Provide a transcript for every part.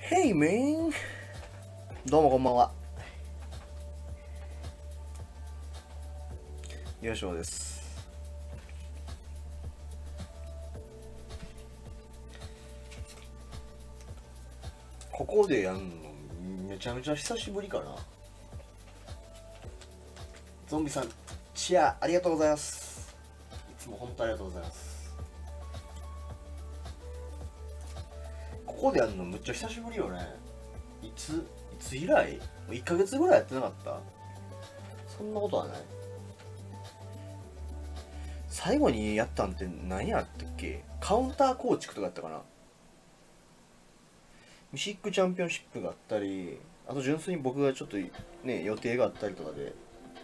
Hey man! どうもこんばんは。よいしょです。ここでやんのめちゃめちゃ久しぶりかな。ゾンビさん、チアありがとうございます。いつも本当ありがとうございます。ここでやんのめっちゃ久しぶりよね。いつ以来？もう1ヶ月ぐらいやってなかった？そんなことはない。最後にやったんって何やったっけ？カウンター構築とかやったかな。ミシックチャンピオンシップがあったり、あと純粋に僕がちょっとね、予定があったりとかで、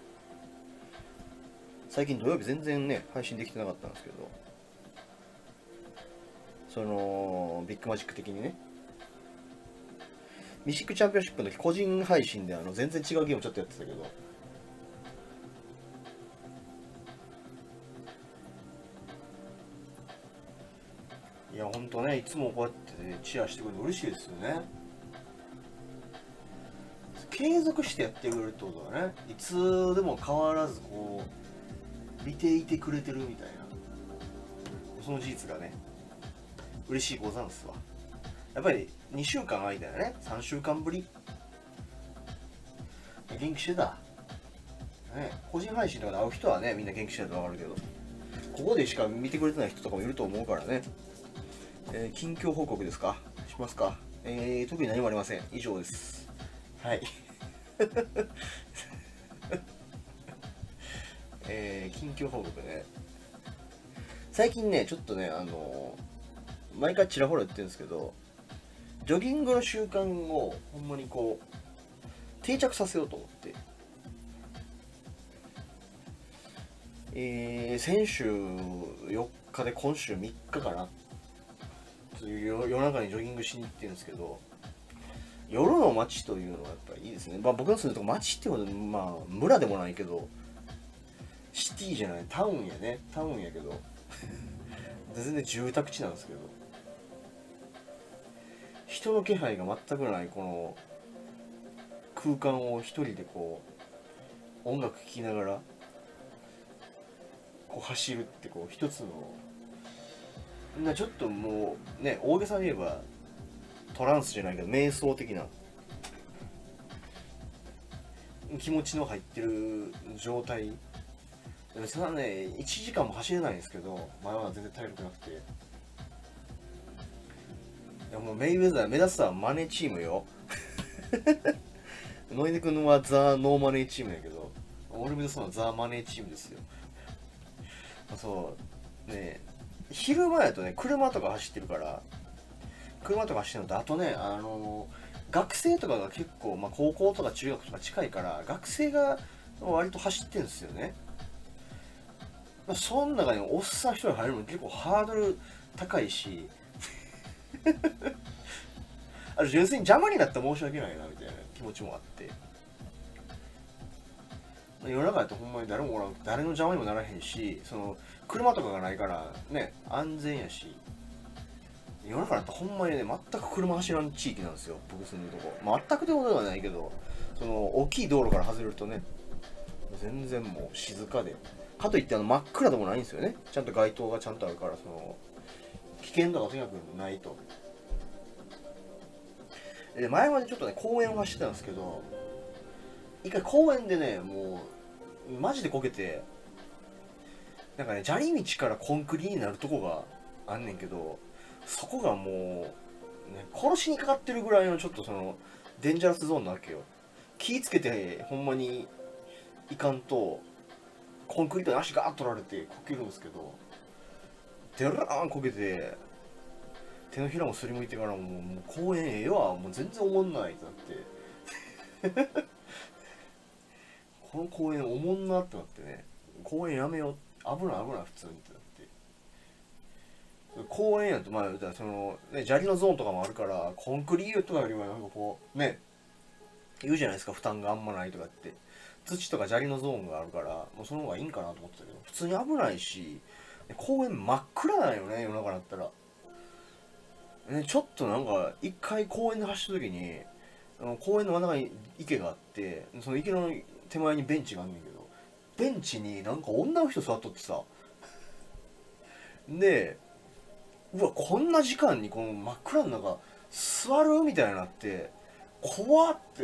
最近土曜日全然ね、配信できてなかったんですけど、その、ビッグマジック的にね、ミシックチャンピオンシップの時個人配信で全然違うゲームちょっとやってたけど、いやほんとね、いつもこうやってね、チアしてくれるの嬉しいですよね。継続してやってくれるってことだね。いつでも変わらずこう見ていてくれてるみたいな、その事実がね嬉しいござんすわ。やっぱり2週間間やね、3週間ぶり元気してたね。個人配信とかで会う人はね、みんな元気してたと分かるけど、ここでしか見てくれてない人とかもいると思うからね。近況報告ですか？しますか？特に何もありません。以上です。はい。近況報告ね。最近ね、ちょっとね、毎回ちらほら言ってるんですけど、ジョギングの習慣をほんまにこう、定着させようと思って、先週4日で今週3日かな。夜中にジョギングしに行ってるんですけど、夜の街というのはやっぱりいいですね。まあ僕の住んでるとこ街ってほど、まあ村でもないけど、シティじゃない、タウンやね。タウンやけど、全然住宅地なんですけど、人の気配が全くないこの空間を一人でこう、音楽聴きながら、こう走るってこう一つの、ちょっともうね、大げさに言えばトランスじゃないけど瞑想的な気持ちの入ってる状態。それはね、1時間も走れないんですけど、前は全然体力なくて。いやもうメイウェザー目指すはマネーチームよ。ノイデ君はザ・ノーマネーチームやけど、俺目指すのはザ・マネーチームですよ。そうね、昼間やとね、車とか走ってるから、車とか走ってるのと、あとね、学生とかが結構、まあ、高校とか中学とか近いから、学生が割と走ってるんですよね。まあ、その中におっさん一人入るの結構ハードル高いし、純粋に邪魔になったら申し訳ないなみたいな気持ちもあって、夜中やとほんまに誰もおらん、誰の邪魔にもならへんし、その車とかがないからね、安全やし、夜中だとほんまにね、全く車走らん地域なんですよ、僕住んでるとこ。まあ、全くってことではないけど、その大きい道路から外れるとね、全然もう静かで、かといって真っ暗でもないんですよね。ちゃんと街灯がちゃんとあるから、その危険度がとにかくないと。で前までちょっとね、公園を走ってたんですけど、一回公園でね、もうマジでこけて、なんかね、砂利道からコンクリになるとこがあんねんけど、そこがもう、ね、殺しにかかってるぐらいのちょっとそのデンジャラスゾーンなわけよ。気ぃつけてほんまにいかんと、コンクリートに足ガーッと取られてこけるんですけど、デラーンこけて、手のひらもすりむいてからもう公園ええわ、もう全然おもんないってなって、この公園おもんなってなってね、公園やめよう、危ない危ない普通にってなって、公園やとまあその、ね、砂利のゾーンとかもあるから、コンクリートとかよりはなんかこうね、言うじゃないですか、負担があんまないとかって。土とか砂利のゾーンがあるから、もうその方がいいんかなと思ってたけど、普通に危ないし、公園真っ暗なんよね、夜中だったら。 ちょっとなんか一回公園で走った時に公園の真ん中に池があって、その池の手前にベンチがあんねんけど、ベンチになんか女の人座っとってさ、でうわこんな時間にこの真っ暗の中座るみたいになって、怖って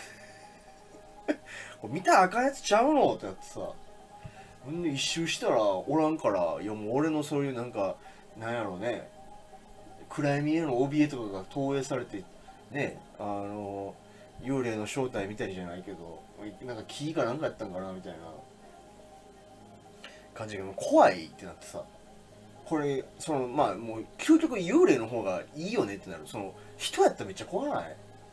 これ見たらあかんやつちゃうのってなってさ、ほんで一周したらおらんから、いやもう俺のそういうなんかなんやろうね、暗闇への怯えとかが投影されてね、幽霊の正体見たりじゃないけど、なんか木かなんかやったんかなみたいな感じが怖いってなってさ、これそのまあもう究極幽霊の方がいいよねってなる。その人やったらめっちゃ怖ない？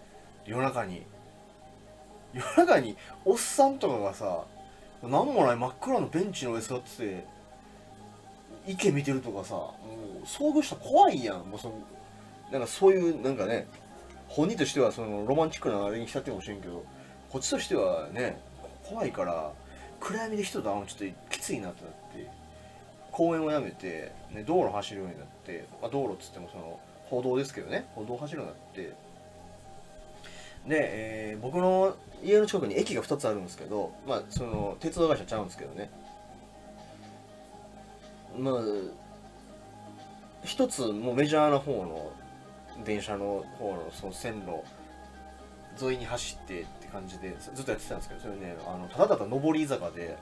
夜中におっさんとかがさ、なんもない真っ暗のベンチの上座ってて池見てるとかさ、もう遭遇したら怖いやん。もうそのなんかそういうなんかね、本人としてはそのロマンチックなあれにしたってかもしれんけど、こっちとしてはね怖いから、暗闇で人と会うのちょっときついなってなって、公園をやめて、ね、道路走るようになって、まあ、道路っつってもその歩道ですけどね、歩道を走るようになって、で、僕の家の近くに駅が2つあるんですけど、まあその鉄道会社ちゃうんですけどね、まあ一つもうメジャーな方の電車の方のその線路沿いに走ってって感じでずっとやってたんですけど、それね、ただただ上り坂で、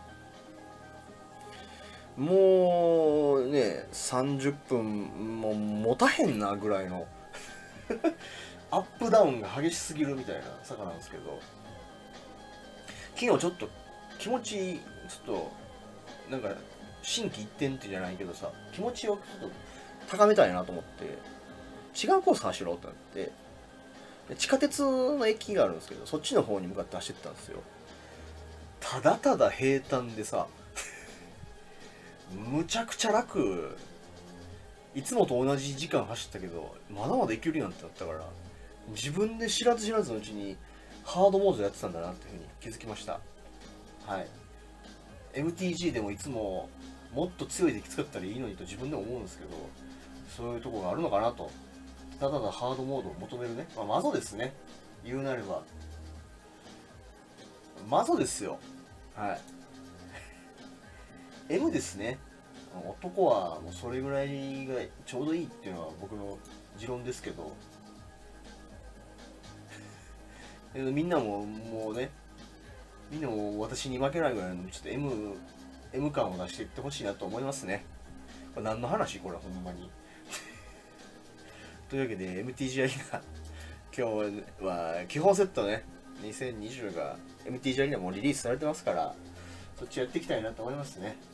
もうね30分も持たへんなぐらいのアップダウンが激しすぎるみたいな坂なんですけど、昨日ちょっと気持ちちょっとなんか心機一転ってじゃないけどさ、気持ちをちょっと高めたいなと思って違うコース走ろうってなって、地下鉄の駅があるんですけど、そっちの方に向かって走ってたんですよ。ただただ平坦でさむちゃくちゃ楽。いつもと同じ時間走ったけどまだまだいけるやんってなったから、自分で知らず知らずのうちにハードモードやってたんだなっていうふうに気づきました。はい。 MTG でもいつももっと強い敵使ったらいいのにと自分でも思うんですけど、そういうとこがあるのかなと。ただただハードモードを求めるね、まあ、マゾですね、言うなればマゾですよ。はい。M ですね。男はもうそれぐらいがちょうどいいっていうのは僕の持論ですけど、みんなももうね、みんなも私に負けないぐらいのちょっと M 感を出していってほしいなと思いますね。これ何の話これほんまにというわけで MTG アリーナ今日は基本セットね2020が MTG アリーナもリリースされてますから、そっちやっていきたいなと思いますね。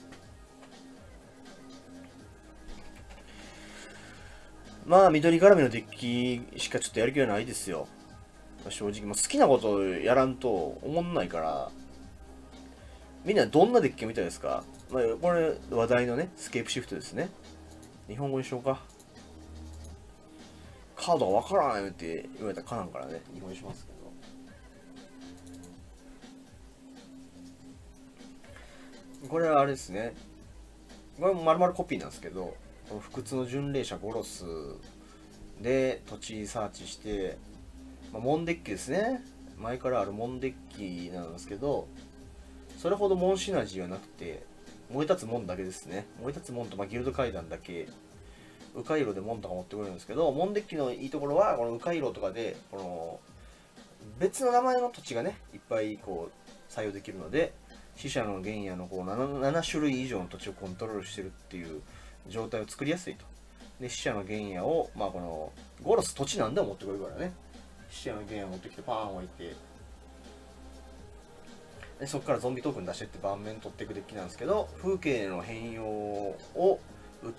まあ緑絡みのデッキしかちょっとやる気はないですよ正直。もう好きなことやらんと思んないから。みんなどんなデッキを見たいですか？まあ、これ話題のねスケープシフトですね。日本語にしようか。カードがわからんって言われたらかなんからね、日本にしますけど。これはあれですね。これも丸々コピーなんですけど、この不屈の巡礼者ゴロスで土地サーチして、まあ、モンデッキですね。前からあるモンデッキなんですけど、それほどモンシナジーはなくて、燃え立つモンだけですね。燃え立つモンと、まあ、ギルド階段だけ。迂回路でモンとか持ってくれるんですけど、モンデッキのいいところは、この迂回路とかで、この別の名前の土地がね、いっぱいこう採用できるので、死者の原野のこう 7種類以上の土地をコントロールしてるっていう状態を作りやすいと。で、死者の原野を、まあこの、ゴロス土地なんでも持ってくるからね。死者の原野持ってきてパーン置いて、でそこからゾンビトークン出してって盤面取っていくデッキなんですけど、風景の変容を打って、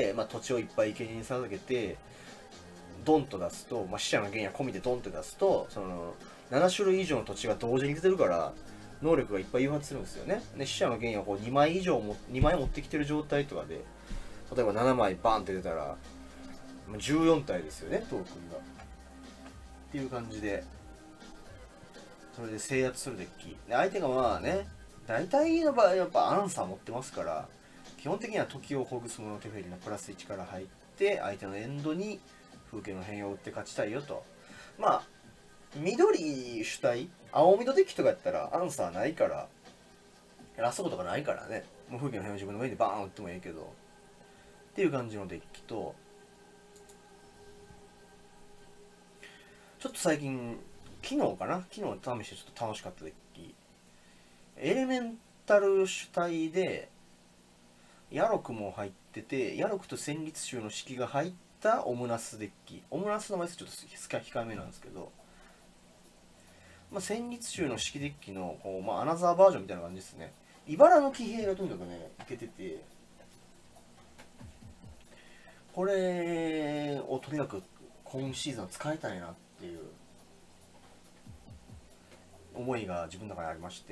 まあ、土地をいっぱい生贄に捧げてドンと出すと、まあ、死者の原野込みでドンって出すと、その7種類以上の土地が同時に出てるから能力がいっぱい誘発するんですよね。で死者の原野をこう2枚以上も2枚持ってきてる状態とかで、例えば7枚バンって出たら14体ですよね、トークンが。っていう感じで、それで制圧するデッキで、相手がまあね、大体の場合やっぱアンサー持ってますから、基本的には時をほぐすものテフェリのプラス1から入って、相手のエンドに風景の変容を打って勝ちたいよと。まあ緑主体青緑デッキとかやったらアンサーないから、ラストとかないからね、もう風景の変容自分の上でバーン打ってもいいけどっていう感じのデッキと、ちょっと最近昨日試してちょっと楽しかったデッキ、エレメンタル主体でヤロクも入ってて、ヤロクと戦慄衆の式が入ったオムナスデッキ、オムナスの枚数ちょっと控えめなんですけど、まあ、戦慄衆の式デッキのこう、まあ、アナザーバージョンみたいな感じですね。茨の騎兵がとにかくねいけてて、これをとにかく今シーズンは使いたいなっていう思いが自分の中にありまして、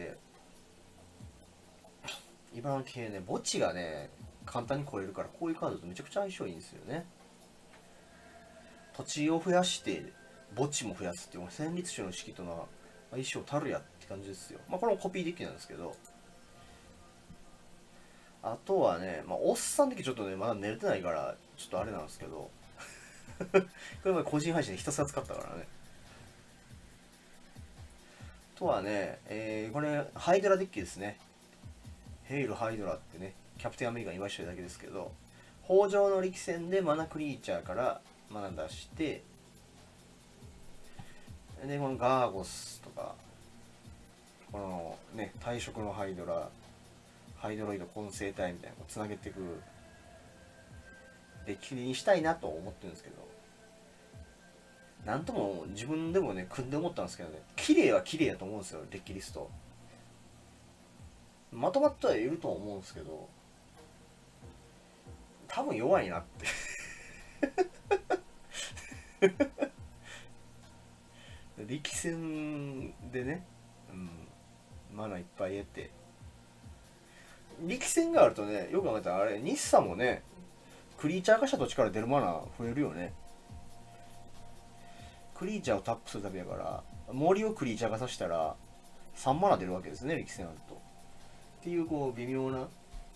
茨の騎兵ね、墓地がね簡単に超えるから、こういうカードとめちゃくちゃ相性いいんですよね。土地を増やして墓地も増やすっていう戦慄衆の式との相性たるやって感じですよ。まあこれもコピーデッキなんですけど、あとはね、まあ、おっさん的ちょっとね、まだ寝れてないから、ちょっとあれなんですけど、これまで個人配信でひたすら使ったからね。あとはね、これ、ハイドラデッキですね。ヘイルハイドラってね、キャプテンアメリカに言わしてるだけですけど、北条の力戦でマナクリーチャーからマナ出して、で、このガーゴスとか、このね、体色のハイドラ、ハイドロイド混成体みたいなのをつなげていくデッキにしたいなと思ってるんですけど、なんとも自分でもね組んで思ったんですけどね、綺麗は綺麗だと思うんですよ、デッキリストまとまってはいると思うんですけど、多分弱いなって力戦でね、マナいっぱい得て、力戦があるとね、よく考えたらあれ日産もね、クリーチャー化した土地から出るマナ増えるよね。クリーチャーをタップするだけだから、森をクリーチャー化させたら3マナ出るわけですね、力戦あると。っていうこう微妙な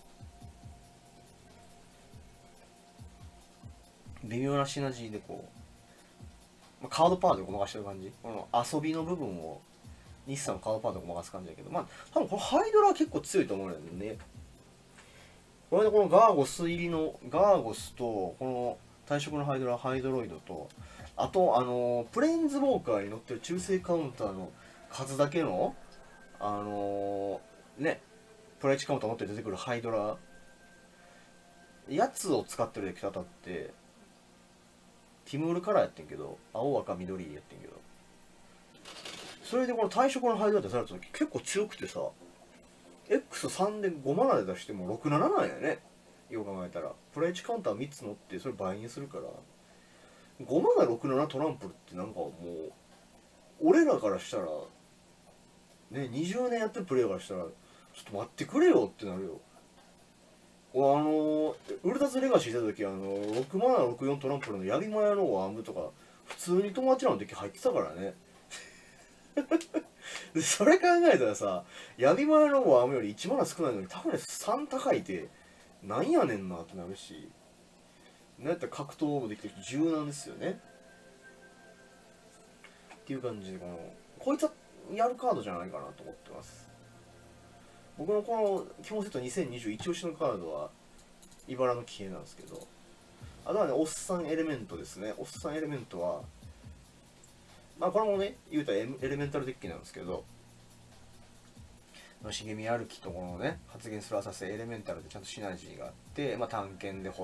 シナジーでこう、まあ、カードパワーでごまかしてる感じ、この遊びの部分を日産のカードパワーでごまかす感じだけど、まあ多分このハイドラは結構強いと思うんだよね。これでこのガーゴス入りのガーゴスとこの体色のハイドラ、ハイドロイドと、あとプレインズウォーカーに乗ってる中性カウンターの数だけのね、プライチカウンター持って出てくるハイドラやつを使ってるデッキ当たって、ティムールカラーやってんけど、青赤緑やってんけど、それでこの体色のハイドラってされた時結構強くてさ、X3 で5マナで出しても67なんやね。よう考えたらプライチカウンター3つ乗ってそれ倍にするから、5マナ67トランプルってなんかもう俺らからしたらね、20年やってるプレイヤーからしたらちょっと待ってくれよってなるよ。ウルタスレガシーした時6マナ64トランプルのヤビマヤのワームとか普通に友達らの時入ってたからねでそれ考えたらさ、ヤビマヤのワームより1マナ少ないのに多分ね3高いってなんやねんなってなるし、なんやったら格闘もできて柔軟ですよねっていう感じで、こいつはやるカードじゃないかなと思ってます。僕のこの基本セット2021押しのカードは茨の騎兵なんですけど、あとはね、おっさんエレメントですね。おっさんエレメントは、まあこれもね、言うたらエレメンタルデッキなんですけど、茂み歩きとこのね、発現する浅瀬エレメンタルでちゃんとシナジーがあって、まあ探検で掘って、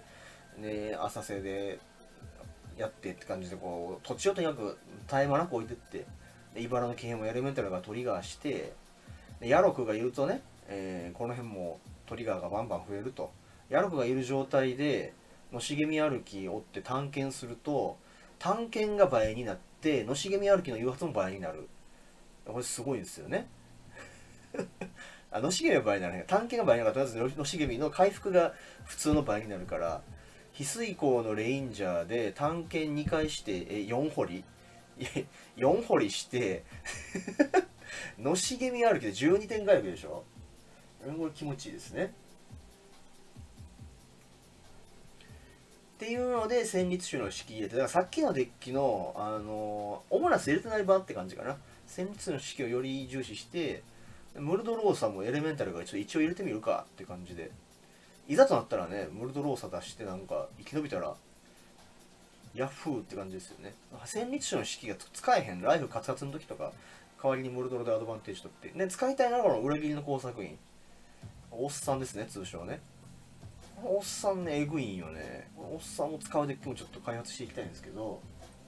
ね、浅瀬でやってって感じで、こう、土地をとにかく絶え間なく置いてって、で茨の騎兵もエレメンタルがトリガーして、でヤロクがいるとね、この辺もトリガーがバンバン増えると。ヤロクがいる状態での茂み歩きを追って探検すると、探検が倍になっての茂み歩きの誘発も倍になる。これすごいですよねの茂みは倍になるね。探検が倍になるから、とりあえずの茂みの回復が普通の倍になるから、翡翠港のレインジャーで探検2回して4掘り4掘りしての茂み歩きで12点回復でしょ。これ気持ちいいですね。 っていうので戦慄種の式入れて、だからさっきのデッキのオムラス入れてない版って感じかな。戦慄種の式をより重視して、ムルドローサもエレメンタルが一応入れてみるかって感じで、いざとなったらね、ムルドローサ出してなんか生き延びたらヤッフーって感じですよね。戦慄種の式が使えへんライフカツカツの時とか、代わりにムルドロでアドバンテージ取って、ね、使いたいならこの裏切りの工作員、おっさんですね、通称ね。おっさんね、えぐいんよね。おっさんを使うデッキもちょっと開発していきたいんですけど、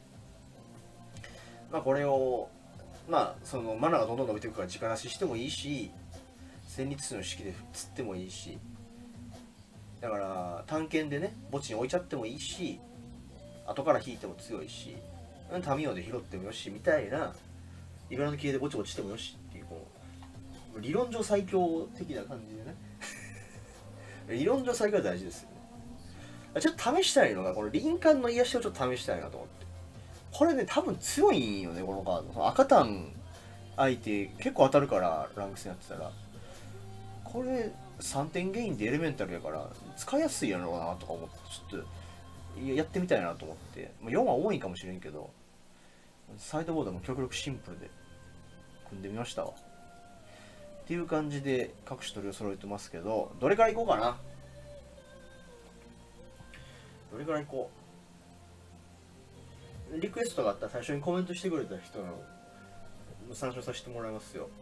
まあこれを、まあそのマナがどんどん伸びていくから直出ししてもいいし、戦慄種の式で釣ってもいいし、だから探検でね、墓地に置いちゃってもいいし、後から引いても強いし、タミオで拾ってもよしみたいな、いろんな系でぼちぼちしてもよしっていう、こう理論上最強的な感じでね。理論上最強は大事ですよね。ちょっと試したいのが、この林間の癒しをちょっと試したいなと思って。これね、多分強いんよね、このカード。赤単相手結構当たるから、ランク戦やってたら。これ、3点ゲインでエレメンタルやから、使いやすいやろうなとか思って、ちょっと、やってみたいなと思って。4は多いかもしれんけど、サイドボードも極力シンプルで組んでみましたわ。っていう感じで各種取りを揃えてますけど、どれからいこうかな。どれからいこう。リクエストがあったら最初にコメントしてくれた人の参照させてもらいますよ。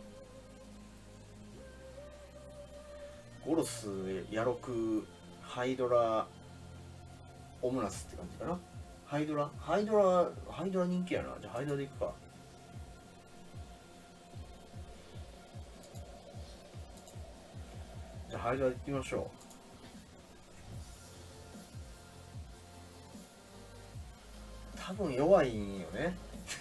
ゴロス、ヤロク、ハイドラ、オムラスって感じかな。ハイドラ人気やな。じゃあハイドラでいくか。じゃあハイドラでいってみましょう。多分弱いんよね。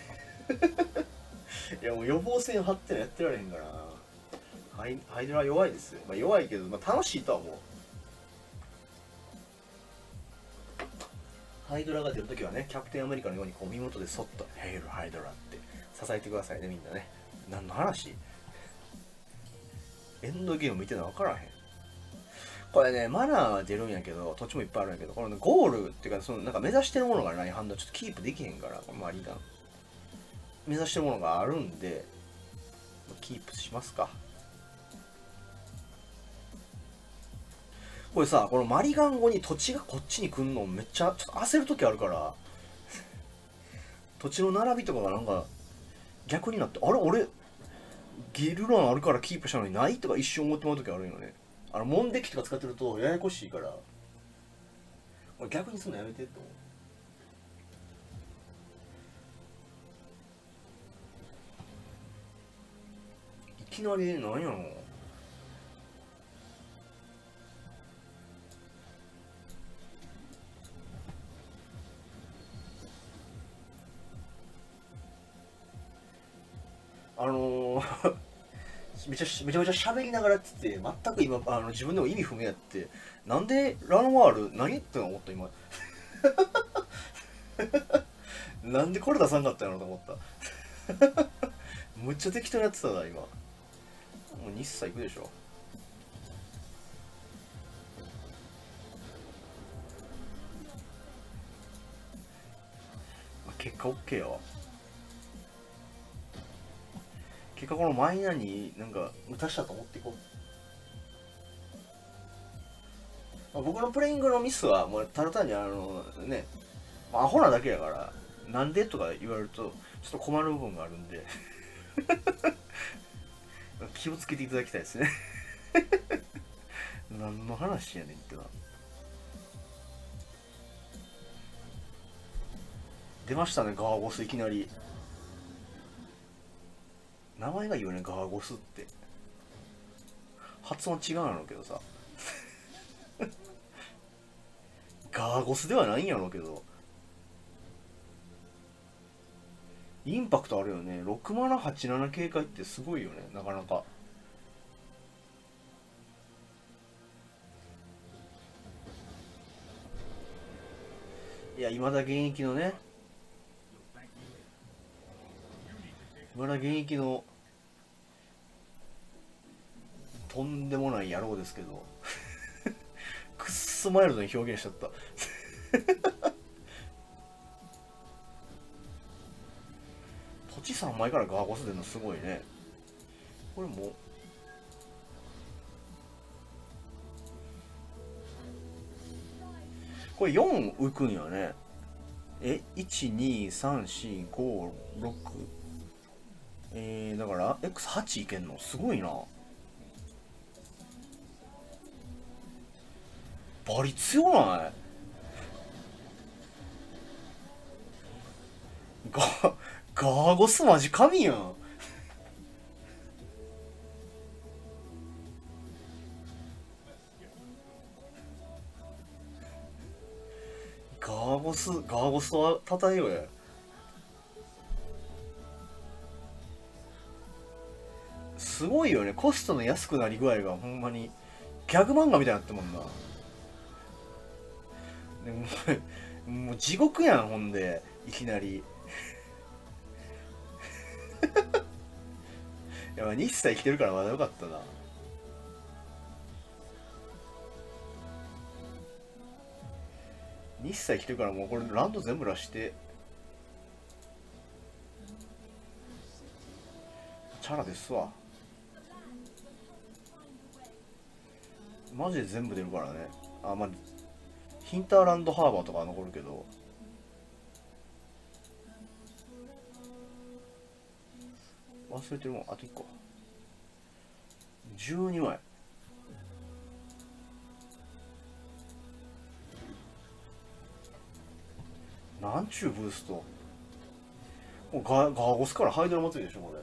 いやもう予防線張ってのやってられへんからな。ハイドラ弱いですよ。まあ弱いけど、まあ楽しいとは思う。ハイドラが出るときはね、キャプテンアメリカのようにこう身元でそっと「ヘイルハイドラ」って支えてくださいね、みんなね。何の話？エンドゲーム見てるの分からへん。これね、マナーは出るんやけど、土地もいっぱいあるんやけど、この、ね、ゴールっていうか、そのなんか目指してるものがないハンドちょっとキープできへんから、このマリガン。目指してるものがあるんで、キープしますか。これさ、このマリガン後に土地がこっちに来んのめっちゃちょっと焦るときあるから、土地の並びとかがなんか逆になって、あれ俺、ゲルランあるからキープしたのにないとか一瞬思ってまうときあるんよね。モンデッキとか使ってるとややこしいから、俺逆にすんのやめてって思う。いきなりなんやろ。めちゃめちゃ喋りながらやってて、全く今自分でも意味不明やって、なんでラノワール何って思った今。なんでこれ出さんかったんやろと思った。むっちゃ適当にやってたな今。もう日産行くでしょ。結果 OK やわ。結果このマイナーになんか打たしたと思っていこう。僕のプレイングのミスはもうただ単にね、アホなだけやから、なんでとか言われるとちょっと困る部分があるんで気をつけていただきたいですね。何の話やねんってな。出ましたね、ガーゴス。いきなり名前が言うね、ガーゴスって。発音違うんやろうけどさ。ガーゴスではないんやろうけど、インパクトあるよね。6787警戒ってすごいよね、なかなか。いや、未だ現役のね、未だ現役のとんでもない野郎ですけどくっそマイルドに表現しちゃった土地3枚からガーゴス出るのすごいね。これもうこれ4浮くんやね。1234566だから X8 いけんのすごいな。バリ強ない？ガガーゴスマジ神やん。ガーゴスとたえよえ。すごいよね、コストの安くなり具合がほんまにギャグ漫画みたいになってもんな。でもう地獄やん、ほんでいきなり。いや、まあ日産生きてるからまだよかったな。日産生きてるからもうこれランド全部出してチャラですわ。マジで全部出るからね。あ、まあヒンターランドハーバーとかは残るけど、忘れてるもんあと1個。12枚。なんちゅうブースト。もうガーゴスからハイドラ祭りでしょこれ。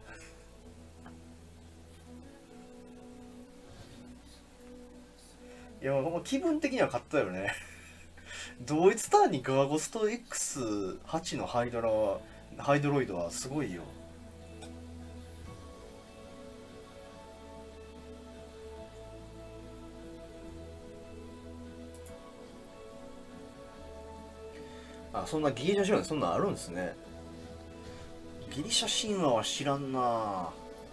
いや、もう気分的には勝ったよね。同一ターンにガーゴスと X8 のハイドロイドはすごいよ。あ、そんなギリシャ神話そんなんあるんですね。ギリシャ神話は知らんなぁ。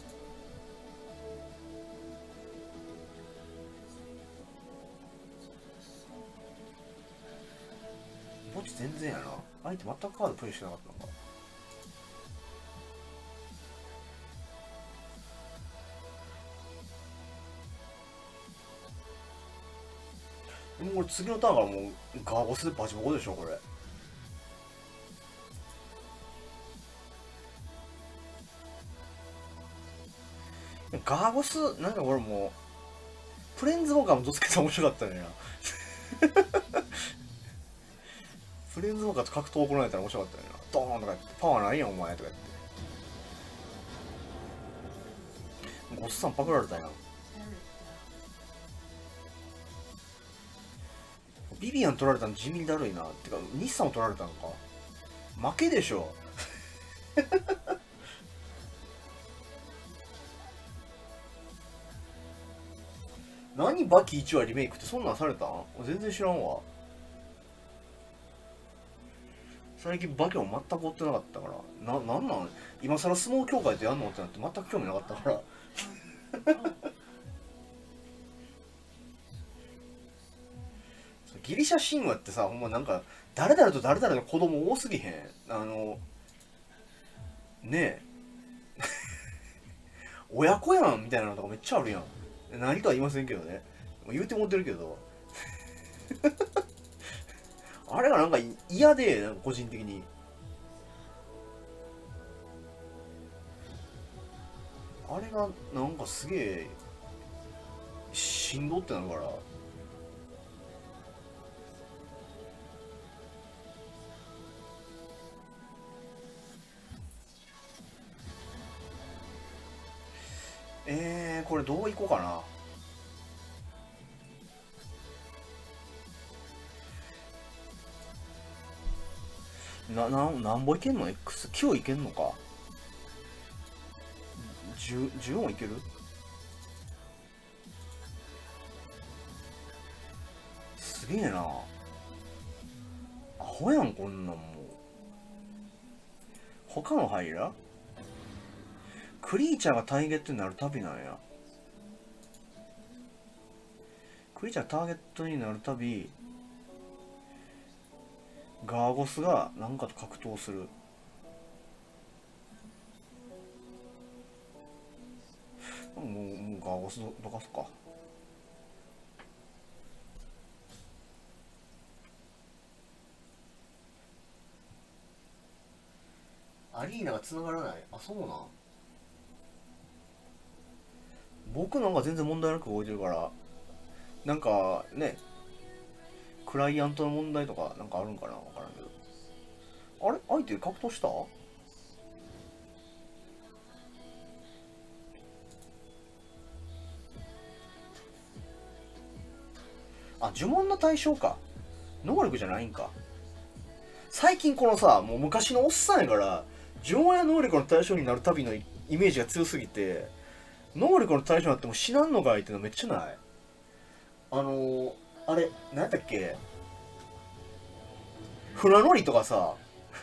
墓地全然やな。相手全くカードプレイしてなかったのか。でもこれ次のターンからもうガーゴスでバチボコでしょこれ。ガーゴスなんかこれもうプレンズウォーカーもどつけて面白かったねな。プレンズウォーカーと格闘行われたら面白かったねな。ドーンとか言ってパワーないやんお前とか言ってゴッサンパクられたやん。ビビアン取られたの地味にだるいな。てか日産も取られたのか。負けでしょ。何バキ1話リメイクってそんなんされたん？全然知らんわ。最近バキも全く追ってなかったから、なんなん今更相撲協会でやんのってなって全く興味なかったから。ギリシャ神話ってさ、ほんまなんか誰々と誰々の子供多すぎへん？ねえ親子やんみたいなのとかめっちゃあるやん。何とは言いませんけどね、言うてもってるけど。あれがなんか嫌で、なんか個人的にあれがなんかすげえしんどってなるから。これどういこうかなんぼいけんの？ X9 いけんのか。14いける？すげえな。アホやんこんなんもう。他の入らクリーチャーがターゲットになるたびなんや。クリーチャーターゲットになるたびガーゴスが何かと格闘する。もうガーゴスどかすか。アリーナが繋がらない。あ、そうなん。僕なんか全然問題なく動いてるから、なんかね、クライアントの問題とかなんかあるんかな、わからんけど。あれ相手格闘した？あ、呪文の対象か。能力じゃないんか。最近このさ、もう昔のおっさんやから、呪文や能力の対象になるたびのイメージが強すぎて、能力の対象になっても死なんのかいってのめっちゃない？あのー、あれ、何やったっけ？船乗りとかさ、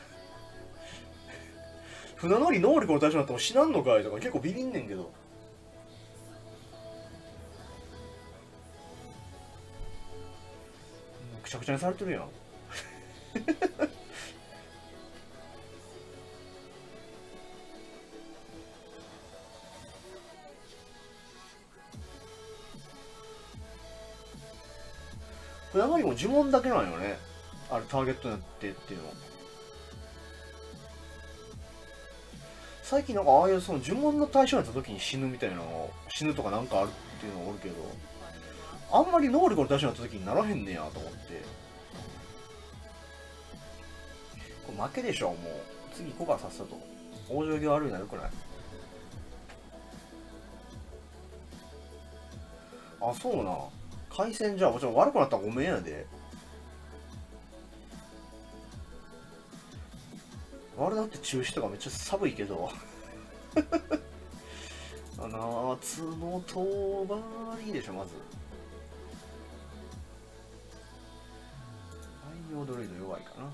船乗り能力の対象になっても死なんのかいとか結構ビビんねんけど。くちゃくちゃにされてるやん。船乗りも呪文だけなんよね。あれターゲットになってっていうの。最近なんかああいうその呪文の対象になった時に死ぬみたいなの、死ぬとかなんかあるっていうのがおるけど、あんまり能力の対象になった時にならへんねやと思って。これ負けでしょ、もう。次行こうか、さっさと。往生際悪いな、よくない？あ、そうな。回線じゃあもちろん悪くなったらごめんやで。あれだって中止とかめっちゃ寒いけど。夏の当番いいでしょ、まず。太陽ドレイド弱いかな。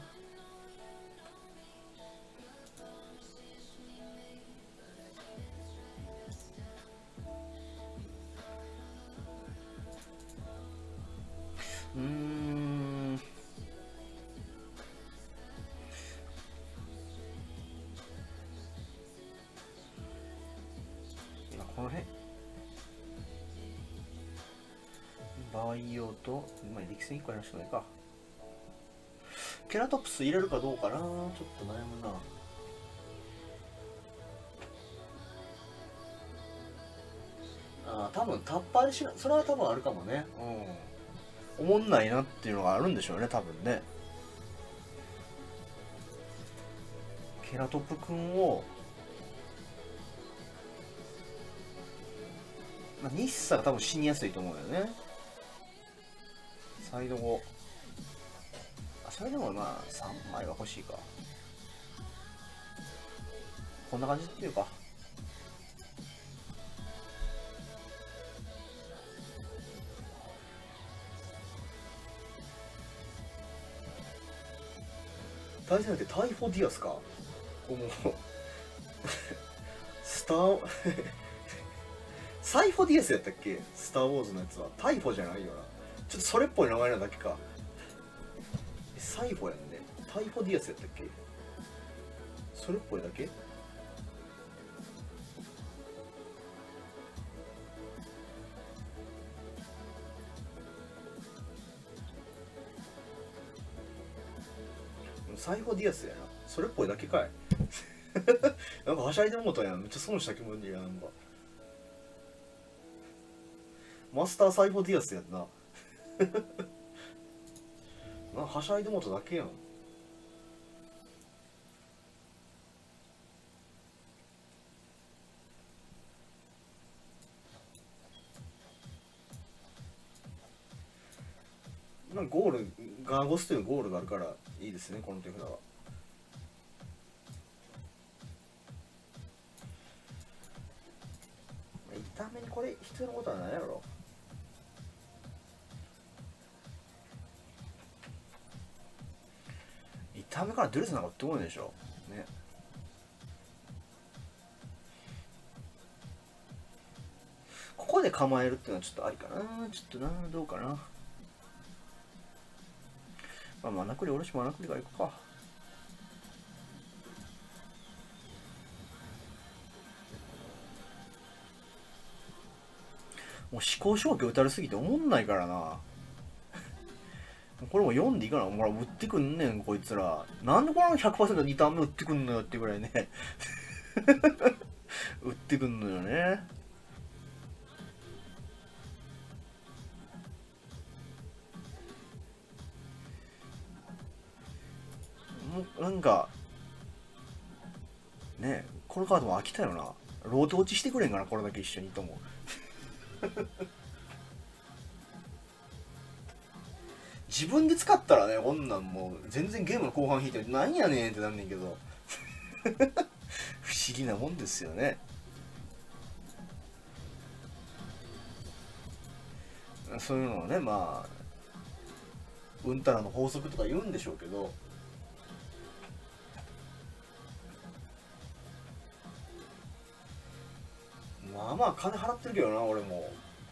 今この辺バイオと、まあ、力戦1個やらしてもいいか。ケラトプス入れるかどうかな、ちょっと悩むな。ああ、多分タッパーでしな、それは多分あるかもね。うん。おもんないなっていうのがあるんでしょうね、多分ね。ケラトプくんを、まあ、日サが多分死にやすいと思うよね。サイド後。あ、それでもまあ、3枚は欲しいか。こんな感じっていうか。対戦相手タイフォディアスか。もうスターサイフォディアスやったっけ、スター・ウォーズのやつは。タイフォじゃないよな。ちょっとそれっぽい名前なだけか。サイフォやんね。タイフォディアスやったっけ、それっぽいだけ。サイフォディアスやな。それっぽいだけかい。なんかはしゃいでもうたやん。めっちゃ損した気分でやんか。マスターサイフォディアスやんな。はしゃいでもうただけやん。なんかゴール、ガーゴスというゴールがあるからいいですね、この手札は。見た目にこれ必要なことはないやろ。痛めからドゥレスなんかって思うでしょね。ここで構えるっていうのはちょっとありかな。ちょっとな、どうかな。 まあ、マナクリ、俺しマナクリからいくか。もう思考消去打たれすぎて思んないからな。これも読んでいいかな。ほら、打ってくんねん、こいつら。なんでこの 100% 2ターン目打ってくんのよってぐらいね。打ってくんのよね。もう、なんか、ね、このカードも飽きたよな。ロート落ちしてくれんかな、これだけ一緒にと思う。自分で使ったらね、こんなんもう全然ゲームの後半引いてなんやねんってなんねんけど不思議なもんですよね。そういうのはね、まあうんたらの法則とか言うんでしょうけど、まあまあ金払ってるけどな、俺も。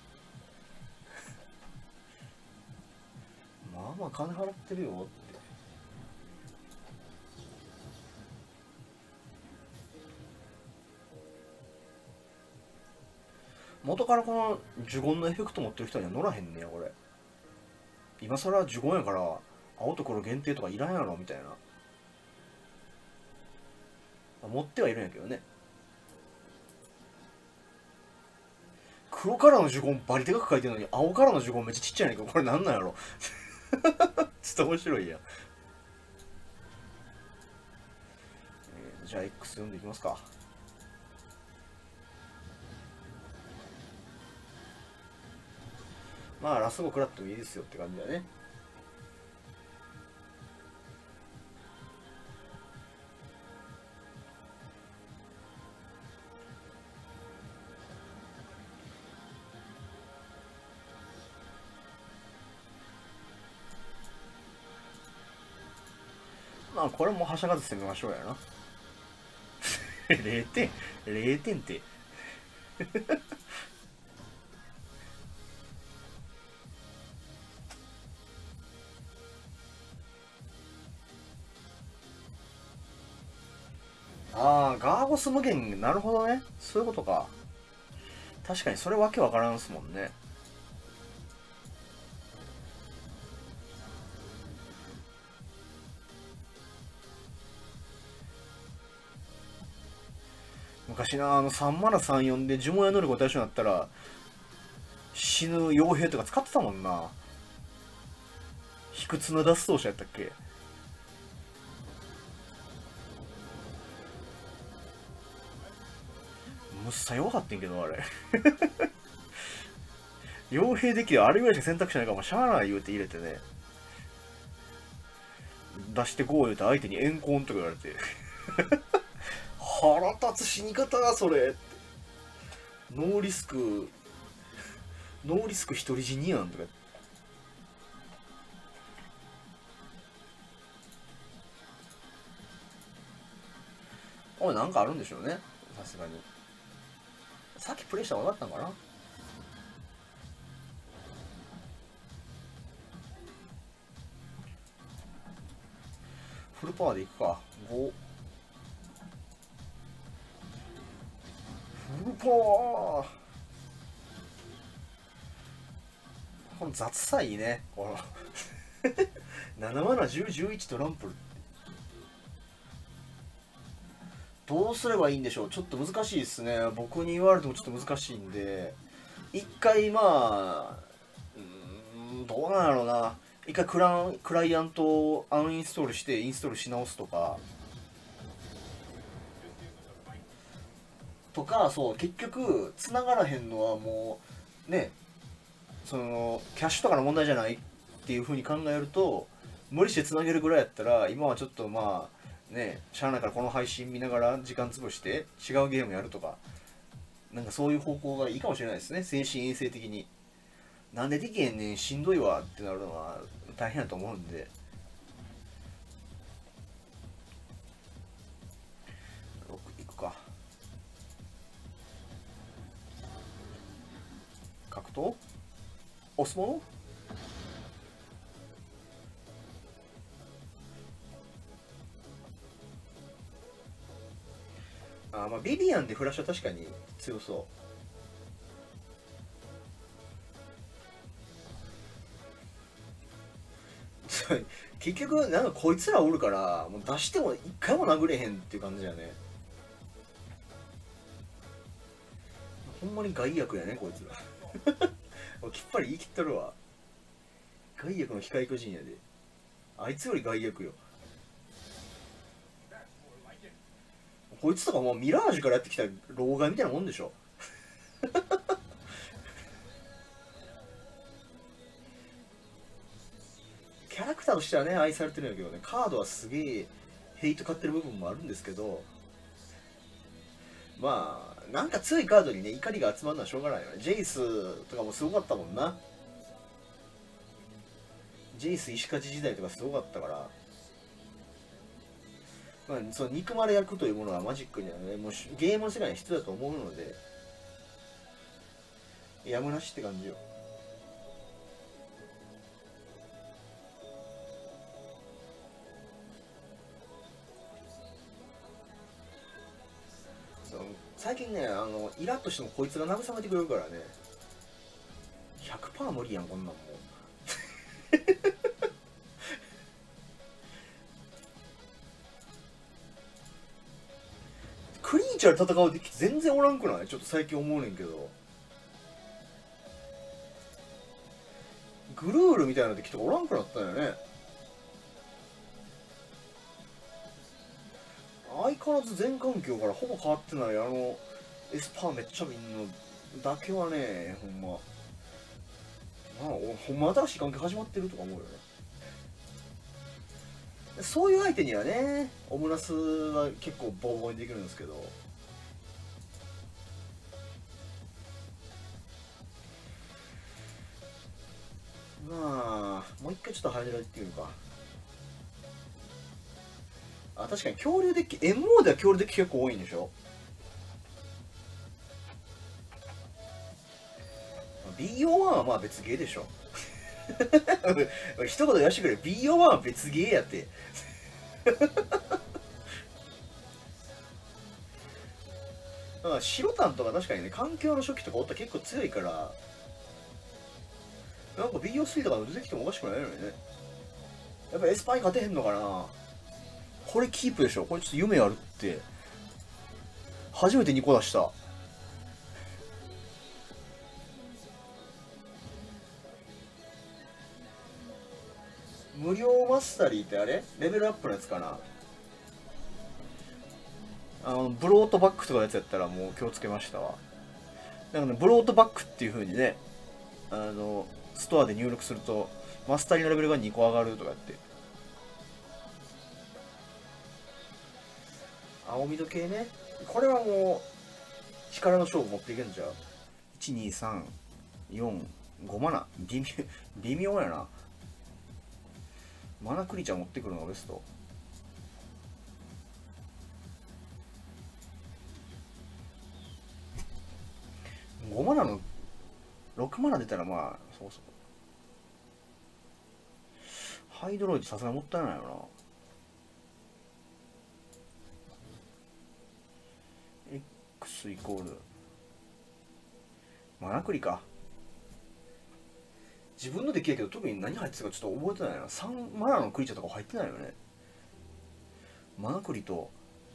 まあまあ金払ってるよって。元からこの呪言のエフェクト持ってる人には乗らへんねや、これ。今更呪言やから青と黒限定とかいらんやろみたいな。持ってはいるんやけどね。黒からの呪言バリでかく書いてるのに青からの呪言めっちゃちっちゃいねんけど、これなんなんやろ。ちょっと面白いやん。じゃあ X 読んでいきますか。まあラスボ食らってもいいですよって感じだね。まあこれもはしゃがず攻めましょうやな。0点0点ってああ、ガーゴス無限、なるほどね。そういうことか。確かにそれわけわからんすもんね。昔な、3マナ34で呪文や能力が対象になったら、死ぬ傭兵とか使ってたもんな。卑屈な脱走者やったっけ。むっさ弱かってんけど、あれ。傭兵できあれぐらいしか選択肢ないから、しゃあない言うて入れてね。出してこう言うて相手に怨恨とか言われて。腹立つ死に方それって。ノーリスク、ノーリスク独り死にやんとか。おい、なんかあるんでしょうね。さすがに。さっきプレイしたら分かったんかな。フルパワーでいくか。5。フルパワー。この雑さいいね。この7マナ10、11トランプル。どうすればいいんでしょう。ちょっと難しいですね。僕に言われてもちょっと難しいんで、一回まあ、どうなんやろうな。一回クライアントをアンインストールしてインストールし直すとか、そう結局繋がらへんのはもうね、そのキャッシュとかの問題じゃないっていう風に考えると、無理して繋げるぐらいやったら今はちょっとまあね、しゃあないからこの配信見ながら時間潰して違うゲームやるとか、なんかそういう方向がいいかもしれないですね、精神衛生的に。なんでできへんねん、しんどいわってなるのは大変だと思うんで。6いくか。格闘押すもの。 あ、まあビビアンでフラッシュは確かに強そう。結局なんかこいつらおるからもう出しても一回も殴れへんっていう感じだよね。ほんまに害悪やねこいつら。きっぱり言い切っとるわ。害悪の機械巨人やで。あいつより害悪よ。こいつとかもうミラージュからやってきた老害みたいなもんでしょ。キャラクターとしてはね愛されてるんやけどね、カードはすげえヘイト買ってる部分もあるんですけど、まあなんか強いカードにね怒りが集まるのはしょうがないよね。ジェイスとかもすごかったもんな。ジェイス石勝時代とかすごかったから、まあ、その憎まれ役というものはマジックにはねもうゲームの世界に必要だと思うのでやむなしって感じよ。そう最近ねイラッとしてもこいつが慰めてくれるからね。100% 無理やんこんなんもう。クリーチャーで戦う敵全然おらんくない？ちょっと最近思うねんけど、グルールみたいな敵とかおらんくなったよね。相変わらず全環境からほぼ変わってないエスパーめっちゃみんなだけはね、ほんまほんま新しい関係始まってるとか思うよね。そういう相手にはねオムラスは結構ボコボコにできるんですけど、まあもう一回ちょっとハイライトっていうか、あ確かに恐竜デッキ MO では恐竜デッキ結構多いんでしょ。 BO1 はまあ別ゲーでしょ。一言言わしてくれ。 BO1 は別ゲーやって。だから白タンとか確かにね環境の初期とかおったら結構強いから、なんか BO3 とか出てきてもおかしくないのにね。やっぱエスパーに勝てへんのかな。これキープでしょ。これちょっと夢あるって。初めて2個出した。無料マスタリーってあれレベルアップのやつかな。ブロートバックとかのやつやったらもう気をつけましたわ。だからね、ブロートバックっていう風にね、ストアで入力すると、マスタリーのレベルが2個上がるとかやって。青緑系ね。これはもう、力の勝負持っていけんじゃん。1、2、3、4、5マナ。微妙やな。マナクリーチャー持ってくるのがベスト。5マナの6マナ出たらまあそうそう。ハイドロイドさすがにもったいないよな。 X イコールマナクリか。自分のできるけど特に何入ってたかちょっと覚えてないな。3マナのクリーチャーとか入ってないよね。マナクリと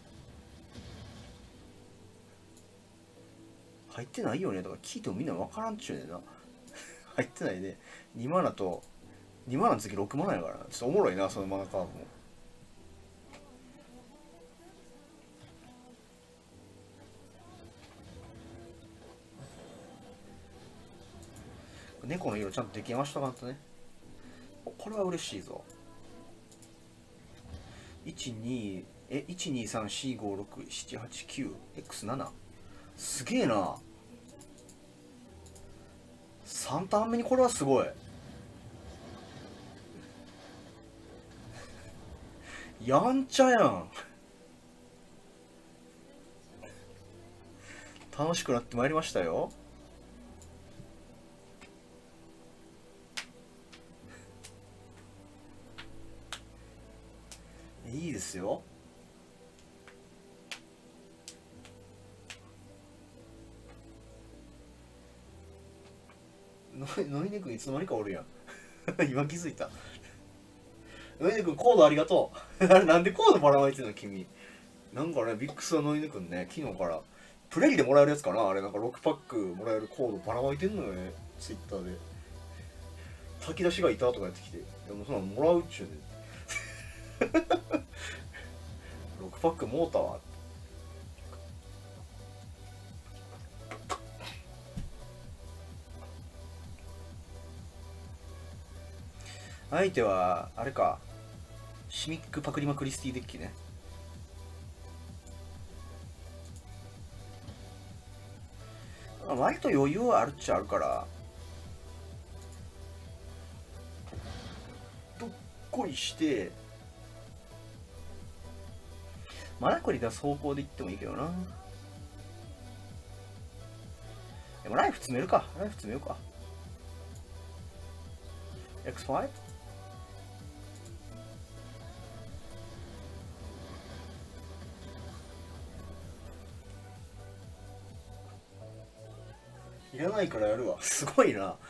入ってないよねとか聞いてもみんな分からんっちゅうねんな。入ってないで2マナと2マナの次6マナやから、ちょっとおもろいなそのマナカードも。猫の色ちゃんと出来ましたかんとね。これは嬉しいぞ。12 123456789X7 すげえな。3ターン目にこれはすごい。やんちゃやん。楽しくなってまいりましたよ。いいですよ。 ノイネ君いつの間にかおるやん。今気づいた。ノイネ君コードありがとう。あれなんでコードばらまいてんの君。なんかね、ビックスはノイネ君ね、昨日からプレイでもらえるやつかな、あれなんか6パックもらえるコードばらまいてんのよね、ツイッターで。炊き出しがいたとかやってきて、でもそんなのもらうっちゅうね6パックもうたわ。相手はあれか、シミックパクリマクリスティデッキね。割と余裕はあるっちゃあるから、どっこいしてマナクリ出す方向でいってもいいけどな。でもライフ詰めるか。ライフ詰めようか。 X5？ いらないからやるわ。すごいな。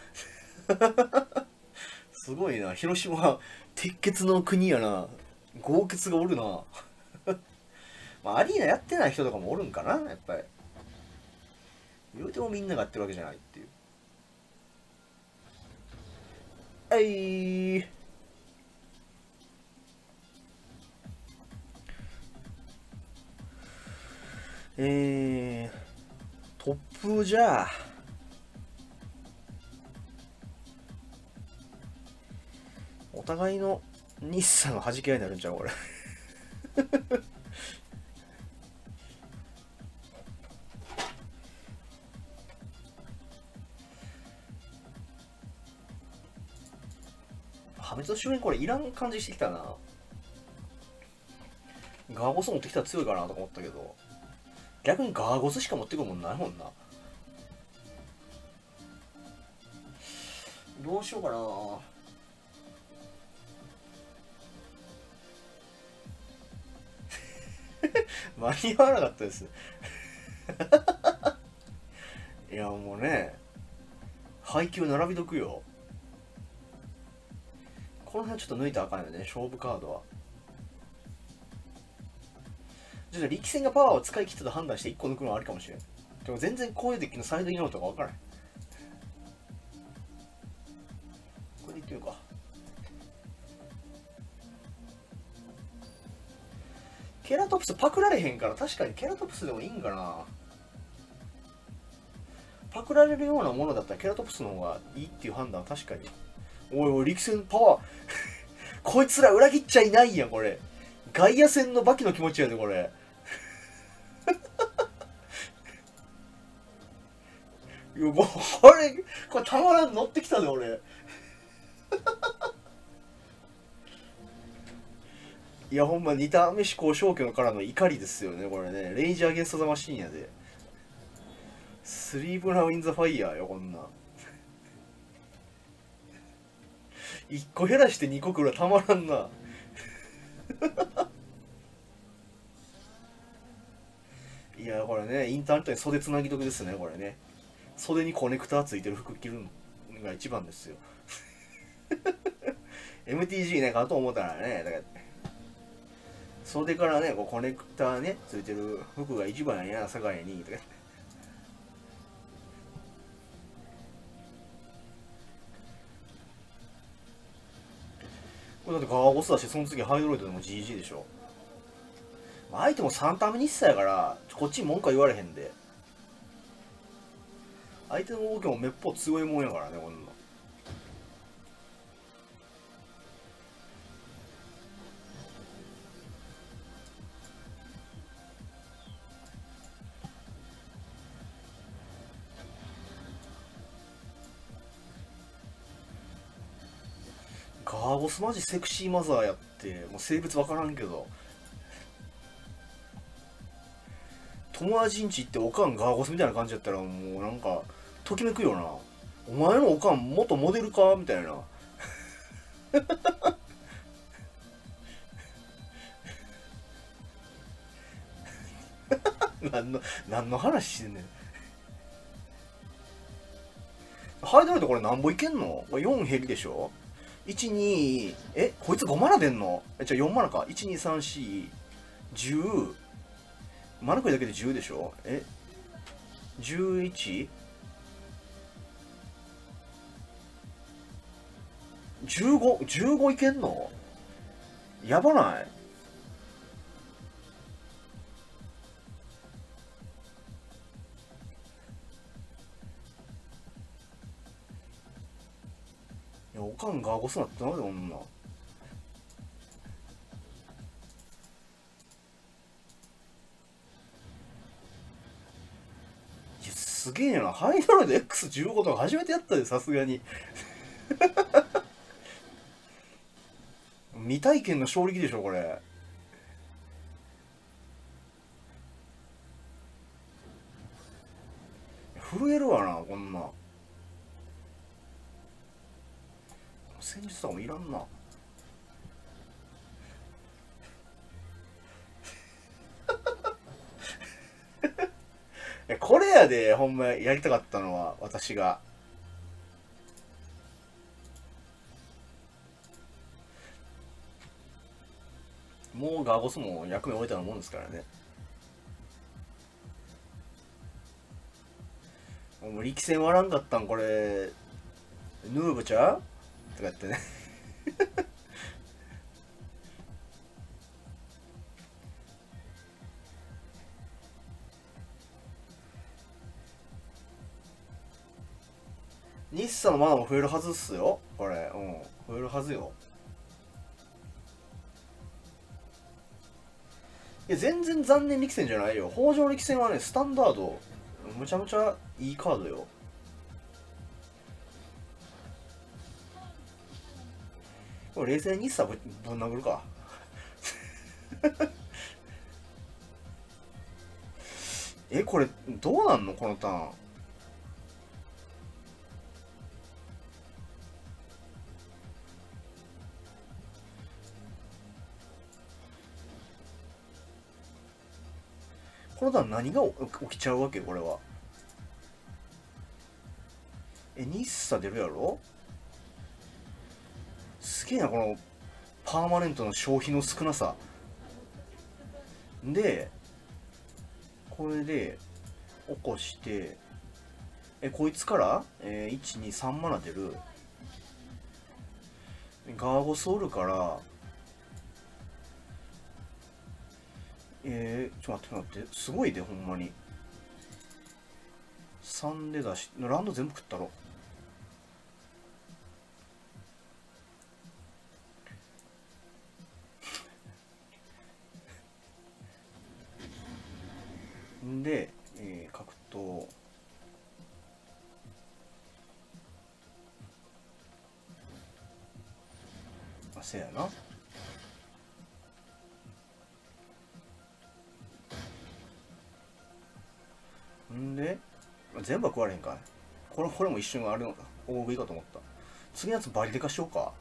すごいな。広島、鉄血の国やな。豪傑がおるな。まあ、アリーナやってない人とかもおるんかな、やっぱり。言うてもみんながやってるわけじゃないっていう。トップじゃあ。お互いの日産の弾け合いになるんちゃうこれ。破滅の終焉これいらん感じしてきたな。ガーゴス持ってきたら強いかなとか思ったけど、逆にガーゴスしか持ってくるもんないもんな。どうしようかな。間に合わなかったです。いやもうね、配球並びどくよ。この辺ちょっと抜いたらあかんよね、勝負カードは。じゃあ力戦がパワーを使い切ったと判断して1個抜くのはありかもしれん。でも全然こういうデッキのサイドインアウトが分からない。これでいってみようか。ケラトプスパクられへんから、確かにケラトプスでもいいんかな。パクられるようなものだったらケラトプスの方がいいっていう判断は確かに。おいおい、力戦パワーこいつら裏切っちゃいないやん、これ。外野戦のバキの気持ちやで、これ。いや、もう、これたまらん、乗ってきたで、俺。いや、ほんま、似た飯交渉家のからの怒りですよね、これね。レイジアゲンストザマシンやで。スリーブナウインザファイヤーよ、こんなん。1個減らして2個くらいたまらんな。いや、これね、インターネットに袖つなぎとくですね、これね。袖にコネクターついてる服着るのが一番ですよ。MTG ね、買うと思ったらね、だから袖からね、こうコネクターね、ついてる服が一番や、境に、とか。これだってガーゴスだし、その次ハイドロイドでも GG でしょ。相手も3ターン目日差やから、こっちに文句は言われへんで。相手の動きもめっぽう強いもんやからね、こんな。ガーゴスマジセクシーマザーやって、もう性別わからんけど。友達んち行っておかんガーゴスみたいな感じやったらもうなんか、ときめくよな。お前のおかん元モデルかみたいな。何の話してんねん。 ハイドライトこれ何本いけんの？これ4減りでしょ？ 1、2、こいつ5マナ出んの？じゃあ4マナか。1、2、3、4、10。マナ食いだけで10でしょ？11？ 15いけんの？やばない？いや、おかんがゴスなってなで女。すげえな。ハイドロイド X15 とか初めてやったで、さすがに。未体験の衝撃でしょ、これ。震えるわな、こんな。戦術とかもいらんな。これやで、ほんまやりたかったのは、私が。もうガーゴスも役目終えたようなもんですからね。もう力戦割らんかったん、これ、ヌーブちゃうとか言ってね。日産のマナも増えるはずっすよ、これ。増えるはずよ。いや、全然残念力戦じゃないよ。北条力戦はね、スタンダード。むちゃむちゃいいカードよ。これ冷静に日産ぶん殴るか。これ、どうなんのこのターン。このターン何が起きちゃうわけこれは。日産出るやろ？すげえな、この、パーマネントの消費の少なさ。で、これで、起こして、こいつから、1、2、3マナ出る。ガーゴスおるから、ちょっと待って、すごいで、ほんまに。3で出し、ランド全部食ったろ。で、格闘。せやな。んで、全部は食われへんかい。これも一瞬あれの大食いかと思った。次のやつバリデカしようか。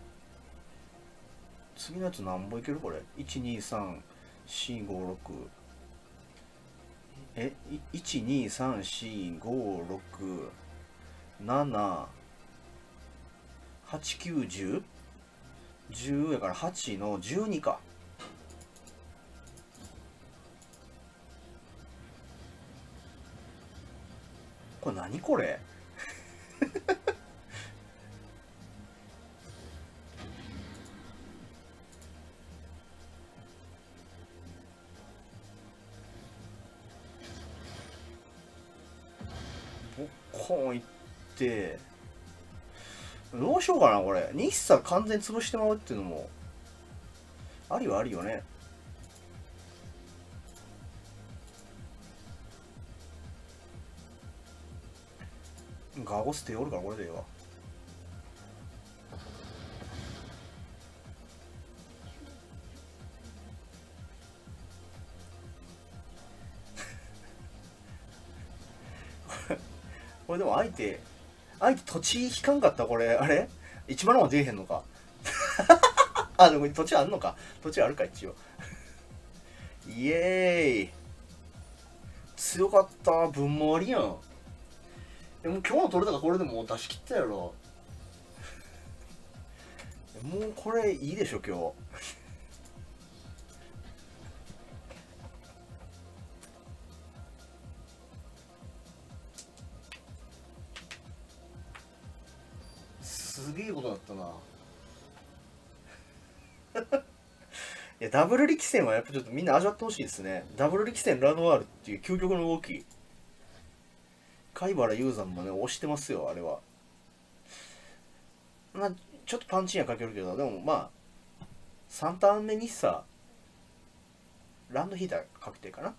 次のやつ何本いけるこれ。1、2、3、4、5、6。1、2、3、4、5、6、7、8、9、10? 10やから8の12か。これ何これボッコーンいって、どうしようかな、これ。日産完全潰してまうっていうのも、ありはありよね。ガゴス手おるからこれでええわ。これでも相手土地引かんかったこれ、あれ ?1 万も出えへんのか。あ、でも土地あんのか。土地あるか、一応。イエーイ。強かった。分回りやん。 もう今日の取れたからこれでもう出し切ったやろ。もうこれいいでしょ今日。すげえことだったな。いや、ダブル力戦はやっぱちょっとみんな味わってほしいですね。ダブル力戦ラノワールっていう究極の動き。貝原雄山もね、押してますよ、あれは。まあ、ちょっとパンチにはかけるけど、でもまあ、3ターン目にさ、ランドヒーター確定かな。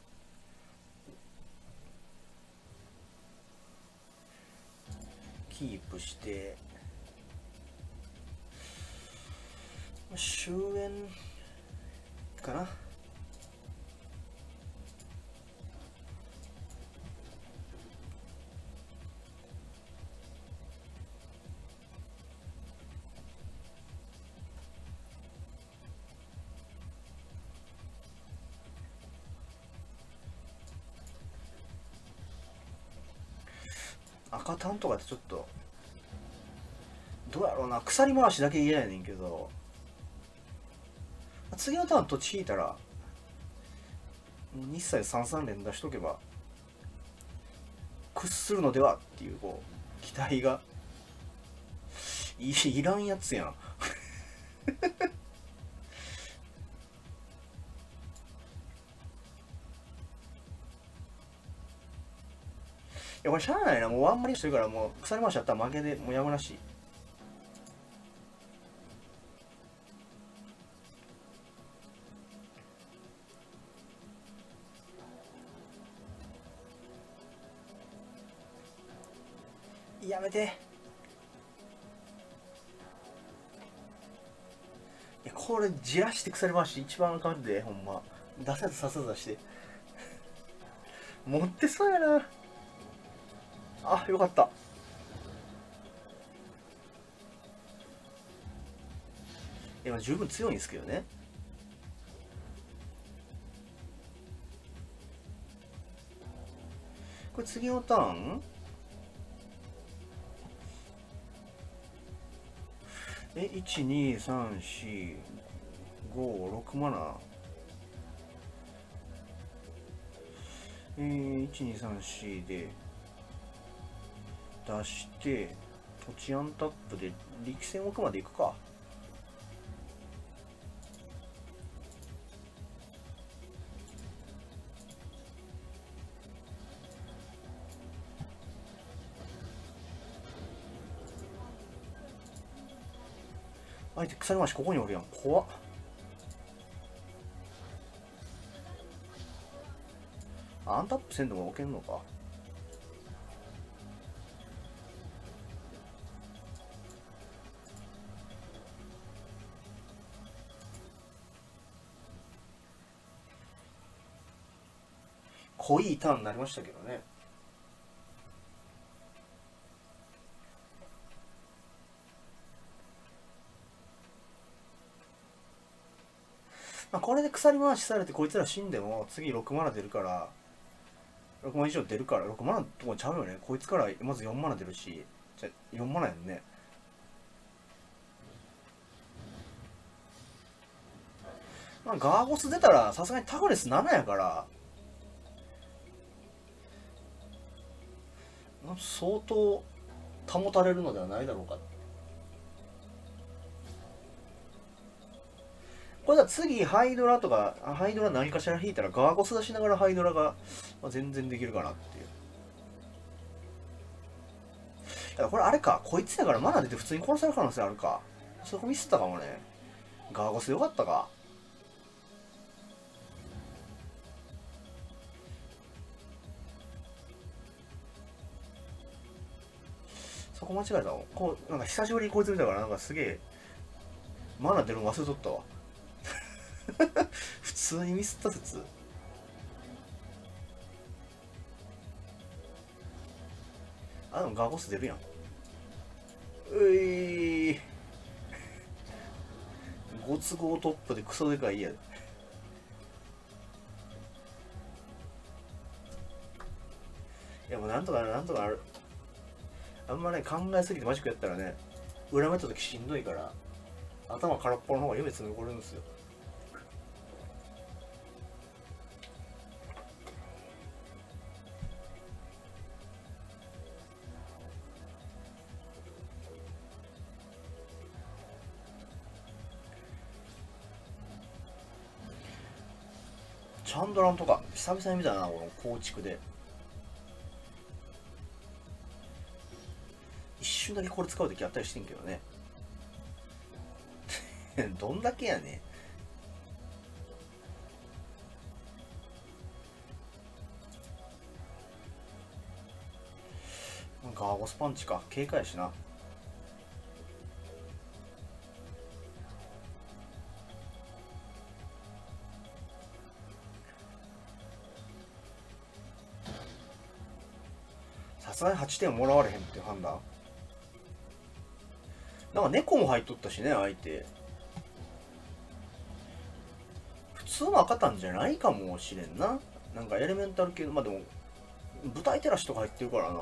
キープして、終焉かな。赤タンとかってちょっとどうやろうな、鎖回しだけ嫌やねんけど、次のターン土地引いたら日歳33連出しとけば屈するのではっていうこう期待がいらんやつやん。いやこれしゃあないな、もうワンマリしてるからもう鎖回しやったら負けでもうやむなし。やめて。いやこれじらして鎖回し一番あかんで、ほんま出せずさせず出して持ってそうやな。あ、よかった。今十分強いんですけどね。これ次のターン12345671234で出して土地アンタップで力戦奥まで行くか。相手鎖回しここにおるやん、怖っ。アンタップせんでも置けんのか。濃いターンになりましたけどね。まあ、これで鎖回しされてこいつら死んでも次6マナ出るから6マナ以上出るから6マナとかちゃうよね。こいつからまず4マナ出るし、じゃ4マナやんね。まあ、ガーゴス出たらさすがにタフレス7やから相当保たれるのではないだろうか。これだ次ハイドラとかハイドラ何かしら引いたらガーゴス出しながらハイドラが、まあ、全然できるかなっていう。いやこれあれか、こいつやからマナ出て普通に殺される可能性あるか。そこミスったかもね。ガーゴスよかったか。そこ間違えたわ。こうなんか久しぶりにこいつ見たからなんかすげえマナ出るの忘れとったわ。普通にミスった説。あ、でもガーゴス出るやん。ういご都合トップでクソでかいやで。いやもうなんとかなるなんとかなる。 あんまね考えすぎてマジックやったらね裏目った時しんどいから頭空っぽの方が夢詰め残るんですよ。チャンドランとか久々に見たな、この構築で一瞬だけこれ使う時あったりしてんけどねどんだけやねん。ガーゴスパンチか警戒やしな。さすがに8点もらわれへんっていう判断。なんか猫も入っとったしね相手。普通の赤タンじゃないかもしれんな。なんかエレメンタル系の、まあでも舞台照らしとか入ってるからな、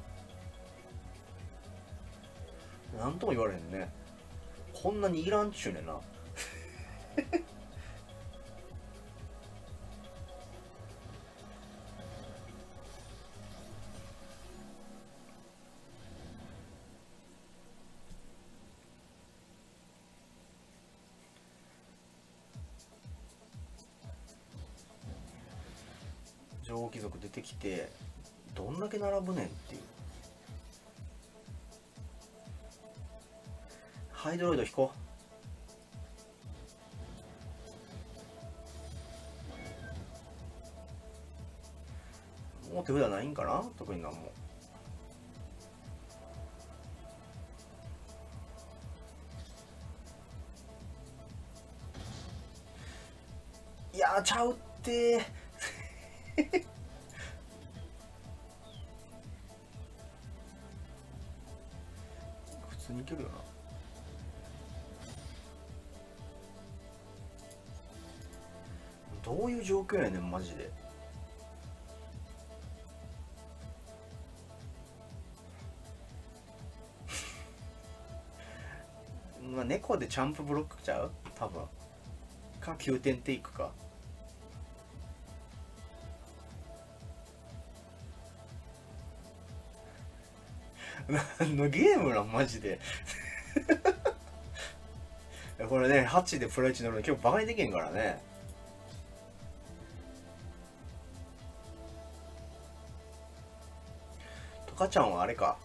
なんとも言われへんね。こんなにいらんちゅうねんな女王貴族出てきてどんだけ並ぶねんっていう。ハイドロイド引こう。もう手札ないんかな、特になんも。いやーちゃうってー普通にいけるよな。どういう状況やねんマジで。まあ猫でチャンプブロックちゃう多分か9点テイクか。何のゲームなんマジでこれね8でプライチ乗るの結構バカにできんからね。トカちゃんはあれか、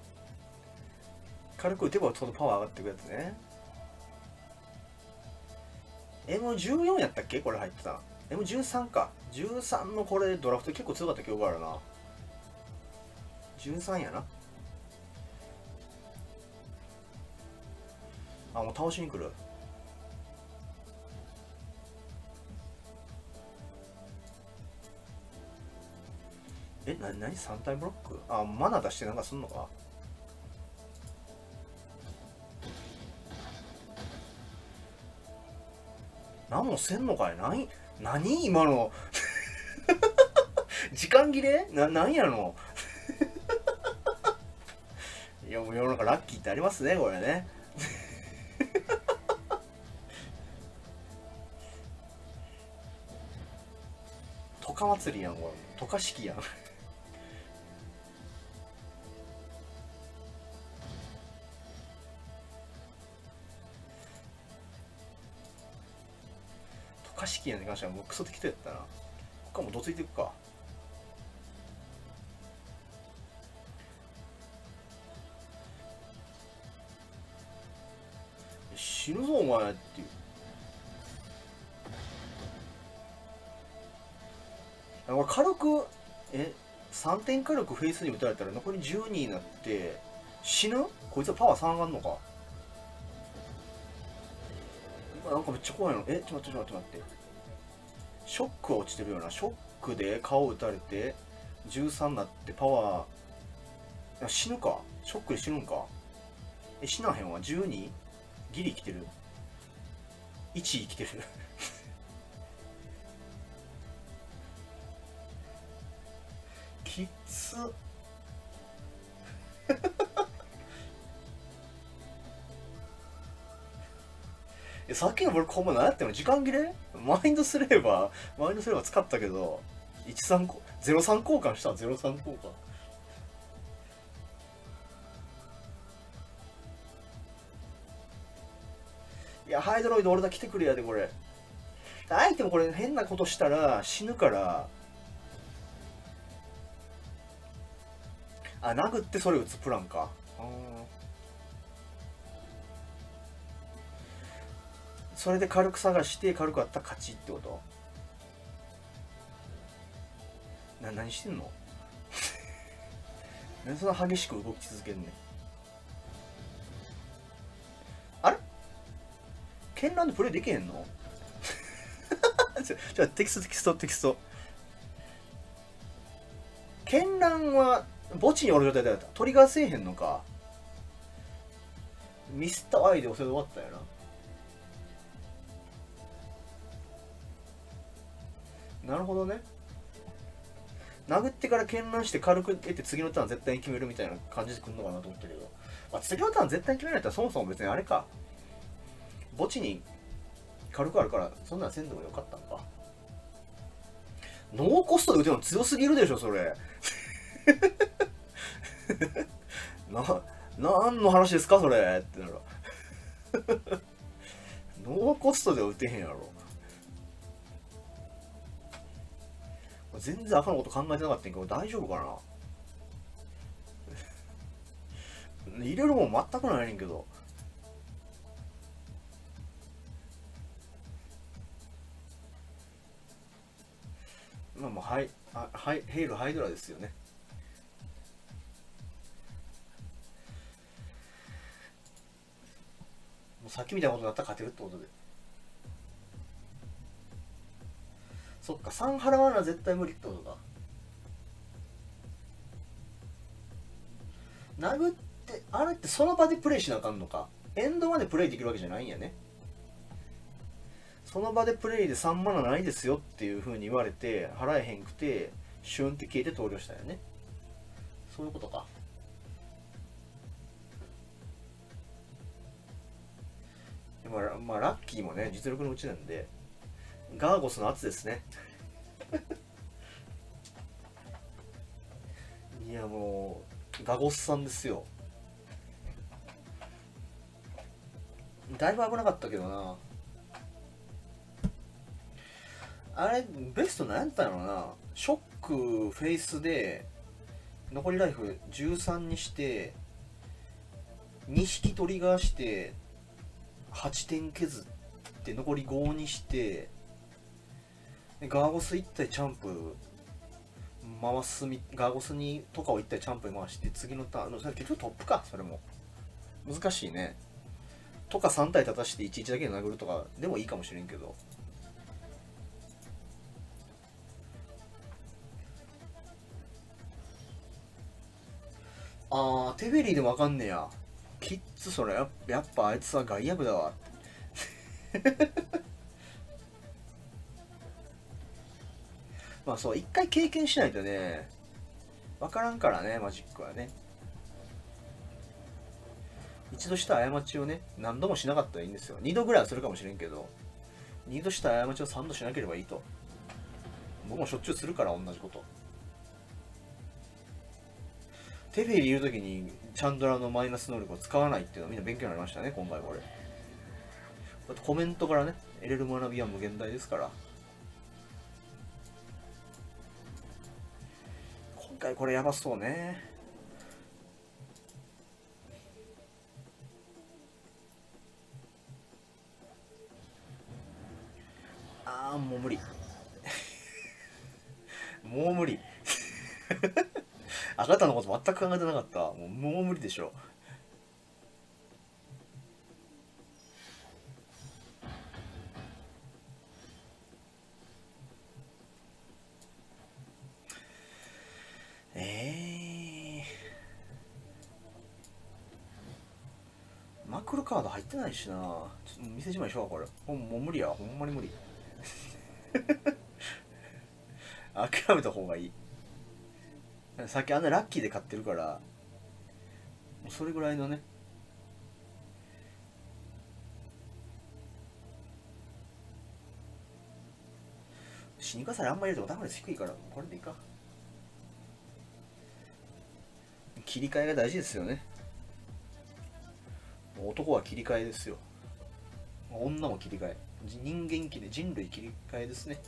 軽く打てばちょっとパワー上がってくやつね。M14 やったっけこれ入ってた M13 か。13のこれドラフト結構強かった記憶があるな。13やな。あ、もう倒しに来る。何3体ブロック。あ、マナ出してなんかすんのか。何もせんのかい。何今の時間切れなんやのいやもう世の中ラッキーってありますねこれねトカ祭りやんこれ。トカ式やんトカ式やんに関してはもうクソ適当やったな。こっからもうどついていくか。死ぬぞお前っていう。これ軽く3点火力フェイスに打たれたら残り12になって死ぬ。こいつはパワー3上がんのか。今なんかめっちゃ怖いの。ちょっと待ってショックは落ちてるよな。ショックで顔打たれて13になってパワー死ぬか。ショックで死ぬんか。死なへんわ。12ギリ生きてる。1生きてるきつさっきのブロックほんま何やってんの？時間切れ？マインドスレーバー使ったけど、03、03交換した。03交換。いや、ハイドロイド俺だ来てくれやで、これ。アイテムこれ変なことしたら死ぬから、あ、殴ってそれ撃つプランか。それで軽く探して軽くあったら勝ちってこと？何してんの？何そんな激しく動き続けんねん。あれ絢爛でプレイできへんの？じゃあテキスト。絢爛は墓地におる状態だった。トリガーせえへんのか。ミスターアイでそれで終わったよな。なるほどね。殴ってから絢爛して軽く得て次のターン絶対に決めるみたいな感じでくんのかなと思ったけど、まあ、次のターン絶対に決めないったらそもそも別にあれか、墓地に軽くあるからそんなんせんでもよかったんか。ノーコストで打てるの強すぎるでしょそれ。何の話ですかそれってなる。ノーコストでは打てへんやろ。全然赤のこと考えてなかったんけど大丈夫かな。入れるもん全くないねんけど。まあもうヘイルハイドラですよね。もうさっきみたいなことだったら勝てるってことで。そっか、3払わな絶対無理ってことか。殴って、あれってその場でプレイしなあかんのか。エンドまでプレイできるわけじゃないんやね。その場でプレイで3マナないですよっていう風に言われて、払えへんくて、シュンって消えて投了したよね。そういうことか。まあ、ラッキーもね、実力のうちなんで、ガーゴスの圧ですね。いやもう、ガゴスさんですよ。だいぶ危なかったけどな。あれ、ベスト何やったのな。ショックフェイスで、残りライフ13にして、2匹トリガーして、8点削って残り5にして、ガーゴス1体チャンプ回すガーゴスにとかを1体チャンプに回して次のターン、結局トップか。それも難しいね。とか3体立たして11だけで殴るとかでもいいかもしれんけど、あーテフェリーでもわかんねや。キッズそれやっぱあいつは外野部だわ。まあそう一回経験しないとねわからんからね、マジックはね。一度した過ちをね何度もしなかったらいいんですよ。2度ぐらいはするかもしれんけど、2度した過ちを3度しなければいいと。僕もしょっちゅうするから同じこと。テフェリーいる時にチャンドラのマイナス能力を使わないっていうのはみんな勉強になりましたね今回これ。あとコメントからね、得れる学びは無限大ですから。今回これやばそうね。あーもう無理。もう無理。あなたのこと全く考えてなかった。もう無理でしょ。マクロカード入ってないしな。ちょっと見せしましょうこれ。もう無理や。ほんまに無理。諦めた方がいい。さっきあんなラッキーで買ってるから、もうそれぐらいのね。 死にかされあんまり入れてもダメです。低いから、これでいいか。切り替えが大事ですよね。男は切り替えですよ。女も切り替え。人間切り、人類切り替えですね。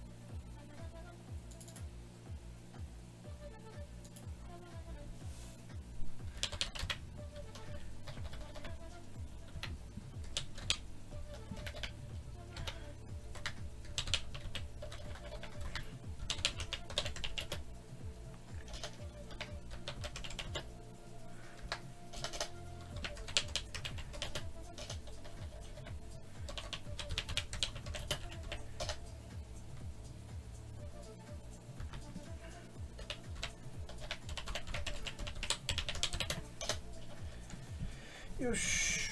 よし。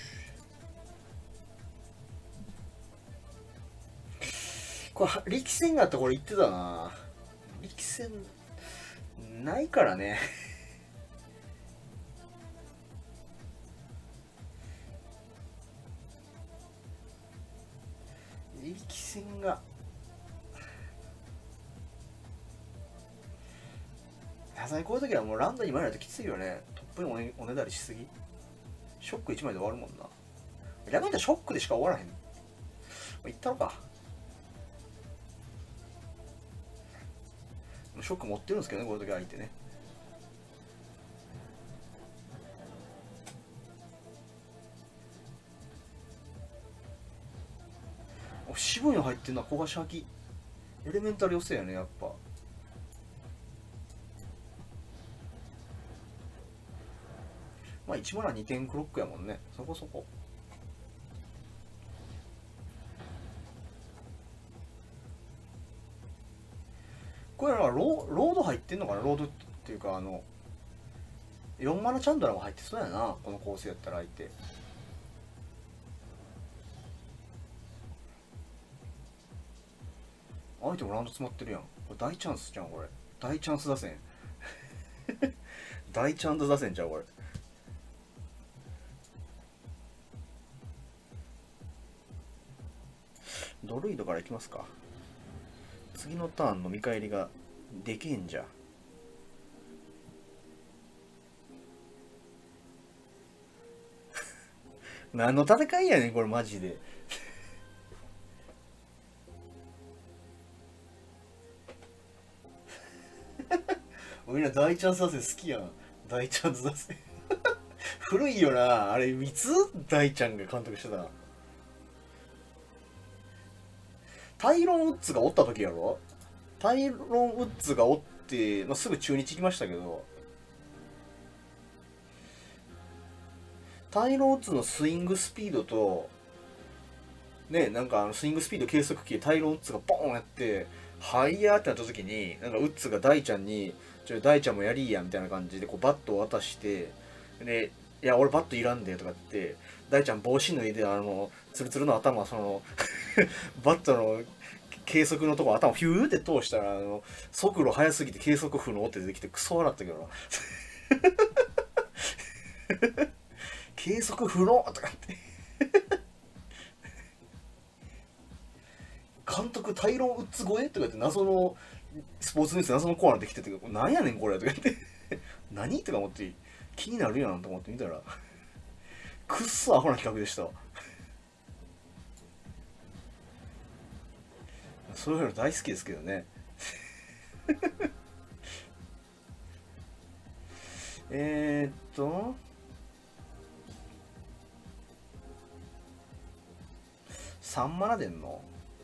これ力戦があったらこれ言ってたな。力戦ないからね。力戦がさすがにこういう時はもうランダに前ないときついよね。トップにおねだりしすぎ。ショック1枚で終わるもんな。逆に言ったらショックでしか終わらへん。いったのか。ショック持ってるんですけどね、こういう時相手ね。渋いの入ってんな、小菓子履き。エレメンタル寄せやね、やっぱ。まあ1マナ2点クロックやもんね、そこそこ。これはロード入ってんのかな。ロードっていうか4マナチャンドラも入ってそうやな、この構成やったら相手。相手もラウンド詰まってるやん。これ大チャンスじゃん、これ。大チャンス打線。大チャンス打線じゃん、これ。ドルイドからいきますか。次のターンの見返りがでけえんじゃ。何の戦いやねんこれマジで。みんな大チャンス打線好きやん。大チャンス打線。古いよなあれ。いつ大ちゃんが監督してた。タイロン・ウッズがおった時やろ。タイロン・ウッズがおって、まあ、すぐ中日行きましたけど、タイロン・ウッズのスイングスピードとね、なんかスイングスピード計測器でタイロン・ウッズがボーンやってはいやーってなった時に、なんかウッズが大ちゃんに大ちゃんもやりーやみたいな感じでこうバットを渡して、でいや俺バットいらんでとかって大ちゃん帽子脱いでツルツルの頭バットの計測のとこ頭フューって通したら速度速すぎて計測不能って出てきてクソ笑ったけどな。計測不能とかって監督タイロン・ウッズ超えとか言って謎のスポーツニュース謎のコーナーできてて、なんやねんこれとか言って何とか思って気になるやんと思って見たらくっそアホな企画でした。そういうの大好きですけどね。3マナでんの。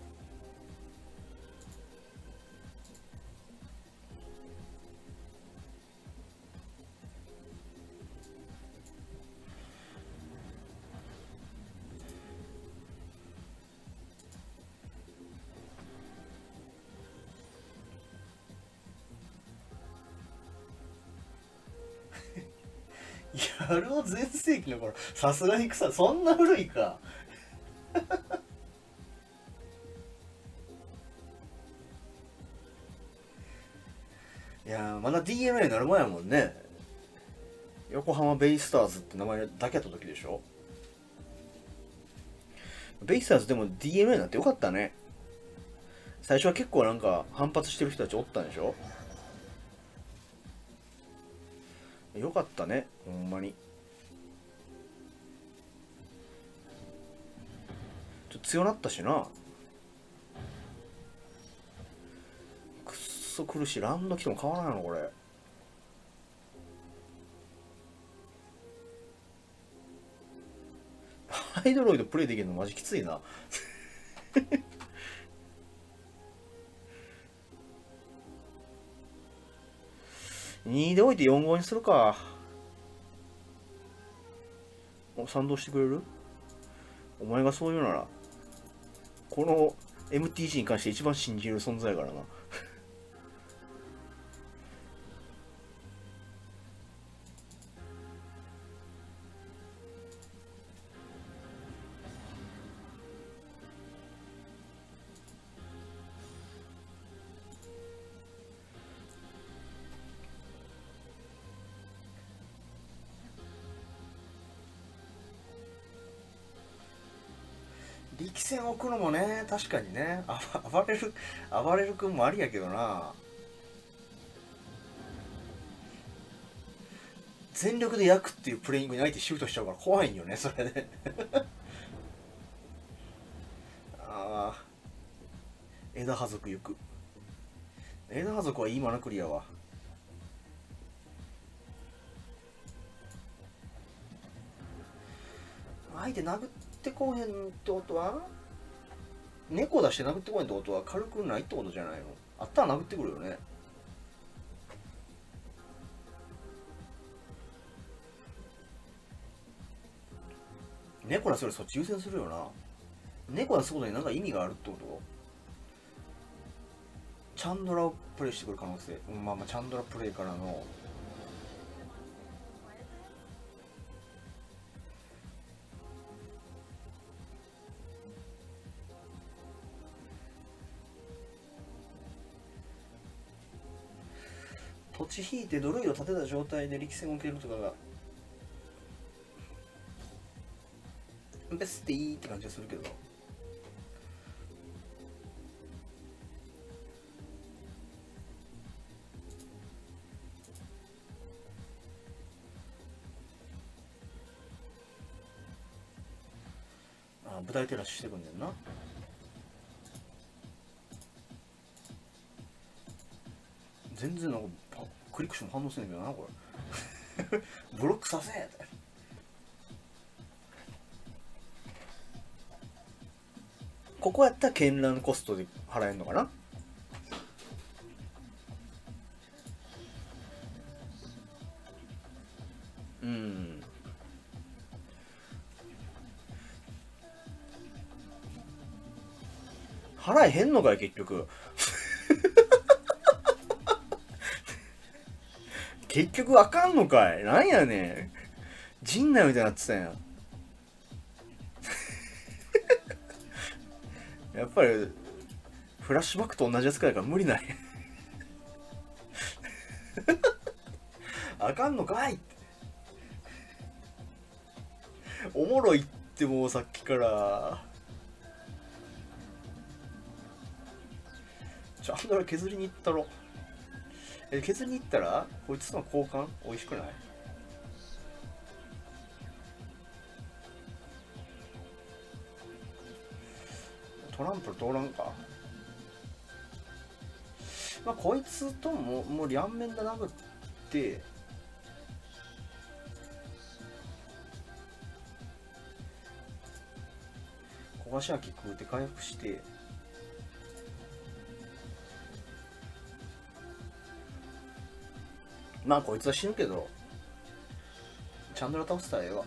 やるを全盛期の頃、さすがに草、そんな古いか。いやー、まだ DNA になる前やもんね。横浜ベイスターズって名前だけやった時でしょ。ベイスターズでも DNA になってよかったね。 最初は結構なんか反発してる人たちおったんでしょ。よかったね、ほんまに。ちょっと強なったしな。くっそ苦しい。ランド来ても変わらないのこれ。ハイドロイドプレイできるのマジきついな。2で置いて4号にするか。賛同してくれる？お前がそう言うなら、この MTG に関して一番信じる存在やからな。力戦置くのもね、確かにね、暴れる君もありやけどな。全力で焼くっていうプレイングに相手シュートしちゃうから怖いんよね、それで。ああ、枝葉族行く。枝葉族はいいマナクリアわ。相手殴ってこうへんってことは、猫出して殴ってこへんってことは軽くないってことじゃないの？あったら殴ってくるよね。猫出すよりそっち優先するよな。猫出すことに何か意味があるってこと？チャンドラをプレイしてくる可能性、まあまあチャンドラプレイからの土地引いてドルイを立てた状態で力戦を受けるとかがベストでいいって感じがするけど、あ、舞台照らししてくんねんな。全然なんかクリックしても反応せんねんけどなこれ。ブロックさせーって。ここやったら絢爛コストで払えんのかな。うん、払えへんのかい結局。結局あかんのかい。なんやねん、陣内みたいになってたやん。やっぱりフラッシュバックと同じ扱いから無理ない。あかんのかい。おもろいってもうさっきから。ちゃんと削りに行ったろ。削りに行ったらこいつとの交換美味しくない？トランプル通らんか。まあこいつともう両面で殴って小菓子焼き食うて回復して、まあこいつは死ぬけどチャンドラ倒せたらええわ。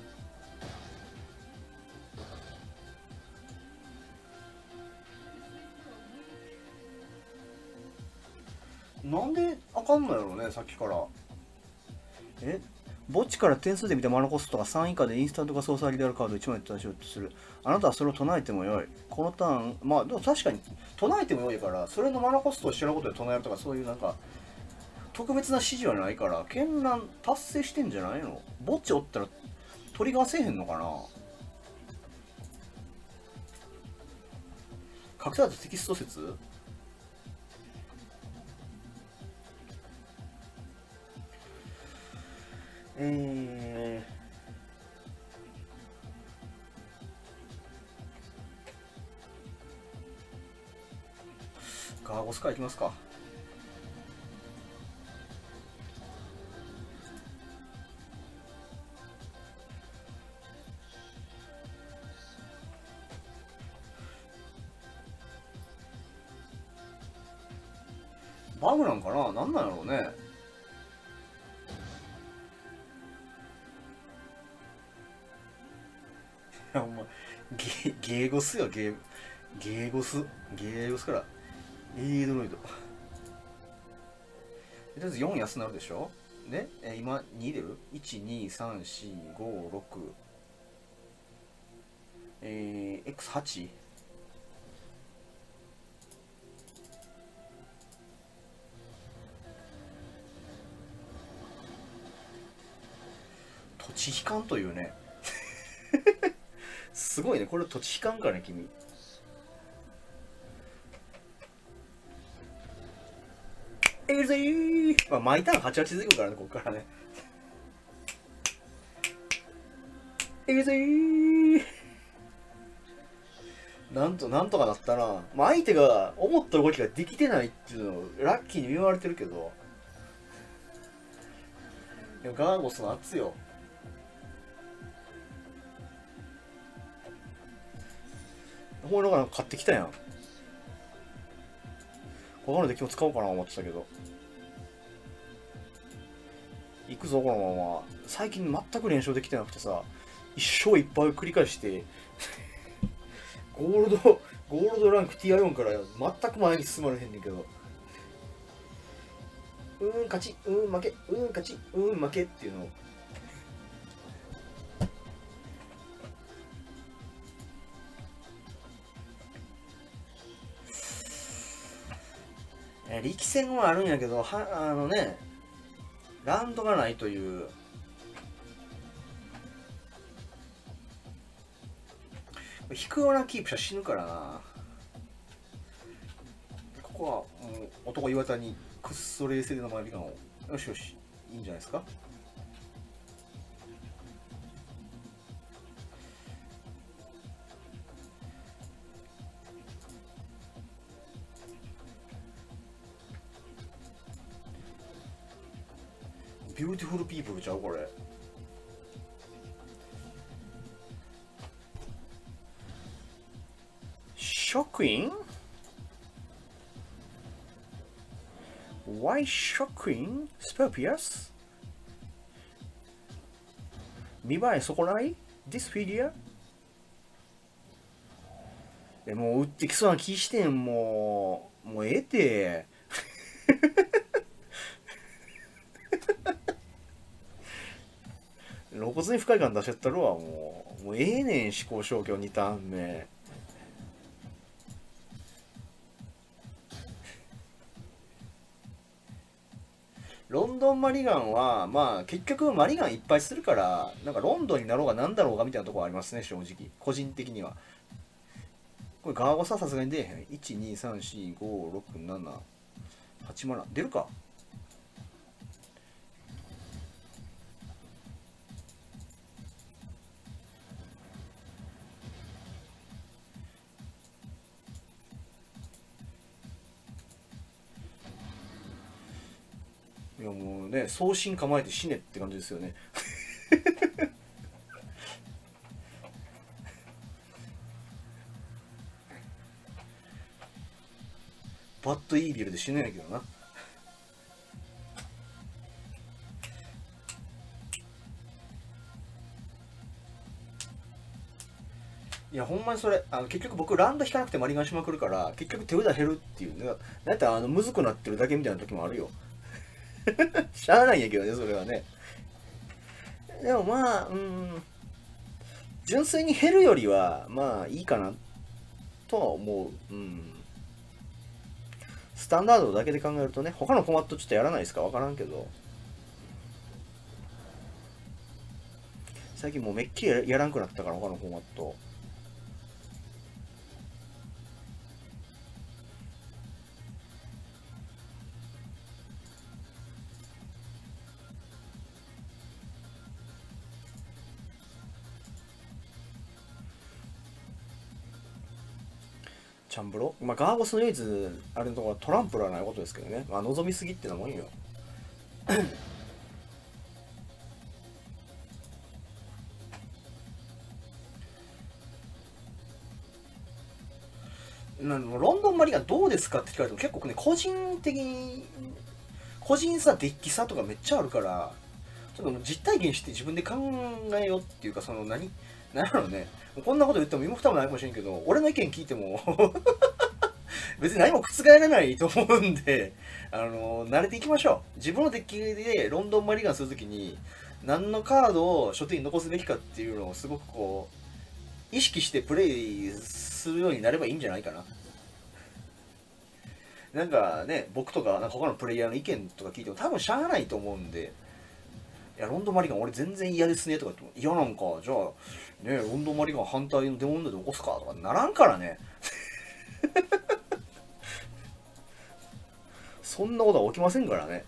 なんであかんのやろうねさっきから。墓地から点数で見たマナコストが3以下でインスタントが操作であるカード1枚出しようとする。あなたはそれを唱えてもよい。このターン、まあでも確かに唱えてもよいから、それのマナコストを知らんことで唱えるとかそういうなんか特別な指示はないから、絢爛達成してんじゃないの？墓地おったらトリガーせえへんのかな。隠されたテキスト説えガーゴスからいきますか。バグなんかな、なんなんやろうね。いやお前ゲーゴスよ、ゲーゴスからエイドロイド。とりあえず4安なるでしょ。で、今2出る ?1,2,3,4,5,6 X8。 土地引かんというね。すごいね、これ土地引かんかね君。えぐるぜー。まあ毎ターン88でいくからね、こっからね。えぐるぜー。なんとかなったな。まあ相手が思った動きができてないっていうのをラッキーに見舞われてるけど、でもガーゴスの圧よ。ほら、なんか買ってきたやん。他のデッキも使おうかな思ってたけど。行くぞ、このまま。最近全く連勝できてなくてさ、一生いっぱい繰り返して、ゴールドランク TR4 から全く前に進まれへんねんけど。勝ち、負け、勝ち、負けっていうのを。力戦はあるんやけど、ランドがないという。引くようなキープしたら死ぬからな。ここはもう男岩田にくっそ冷静な周り感を。よしよし、いいんじゃないですか。ビューティフルピープルちゃうこれ。Shocking? Why shocking? Spurpius? 見栄え損ない ?This figure? もう打ってきそうな気してん、もうええて。露骨に不快感出しちゃったるわ、もうええねん、思考消去2ターン目。ロンドンマリガンは、まあ結局マリガンいっぱいするから、なんかロンドンになろうがなんだろうがみたいなところありますね、正直。個人的には。これガーゴささすがに出えへん。1、2、3、4、5、6、7、8マナ。出るか。いやもうね、送信構えて死ねって感じですよね。バッドイービルで死ねないけどな。いやほんまにそれ結局僕ランド引かなくてマリガンしまくるから結局手札減るっていうね。だいたらむずくなってるだけみたいな時もあるよ。しゃあないんやけどねそれはね。でもまあ純粋に減るよりはまあいいかなとは思う。スタンダードだけで考えるとね、他のフォーマットちょっとやらないですか分からんけど、最近もうめっきりやらんくなったから他のフォーマット。 チャンブロ、まあ、ガーゴスの唯一あれのところはトランプルはないことですけどね、まあ、望みすぎってなもんよ。ロンドンマリガンどうですかって聞かれても結構ね、個人的に個人差デッキ差とかめっちゃあるから、ちょっと実体験して自分で考えようっていうか、その何やろうね、こんなこと言っても身も蓋もないかもしれんけど、俺の意見聞いても別に何も覆らないと思うんで、慣れていきましょう。自分のデッキでロンドンマリガンするときに何のカードを書店に残すべきかっていうのをすごくこう意識してプレイするようになればいいんじゃないかな。なんかね、僕とかなんか他のプレイヤーの意見とか聞いても多分しゃあないと思うんで、いや、ロンドンマリガン俺全然嫌ですねとか言っても、嫌なんか、じゃあ、ね、ロンドンマリガン反対のデモンドで起こすかとかならんからね。そんなことは起きませんからね。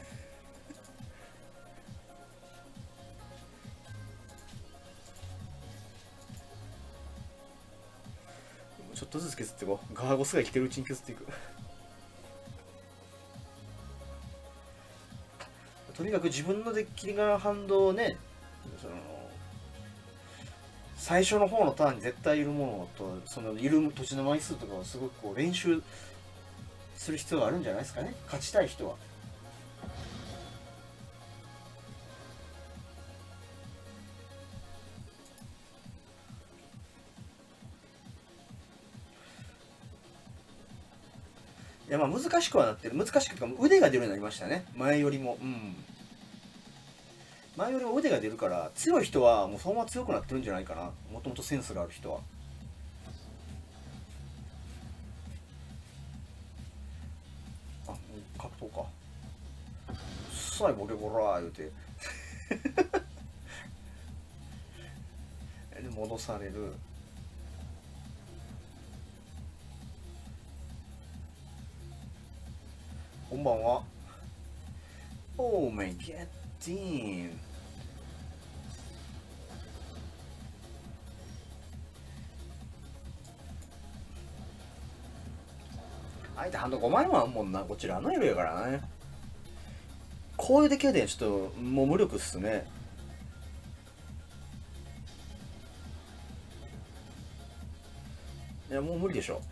ちょっとずつ削っていこう。ガーゴスが生きてるうちに削っていく。とにかく自分のデッキが反動をね、その最初の方のターンに絶対いるものと、そのいる土地の枚数とかをすごくこう練習する必要があるんじゃないですかね、勝ちたい人は。いや、まあ難しくはなってる。難しくとか腕が出るようになりましたね、前よりも。うん、前よりも腕が出るから、強い人はもうそのまま強くなってるんじゃないかな、もともとセンスがある人は。あ、もう格闘か。さいボケコラー言うてで戻される。こんばんは。オーメンゲッティン。相手ハンド5枚もあんもんな、こちらの色やからね。こういう出来でちょっともう無力っすね。いや、もう無理でしょ。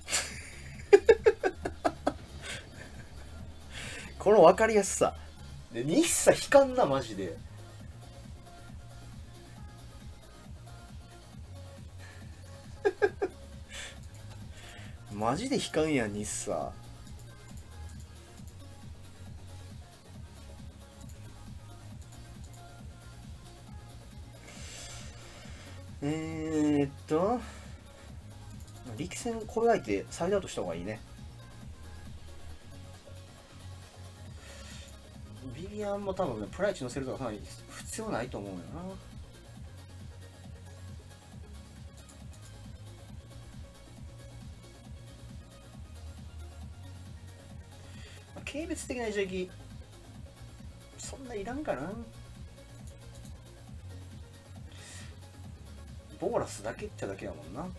この分かりやすさで、日差引かんなマジで。マジで引かんやん日差。力戦これ相手サイドアウトした方がいいね。ビビアンも多分ね、プライチ乗せるとかかなり必要ないと思うよな。軽蔑的な一撃そんないらんかな。ボーラスだけっちゃだけやもんな。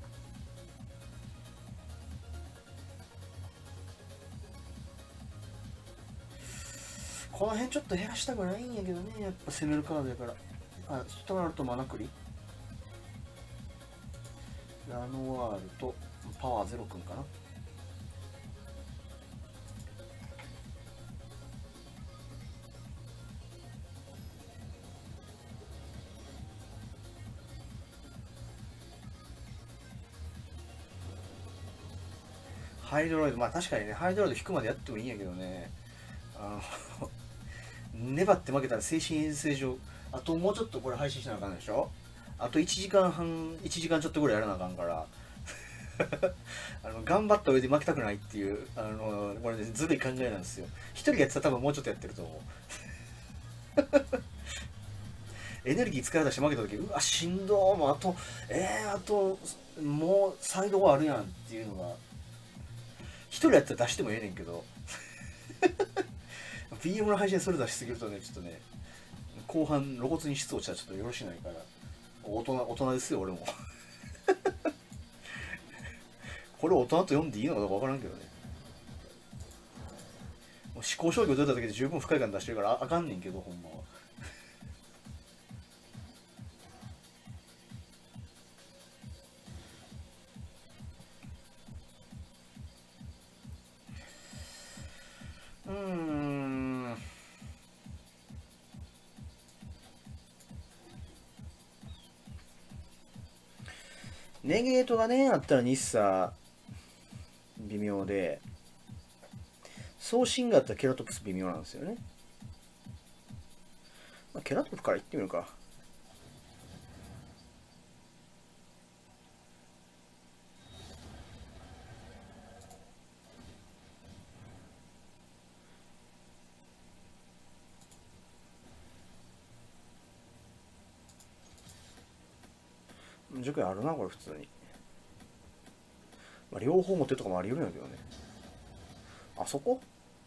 この辺ちょっと減らしたくないんやけどね、やっぱ攻めるカードやから。あ、となるとマナクリ、ラノワールとパワーゼロくんかな。ハイドロイド、まあ確かにね、ハイドロイド引くまでやってもいいんやけどね、粘って負けたら精神衛生上、あともうちょっとこれ配信しなあかんでしょ。あと1時間半、1時間ちょっとぐらいやらなあかんから頑張った上で負けたくないっていう、これね、ずるい考えなんですよ。一人でやってたら多分もうちょっとやってると思うエネルギー使い出して負けた時、うわしんどー、もうあとあともうサイドはあるやんっていうのが、一人やったら出してもええねんけどPM の配信それ出しすぎるとね、ちょっとね、後半露骨に質落ちたらちょっとよろしないから、大人ですよ俺もこれ大人と読んでいいのかどうか分からんけどね。もう思考消去出ただけで十分不快感出してるからあかんねんけど、ほんまは。ネゲートがね、あったら日差微妙で、送信があったらケラトプス微妙なんですよね。まあ、ケラトプスからいってみるか。塾あるな、これ普通に。まあ、両方持ってるとかもあり得るんだけどね。あそこ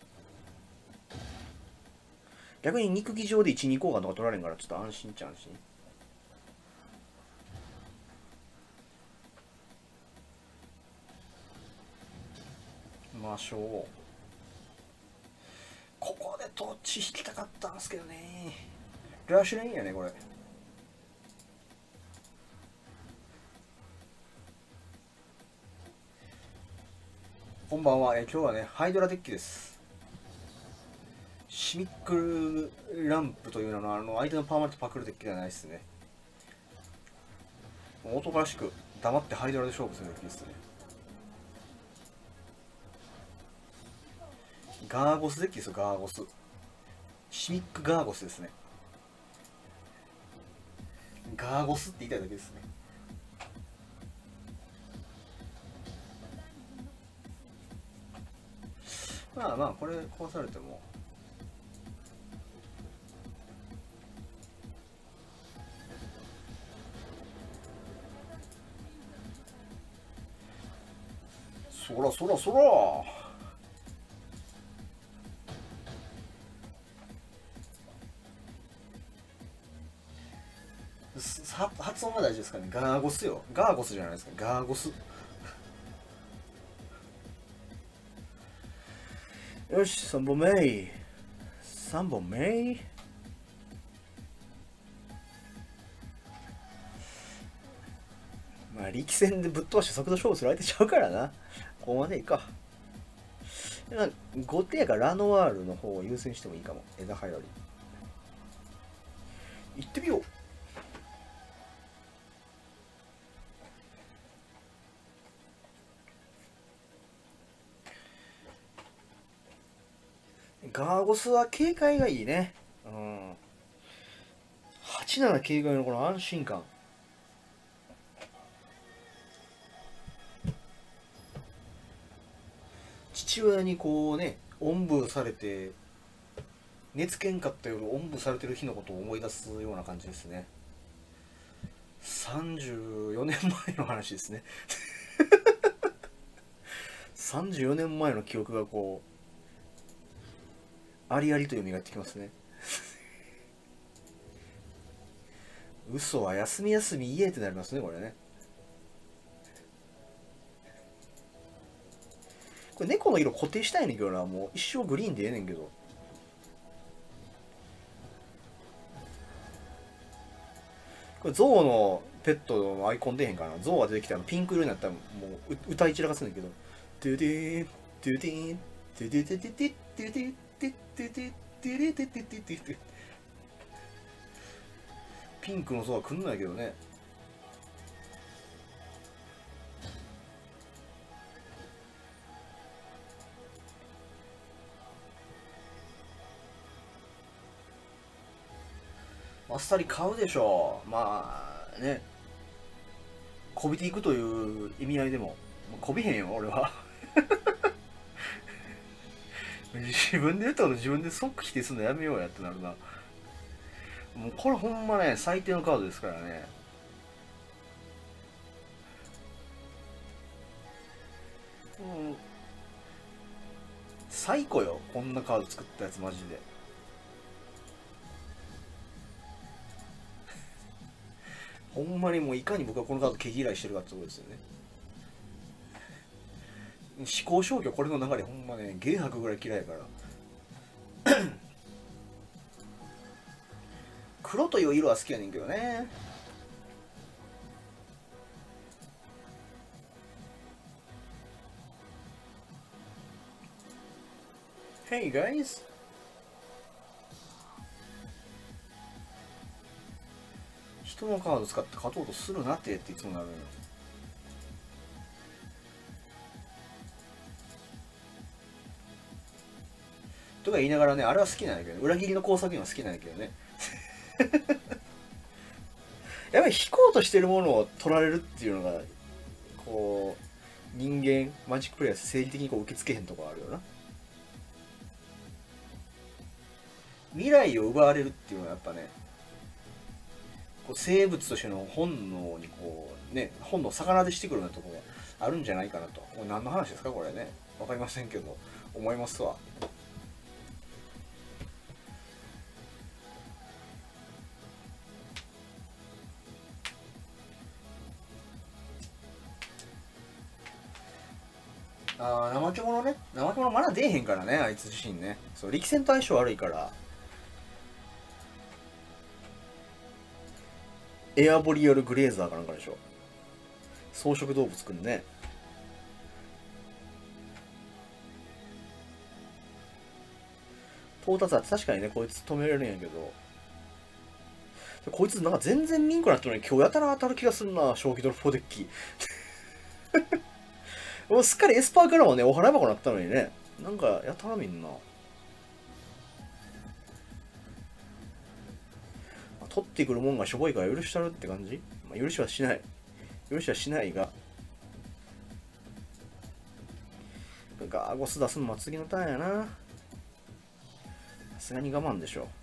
逆に肉議場で1、2交換とか取られんからちょっと安心っちゃ安心。ましょう。ここでトッチ引きたかったんですけどね。ラッシュレインやね、これ。こんばんは。今日はね、ハイドラデッキです。シミックランプというのは相手のパーマネントパクるデッキではないですね。男らしく黙ってハイドラで勝負するデッキですね。ガーゴスデッキですよ、ガーゴス。シミックガーゴスですね。ガーゴスって言いたいだけですね。まあまあ、これ壊されても。そらそらそら。発音が大事ですかね。ガーゴスよ。ガーゴスじゃないですか。ガーゴス。よし、3本目。3本目。まあ、力戦でぶっ飛ばして速度勝負する相手ちゃうからな。ここまでいいか。まあ、後手やからラノワールの方を優先してもいいかも。枝葉より。行ってみよう。ガーゴスは警戒がいいね。うん。87警戒のこの安心感。父親にこうね、おんぶされて、寝つけんかった夜、おんぶされてる日のことを思い出すような感じですね。34年前の話ですね。34年前の記憶がこう、ありありと蘇ってきますね。嘘は休み休み言えってなりますね、これね。これ猫の色固定したいねんけどな、もう一生グリーンでええねんけど。これゾウのペットのアイコン出へんかな。ゾウが出てきたらピンク色になったらもう歌い散らかすんだけど。トゥデートゥデートゥデートゥデートゥデートゥデートゥデートゥデートゥデートゥデートゥデーピンクのゾウは来んないけどね。あっさり買うでしょう。まあね、こびていくという意味合いでも、こびへんよ、俺は。自分で言ったこと自分で即否定するのやめようやってなるな。もうこれほんまね、最低のカードですからね。うん、最高よ、こんなカード作ったやつマジで。ほんまにもういかに僕はこのカード毛嫌いしてるかってことですよね。 思考消去これの流れほんまね、ゲー吐くぐらい嫌いやから。黒という色は好きやねんけどね。Hey guys! 人のカード使って勝とうとするなっていつもなるのよ。とか言いながらね、あれは好きなんだけど、ね、裏切りの工作員は好きなんだけどね。やっぱり引こうとしてるものを取られるっていうのが、こう、人間、マジックプレイヤー生理的にこう受け付けへんとこあるよな。未来を奪われるっていうのはやっぱね、こう生物としての本能にこう、ね、本能を逆なでしてくるようなところがあるんじゃないかなと。これ何の話ですかこれね。わかりませんけど、思いますわ。ああ、怠け者ね。怠け者まだ出えへんからね、あいつ自身ね。そう、力戦と相性悪いから。エアボリアルグレーザーかなんかでしょ。草食動物くんね。到達は確かにね、こいつ止めれるんやけど。こいつなんか全然ミンクなったのに今日やたら当たる気がするな、正気ドロップデッキ。もうすっかりエスパーからもね、お払い箱なったのにね。なんかやたらみんな。取ってくるもんがしょぼいから許したるって感じ、まあ、許しはしない。許しはしないが。ガーゴス出すのも次のターンやな。さすがに我慢でしょ。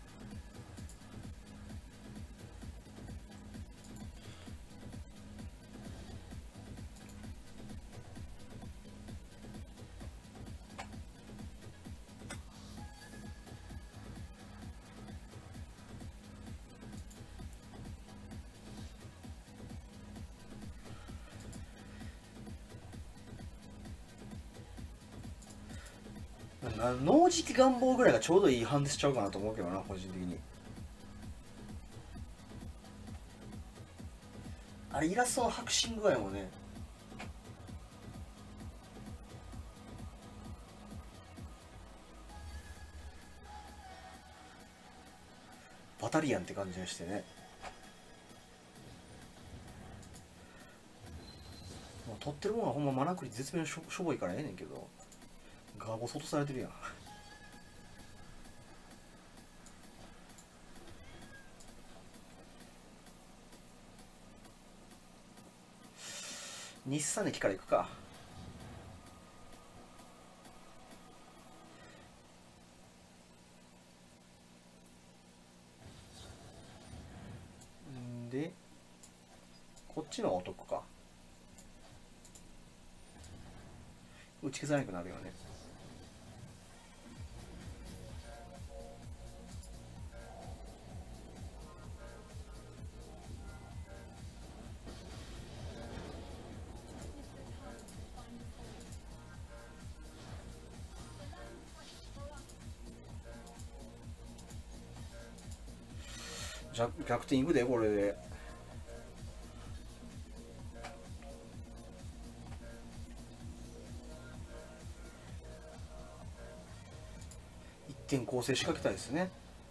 脳磁気願望ぐらいがちょうどいいハンデしちゃうかなと思うけどな、個人的に。あれイラストの迫真具合もね、バタリアンって感じがしてね。もう撮ってるもんはほんまマナクリ絶妙にしょぼいからええねんけど、ガーゴス落とされてるやん。日産駅から行くか。んでこっちのお得か。打ち消さなくなるよね。逆転いくでこれで。一点構成仕掛けたいですね。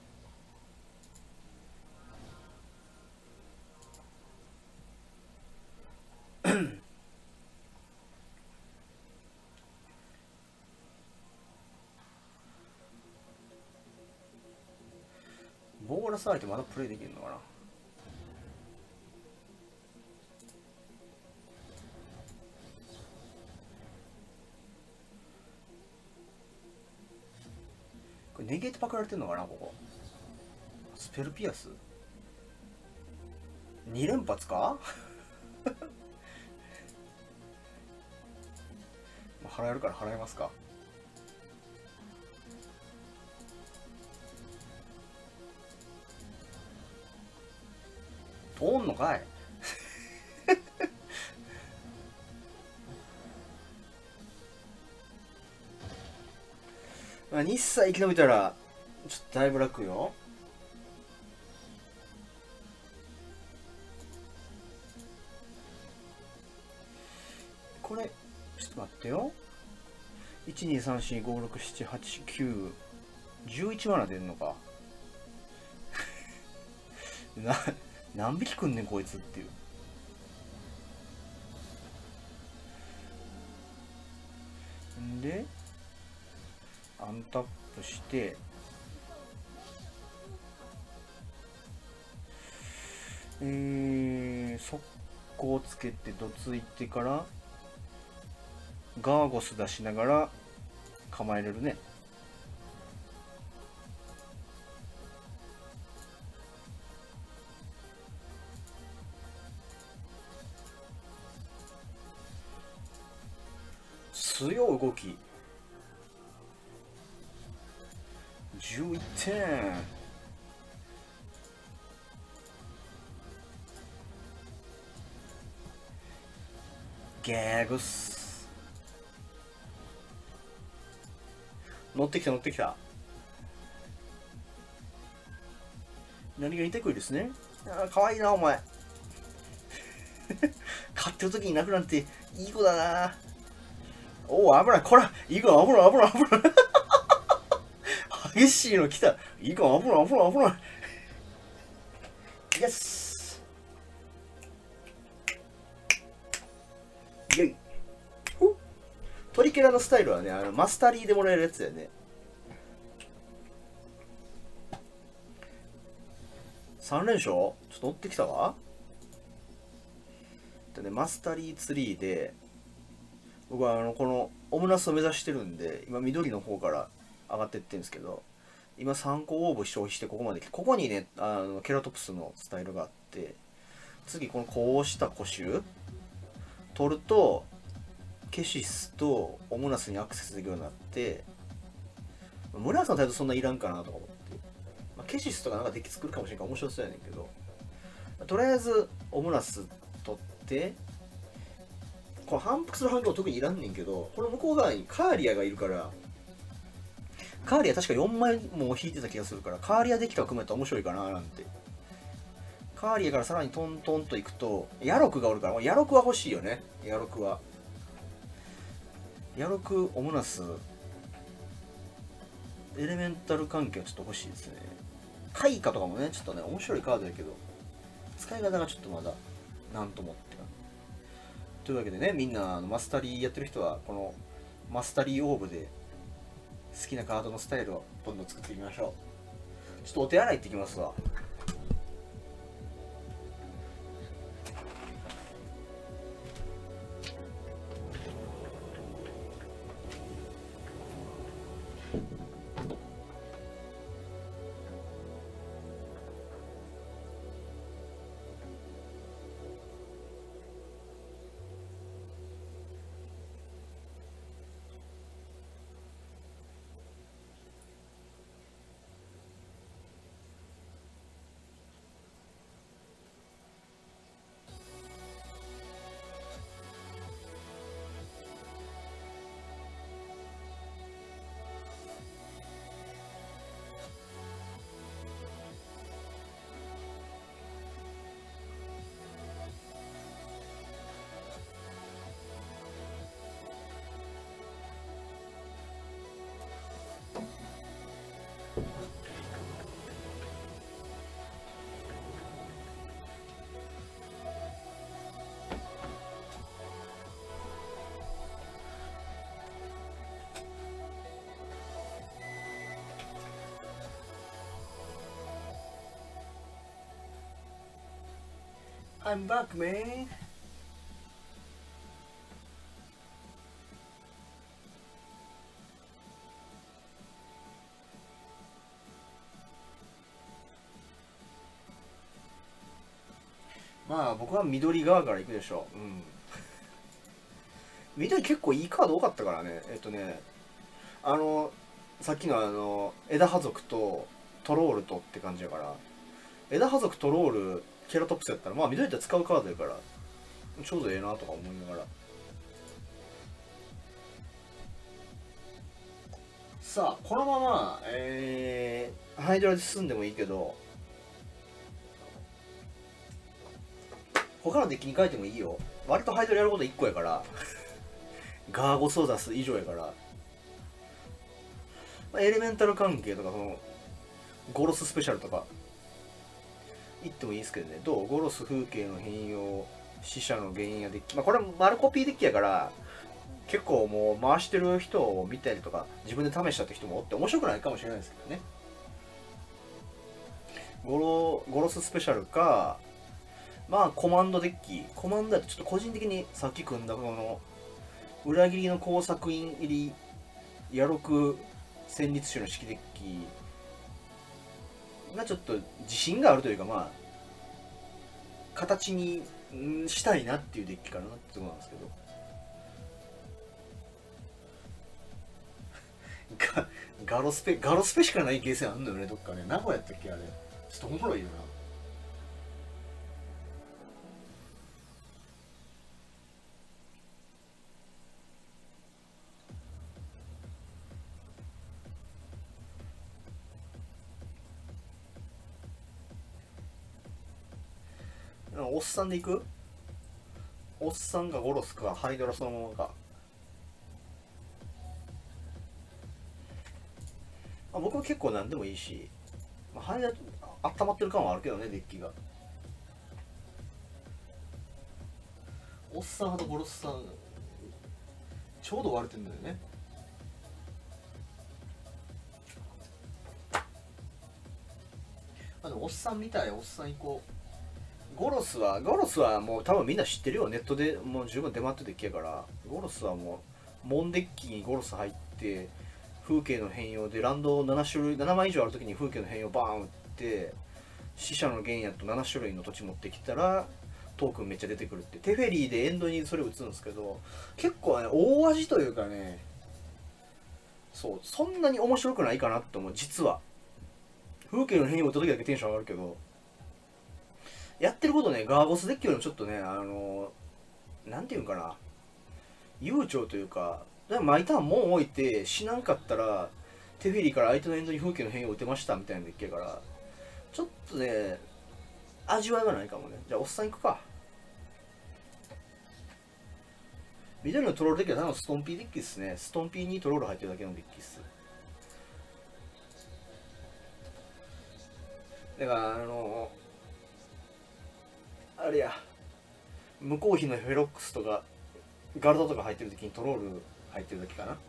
ボーラス相手まだプレイできるのかな。これネゲートパクられてんのかなここ。スペルピアス2連発か。払えるから払いますか。通んのかい。 日歳生き延びたらちょっとだいぶ楽よ。これちょっと待ってよ。12345678911マナ出んのか。何匹くんねんこいつっていう。んでアンタップして速攻つけてどついてからガーゴス出しながら構えれるね。強い動き。11点。ゲーグス。乗ってきた乗ってきた。何が似てくるですね。あ、かわいいなお前。買ってる時に泣くなんていい子だな。おお、危ない。こら、いい子、危ない危ない危ない。激しいの来た。いい子、危ない危ない危ない。イエス。イェイ。トリケラのスタイルはね、マスタリーでもらえるやつだよね。3連勝ちょっと乗ってきたわ。でね、マスタリーツリーで、僕はこのオムナスを目指してるんで、今緑の方から上がってってるんですけど、今3個オーブ消費してここまで来て、ここにね、ケラトプスのスタイルがあって、次このこうした固執取ると、ケシスとオムナスにアクセスできるようになって、ムラさんのタイトルそんないらんかなとか思って、ケシスとかなんかデッキ作るかもしれんから面白そうやねんけど、とりあえずオムナス取って、この反復する反響特にいらんねんけど、この向こう側にカーリアがいるから、カーリア確か4枚も引いてた気がするから、カーリアデッキとか組めたら面白いかななんて。カーリアからさらにトントンといくと、ヤロクがおるから、ヤロクは欲しいよね。ヤロクは。ヤロク、オムナス、エレメンタル関係はちょっと欲しいですね。カイカとかもね、ちょっとね、面白いカードやけど、使い方がちょっとまだ、なんともって感じ。というわけでね、みんなマスタリーやってる人は、このマスタリーオーブで好きなカードのスタイルをどんどん作っていきましょう。ちょっとお手洗い行ってきますわ。I'm back, man. まあ僕は緑側から行くでしょう。うん。緑結構いいカード多かったからね。さっきの枝葉族とトロールとって感じやから、枝葉族トロールケラトプスやったらまあ緑で使うカードやからちょうどええなとか思いながら、 さあこのままハイドラで進んでもいいけど、他のデッキに変えてもいいよ。割とハイドラやること1個やからガーゴソーダス以上やから、まあ、エレメンタル関係とかそのゴロススペシャルとか言ってもいいですけどね。どうゴロス風景の変容、死者の原因やデッキ、まあこれは丸コピーデッキやから結構もう回してる人を見たりとか自分で試したって人もおって面白くないかもしれないですけどね。ゴロススペシャルか、まあコマンドデッキ、コマンドだとちょっと個人的にさっき組んだこの裏切りの工作員入り野録戦慄種の式デッキがちょっと自信があるというか、まあ形にしたいなっていうデッキかなってところなんですけど、ガロスペしかないゲーセンあんのよね、どっかね。名古屋やったっけあれ。ちょっとおもろいよな。おっさんでいく？おっさんがゴロスかハイドラそのままか。まあ、僕は結構何でもいいし、まあ、ハイドラ温まってる感はあるけどね、デッキが。おっさんとゴロスさんちょうど割れてんだよね。まあ、でもおっさんみたい、おっさん行こう。ゴロスはもう多分みんな知ってるよ。ネットでもう十分出回ってるデッキやから。ゴロスはもうモンデッキにゴロス入って風景の変容でランド7種類7枚以上あるときに風景の変容バーン打って、死者の原野と7種類の土地持ってきたらトークンめっちゃ出てくるって。テフェリーでエンドにそれを打つんですけど、結構ね大味というかね、そうそんなに面白くないかなって思う。実は風景の変容を打った時だけテンション上がるけど、やってることね、ガーゴスデッキよりもちょっとね、なんていうんかな、悠長というか、毎ターン門置いて死なんかったら、テフェリーから相手のエンドに風景の変異を打てましたみたいなデッキやから、ちょっとね、味わいがないかもね。じゃあ、おっさん行くか。緑のトロールデッキはただのストンピーデッキですね。ストンピーにトロール入ってるだけのデッキっす。だから、あれや、向こう比のフェロックスとか、ガルドとか入ってる時にトロール入ってるだけかな。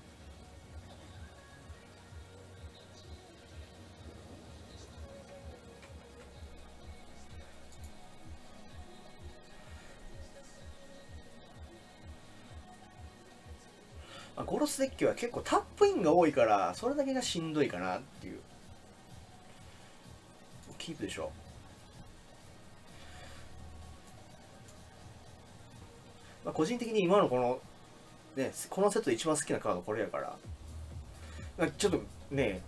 まあ、ゴロスデッキは結構タップインが多いからそれだけがしんどいかなっていう。キープでしょ。まあ、個人的に今のこのね、このセットで一番好きなカードこれやから、まあ、ちょっとね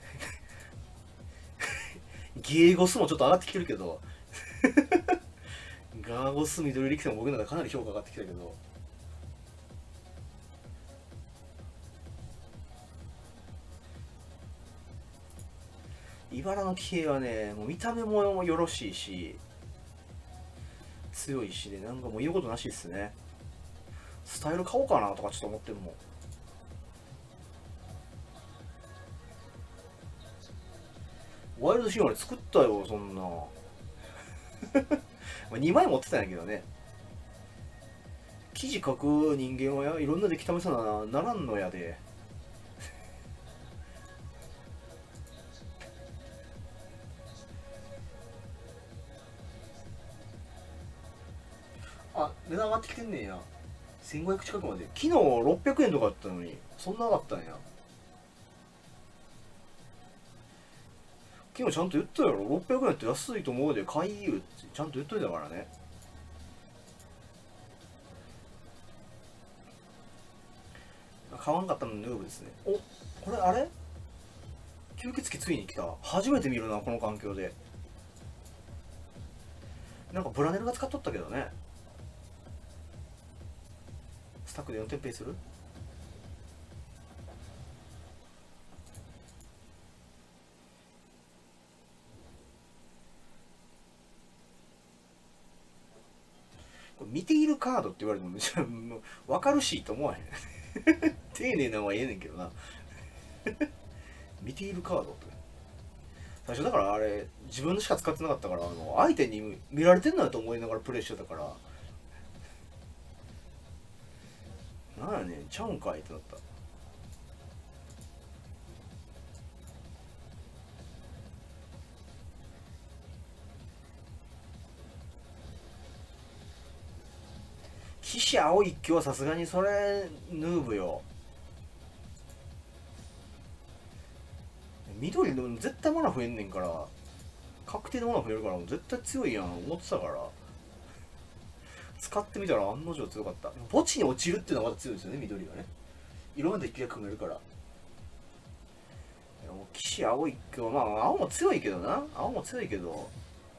ゲーゴスもちょっと上がってきてるけどガーゴス緑力戦も僕の中でかなり評価上がってきたけど、茨の騎兵はね、もう見た目もよろしいし強いしで、なんかもう言うことなしっすね。スタイル買おうかなとかちょっと思ってるもん。ワイルドシーンあれ作ったよ、そんな2枚持ってたんやけどね。記事書く人間はいろんなでき試さならんのやで。あ、値段上がってきてんねんや。1500近くまで。昨日600円とかあったのにそんな上がったんや。昨日ちゃんと言ったやろ。600円って安いと思うで買い言うってちゃんと言っといたからね。買わんかったのヌーブですね。お、これあれ吸血鬼ついに来た。初めて見るな、この環境で。なんかブラネルが使っとったけどね。スタックで4点ペイする。 見ているカードって言われてももう分かるしと思わへん丁寧なのはええねんけどな見ているカードって最初だからあれ自分のしか使ってなかったから相手に見られてんのやと思いながらプレイしてたからなんやねんちゃうんかいってなった。騎士青一挙はさすがにそれヌーブよ。緑でも絶対マナ増えんねんから確定でマナ増えるから絶対強いやん思ってたから使ってみたら案の定強かった。墓地に落ちるっていうのはまだ強いですよね緑はね。いろんなデッキが組めるから。騎士青一挙はまあ青も強いけどな青も強いけど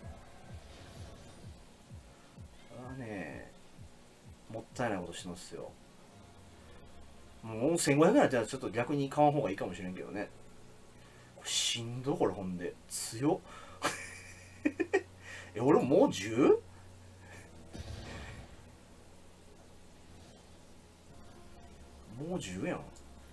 ねもったいないことしてますよ。もう1500円やったらちょっと逆に買わん方がいいかもしれんけどね。これしんどこれほんで強っ俺もう 10？ もう10やん。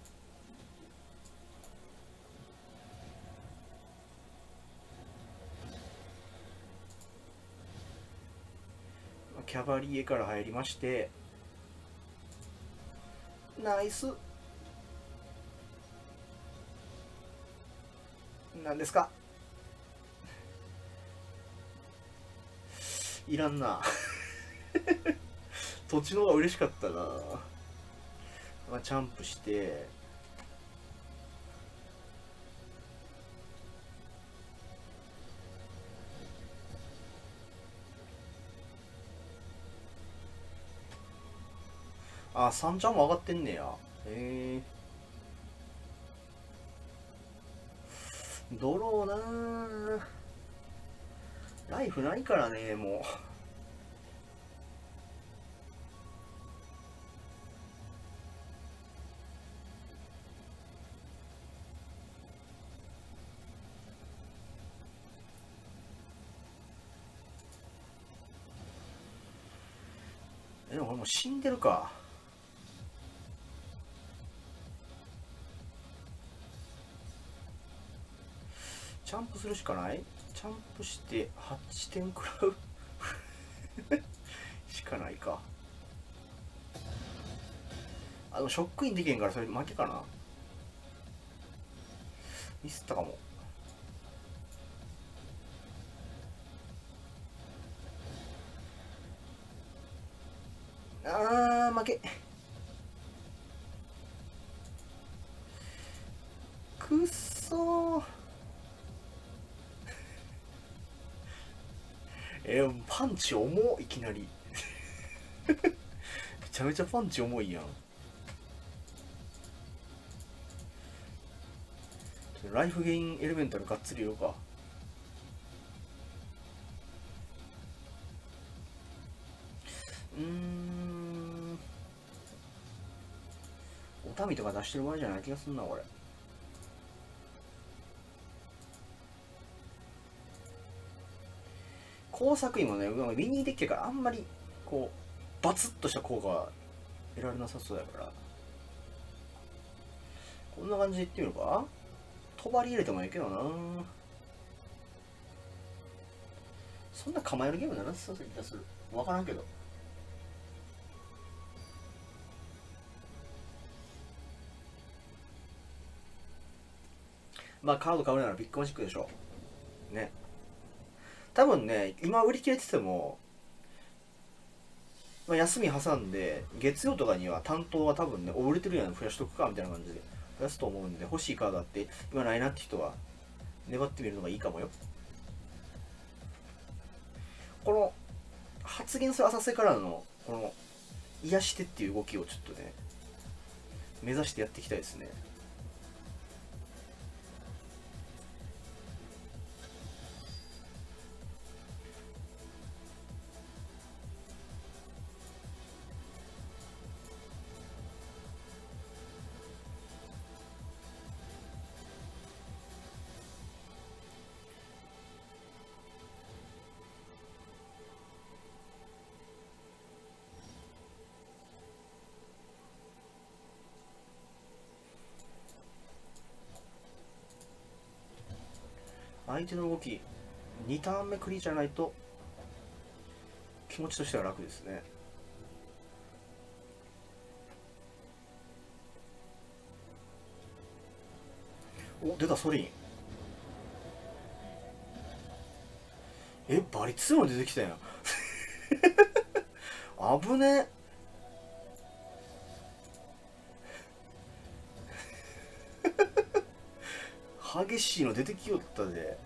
キャバリエから入りましてナイス。何ですかいらんな土地の方が嬉しかったな。まあ、ジャンプしてあ3ちゃんも上がってんねや。へえドローなーライフないからねもうでも俺もう死んでるか。ジャンプするしかない。ジャンプして8点食らうしかないか。ショックインできへんからそれ負けかな。ミスったかも。負けくっそーパンチ重いきなりめちゃめちゃパンチ重いやん。ライフゲインエレメンタルがっつり言うか。お民とか出してる場合じゃない気がすんなこれ。工作員もねウィニーデッキやからあんまりこうバツッとした効果は得られなさそうやからこんな感じでいってみるか。帳入れてもいいけどな。そんな構えるゲームならなさそうな気がする。分からんけどまあカード買うならビッグマジックでしょね。多分ね今売り切れてても、まあ、休み挟んで月曜とかには担当は多分ね売れてるやん増やしとくかみたいな感じで増やすと思うんで欲しいカードあって今ないなって人は粘ってみるのがいいかもよ。この発言する浅瀬からのこの癒してっていう動きをちょっとね目指してやっていきたいですね。 相手の動き2ターン目クリーチャーないと気持ちとしては楽ですね。お、出たソリン。え、バリ強いの出てきたやん。危ね。激しいの出てきよったで。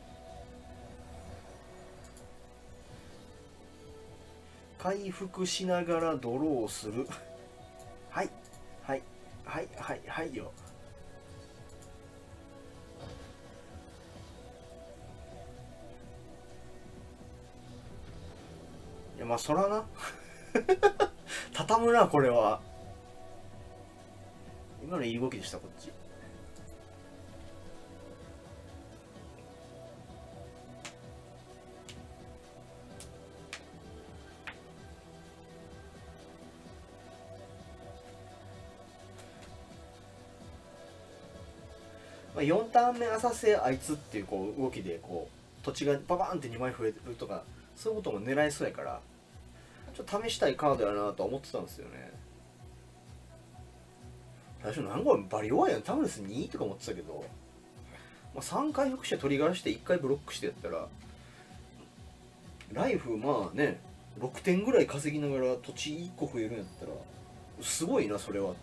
回復しながらドローする。はいはいはいはいはいよ。いや、まあそらな。畳むなこれは。今のいい動きでした、こっち。まあ、4ターン目浅瀬あいつっていうこう動きでこう土地がババーンって2枚増えるとか、そういうことも狙えそうやから、ちょっと試したいカードやなとは思ってたんですよね。最初なんかバリ弱いやん、タムレス2とか思ってたけど、まあ、3回復してトリガーして1回ブロックしてやったらライフまあね6点ぐらい稼ぎながら土地1個増えるんやったらすごいなそれはって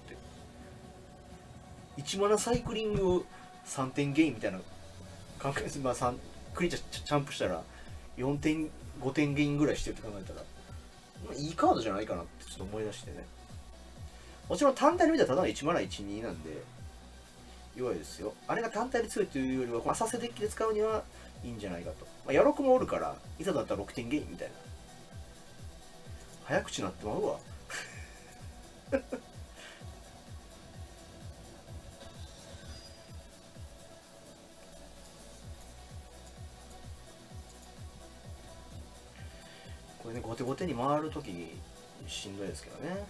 。1マナサイクリング3点ゲインみたいな感覚です。まあ3クリーチャーチャンプしたら4点5点ゲインぐらいしてるって考えたら、まあ、いいカードじゃないかなってちょっと思い出してね。もちろん単体で見たらただの1マナ12なんで弱いですよ。あれが単体で強いというよりは浅瀬デッキで使うにはいいんじゃないかと。まあ、ヤロクもおるからいざだったら6点ゲインみたいな。早口なってまうわ。これね、後手後手に回るときしんどいですけどね。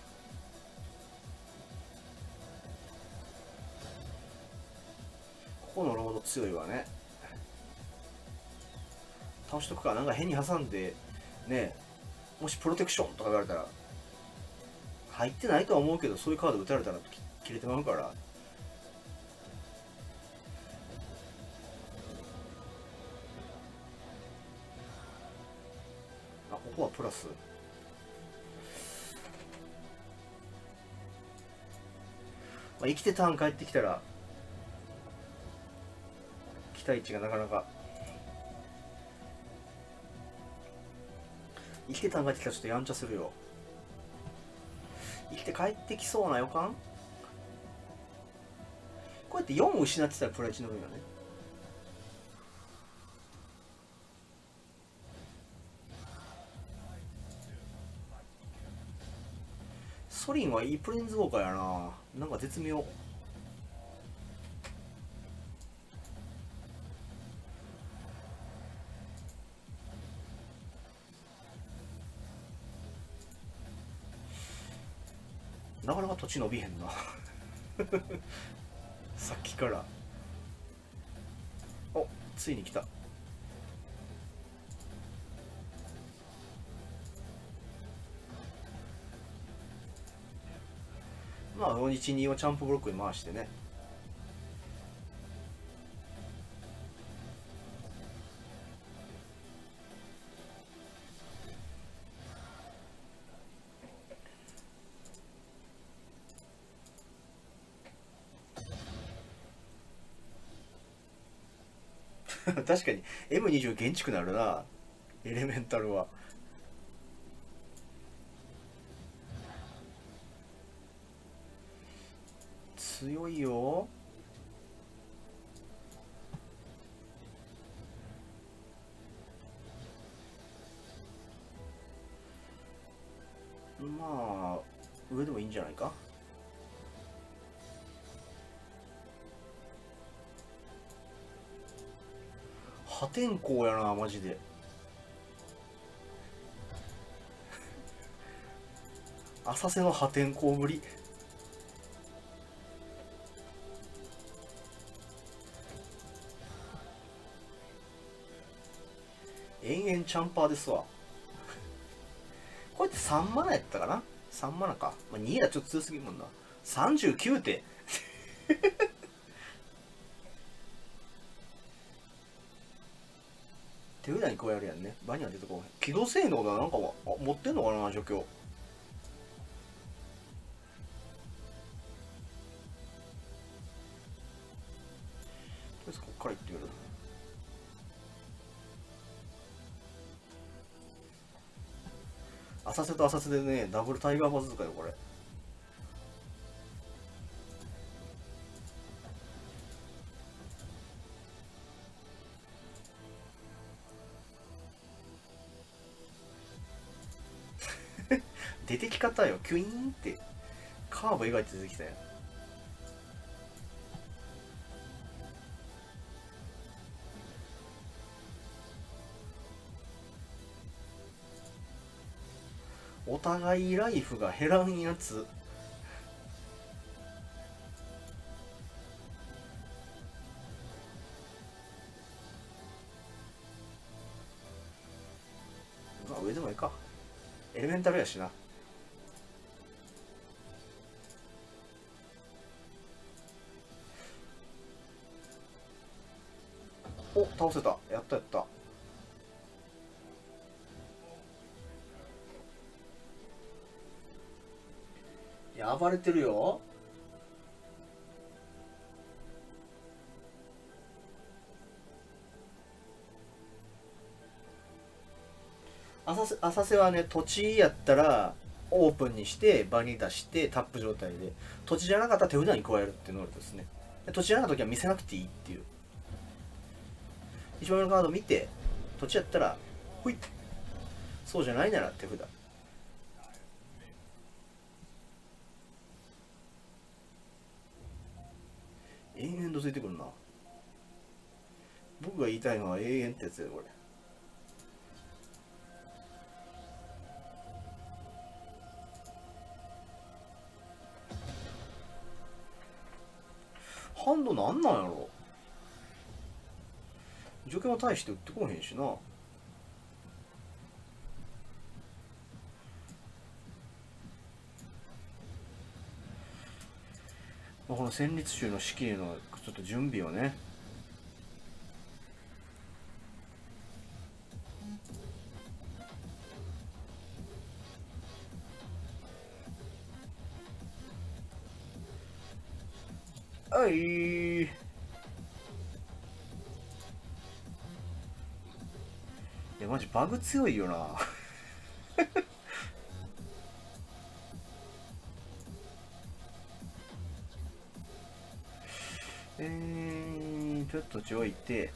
ここのロード強いわね。倒しとくか。なんか変に挟んでね、もしプロテクションとか言われたら入ってないとは思うけど、そういうカード打たれたら切れてまうから。あ、ここはプラス。まあ、生きてターン帰ってきたら期待値がなかなか。生きてターン帰ってきたらちょっとやんちゃするよ。生きて帰ってきそうな予感。こうやって4失ってたらプラ1の分よね。ソリンはいいプレーンズウォーカーやな。なんか絶妙。なかなか土地伸びへんな。さっきから。お、ついに来た。まあ1-2をチャンプブロックに回してね。確かに M20 厳築なるな、エレメンタルは。強いよ。まあ上でもいいんじゃないか。破天荒やなマジで。浅瀬の破天荒ぶり。 延々チャンパーですわ。これって3マナやったかな？ 3 マナか。まあ、2はちょっと強すぎるもんな。39手手札に加えるやんね。場には出てこない。機動性能がなんか持ってんのかな、除去。とりあえずこっからいってみる。浅瀬と浅瀬でね、ダブルタイガーバズーカよ、これ。出てき方よ、キュイーンって。カーブ描いて出てきたよ。お互いライフが減らんやつ。まあ上でもいいか。エレメンタルやしな。お、倒せた。やったやった。いや、暴れてるよ。浅瀬はね、土地やったらオープンにして場に出してタップ状態で、土地じゃなかったら手札に加えるっていう能力ですね。土地じゃなかった時は見せなくていいっていう。一番上のカード見て、土地やったらほいって、そうじゃないなら手札。永遠とついてくるな。僕が言いたいのは永遠ってやつやこれ。ハンドなんなんやろ。除去も大して打ってこへんしな。まあ、この戦慄衆の式へのちょっと準備をね。はい。いやマジバグ強いよなちょっとちょいて、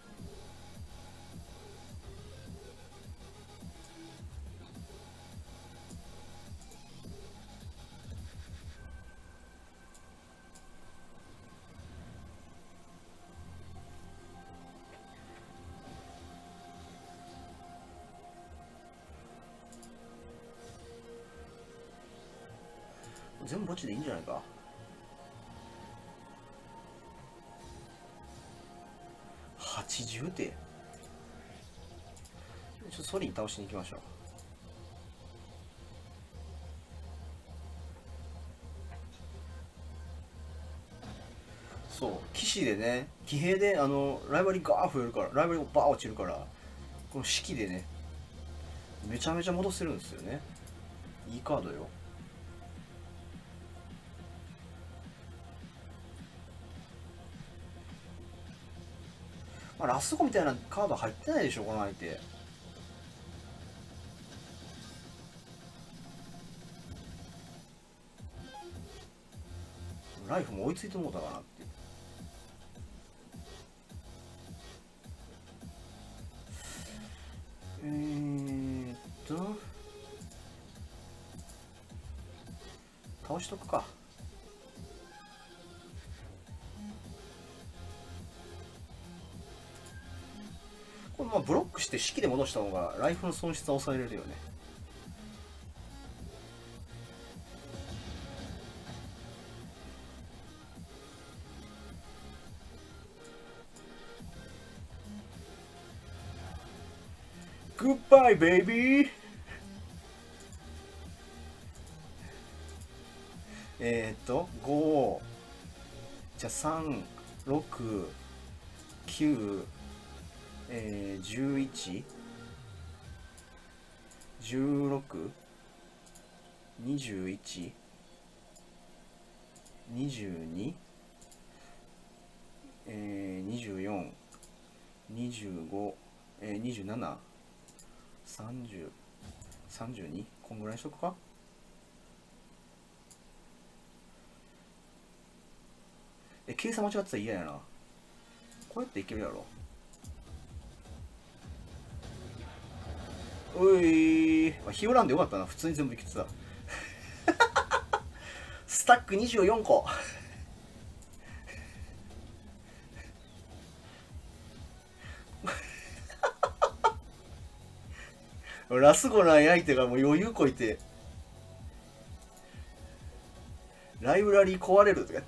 全部墓地でいいんじゃないか。80手。ちょっとソリに倒しに行きましょう。そう、騎士でね、騎兵でライバリーガー増えるから、ライバリーがバー落ちるから、この式でね、めちゃめちゃ戻せるんですよね。いいカードよ。まあ、ラストコみたいなカード入ってないでしょ、この相手。ライフも追いついてもうたかなっていう。倒しとくか。これまあブロックして式で戻した方がライフの損失は抑えれるよね。 グッバイベイビー。5、じゃあ3、6、9、11、16、21、22、24、25、27、30、32、こんぐらいにしとくか。計算間違ってたら嫌やな。こうやっていけるやろ。おい、ヒオランでよかったな。普通に全部いけてた。スタック24個。ラスゴない相手がもう余裕こいて、ライブラリー壊れるとかやって。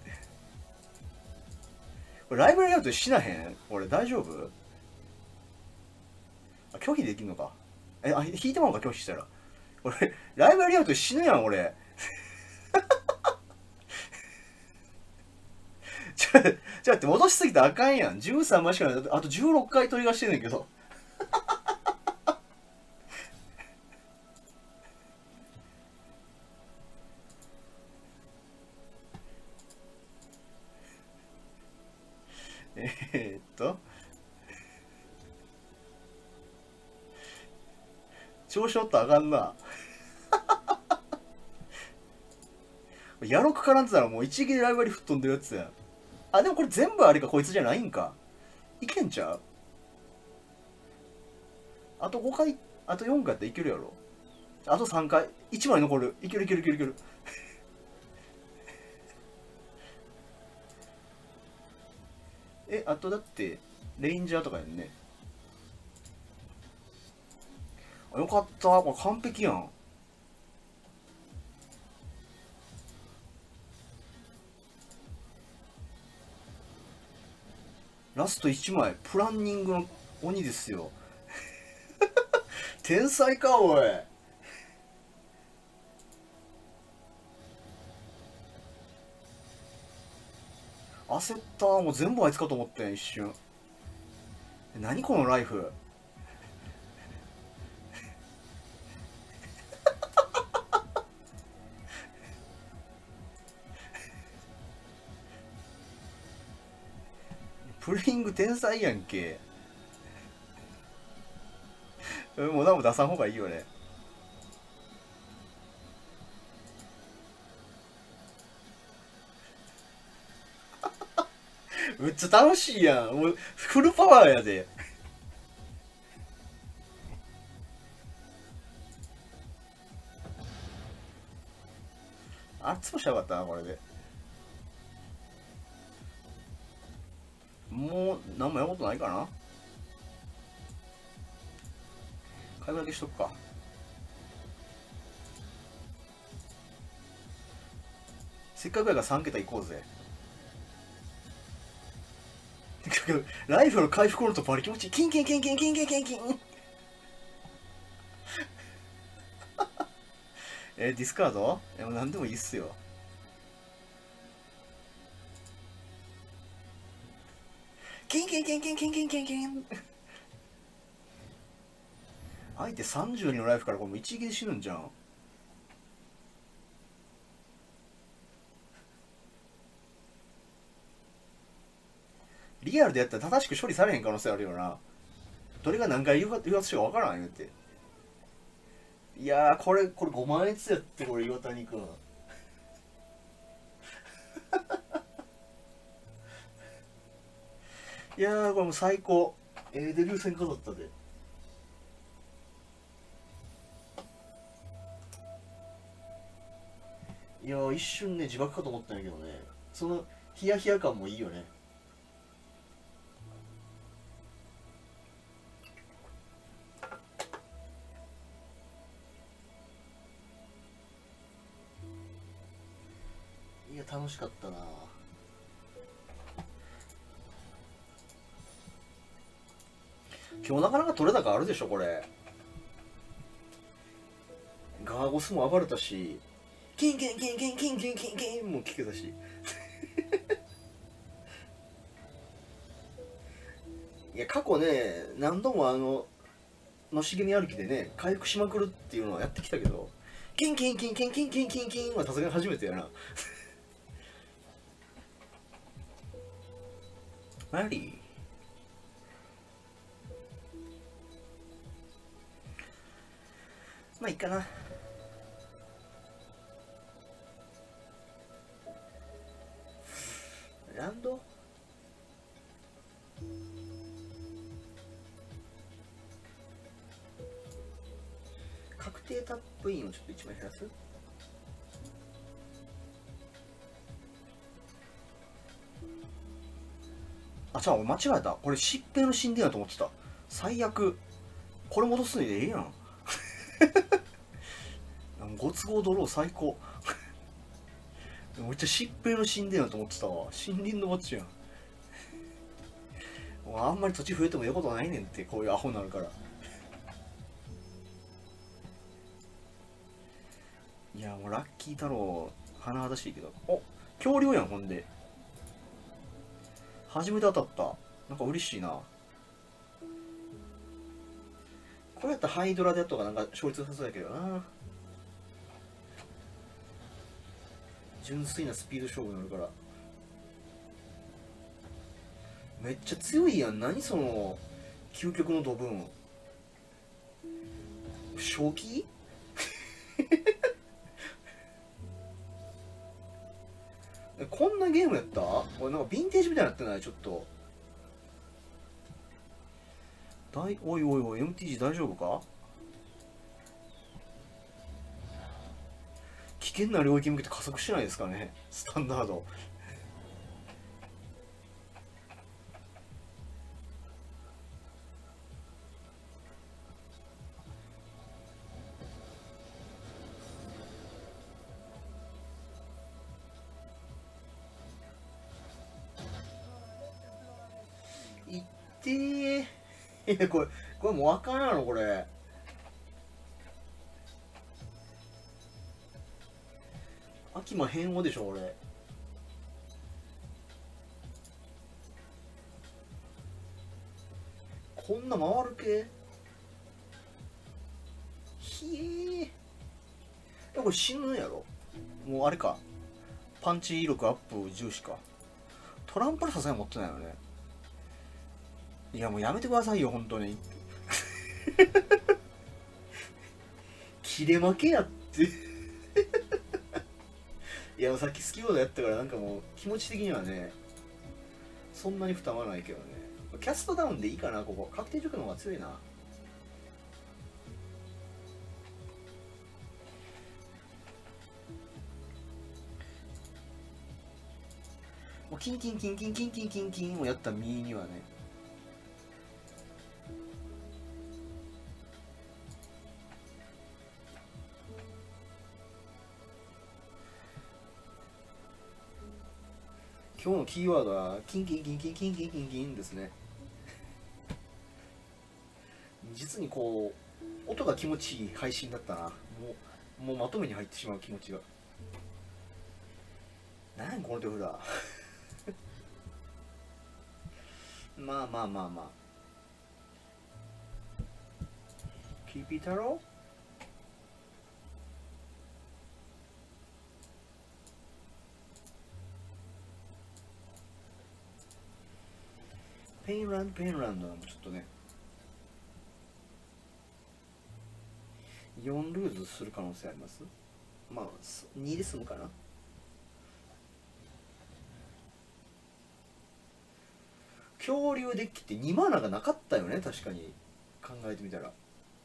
これライブラリーアウトしなへん？俺大丈夫？拒否できんのか。引いてまうか拒否したら。俺、ライブラリーアウト死ぬやん、俺。ちょっと待って、戻しすぎたらあかんやん。13枚しかない。あと16回取りがしてんねんけど。調子乗ったらあかんな。やろく絡んでたらもう一撃でライバリー吹っ飛んでるやつやん。あ、でもこれ全部あれか、こいつじゃないんか。いけんちゃう？あと5回、あと4回やったらいけるやろ。あと3回、1枚残る。いけるいけるいけるいける。あとだって、レインジャーとかやんね。あ、よかった。これ完璧やん。ラスト1枚、プランニングの鬼ですよ。天才か、おい。焦った。もう全部あいつかと思ったん、一瞬。何このライフ。プレイング天才やんけ。もう何も出さん方がいいよね。めっちゃ楽しいやん。もうフルパワーやで。あっつもしたかったな、これで。もう何もやることないかな。買いだけしとくか。せっかくやから3桁いこうぜ。ライフの回復ロードバリ気持ちいい。キンキンキンキンキンキンキンキン。ディスカード？もう何でもいいっすよ。キンキンキンキンキンキンキンキン。相手32のライフからこれもう一撃で死ぬんじゃん。リアルでやったら正しく処理されへん可能性あるよな。どれが何回誘発しようか分からん言うて。いやー、これ5万円やって、これ岩谷くん。いやー、これもう最高。デビュー戦飾ったで。いやー、一瞬ね、自爆かと思ったんやけどね。そのヒヤヒヤ感もいいよね。いや、楽しかったな。今日なかなか取れ高あるでしょ、これ。 ガーゴスも暴れたし、キンキンキンキンキンキンキンキンも聞けたしいや過去ね何度もの茂み歩きでね回復しまくるっていうのはやってきたけど、キンキンキンキンキンキンキンキンはさすがに初めてやなマリまあいいかな。ランド確定タップインをちょっと1枚減らす。あ、じゃあ間違えた。これ疾病の神殿だと思ってた。最悪。これ戻すのでええやんご都合ドロー最高めっちゃ疾病の神殿だと思ってたわ。森林の墓地やん。もうあんまり土地増えてもええことないねんって、こういうアホになるから。いやもうラッキー太郎甚だしいけど、お恐竜やん。ほんで初めて当たった。なんか嬉しいな。これやったらハイドラでやった方がなんか勝率良さそうやけどな。純粋なスピード勝負になるから。めっちゃ強いやん。何その究極のドブーン。正気こんなゲームやった？これなんかヴィンテージみたいになってない？ちょっとおいおいおい MTG 大丈夫か？危険な領域に向けて加速してないですかね、スタンダードいってーいやこれもうわからんやろこれ。秋間変王でしょ俺。こんな回る系？ひえこれ死ぬやろ。もうあれか、パンチ威力アップ重視か。トランプルさすがに持ってないよね。いやもうやめてくださいよ本当に切れ負けやっていやさっきスキーボードやったからなんかもう気持ち的にはねそんなに負担はないけどね。キャストダウンでいいかな。ここ確定塾の方が強いな。もうキンキンキンキンキンキンキンキンをやった身にはね。今日のキーワードはキンキンキンキンキンキンキンキンですね。実にこう音が気持ちいい配信だったな。もうまとめに入ってしまう気持ちが。なんこの手札まあまあまあまあ。キーピー太郎ペインランドもちょっとね4ルーズする可能性あります。まあ2で済むかな。恐竜デッキって2マナがなかったよね確かに考えてみたら。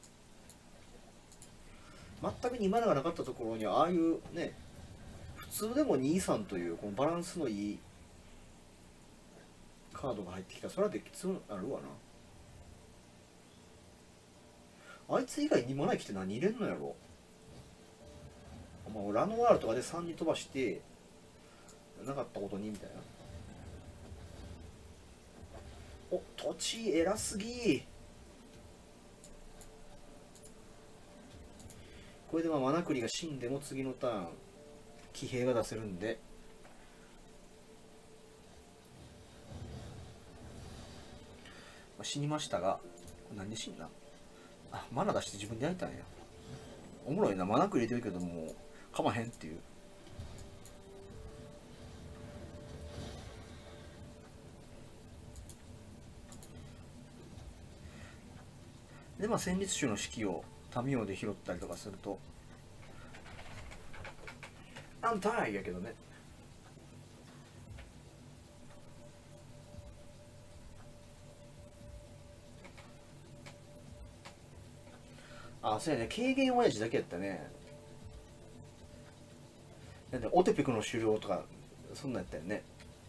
全く2マナがなかったところにああいうね普通でも2-3というこのバランスのいいカードが入ってきた。それはデッキ強くなるわな。あいつ以外にマナ生きて何入れんのやろ。まあ、ラノワールとかで3に飛ばしてなかったことにみたいな。お土地偉すぎ。 これでまあマナクリが死んでも次のターン騎兵が出せるんで、まあ、死にましたが、何で死んだ？あ、マナ出して自分で焼いたんや。おもろいな、マナクリ入れてるけどもかまへんっていう。でまあ戦慄種の式をタミオで拾ったりとかすると安泰やけどね。あ、そうやね、軽減親父だけやったね。だってオテペクの狩猟とかそんなんやったよね。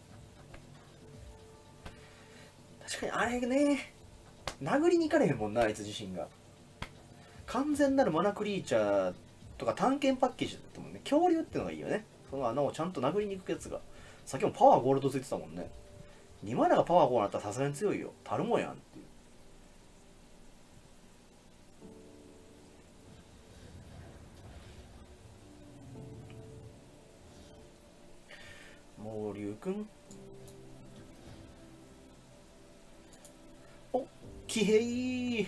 確かにあれね、殴りに行かれへんもんな、あいつ自身が。完全なるマナクリーチャーとか探検パッケージだったもんね。恐竜ってのがいいよね。その穴をちゃんと殴りに行くやつが。さっきもパワーゴールドついてたもんね。2マナがパワー5になったらさすがに強いよ。たるもやんっていう。もう龍くん。お、騎兵。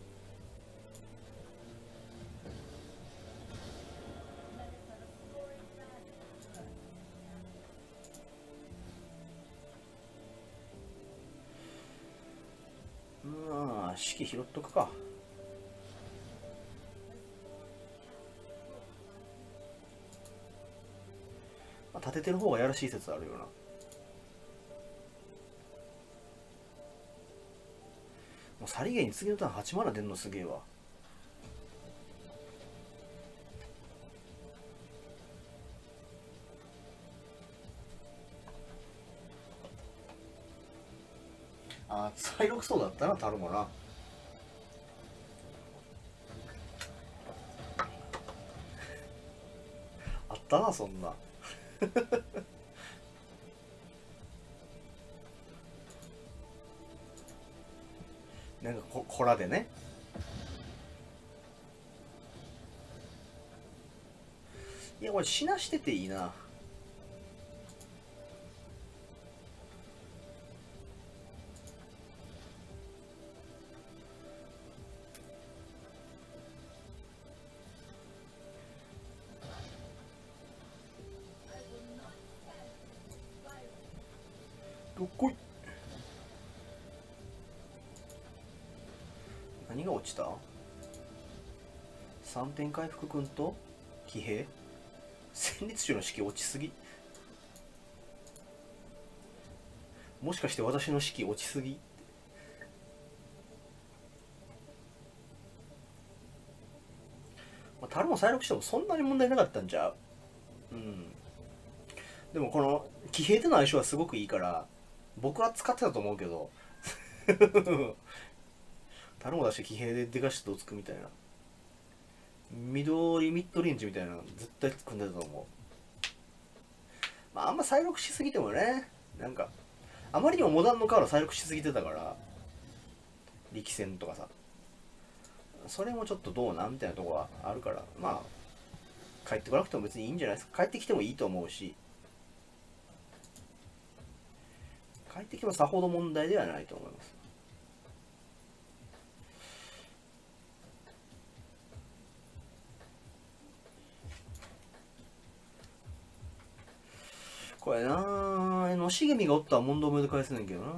まあ式拾っとくか。まあ、立ててる方がやらしい説あるよな。もうさりげに次のターン8マナ出んのすげえわ。あ、サイロクソーだったな、タルもな。あったな、そんな。なんかこらでね。いや、これ死なしてていいな。どっこい。何が落ちた？ 3 点回復くんと騎兵。戦慄種の式落ちすぎ。もしかして私の式落ちすぎ。まあ、タルも再録してもそんなに問題なかったんじゃう。うん。でもこの騎兵との相性はすごくいいから僕は使ってたと思うけどタルも出して騎兵ででかしてどつくみたいな緑ミッドレンジみたいなの絶対組んでたと思う。まああんま再録しすぎてもね、なんかあまりにもモダンのカード再録しすぎてたから力戦とかさ、それもちょっとどうなんみたいなとこはあるから、まあ帰ってこなくても別にいいんじゃないですか。帰ってきてもいいと思うし、帰ってきてもさほど問題ではないと思います。これなぁ、のしげみがおったら問答目で返せないけどな。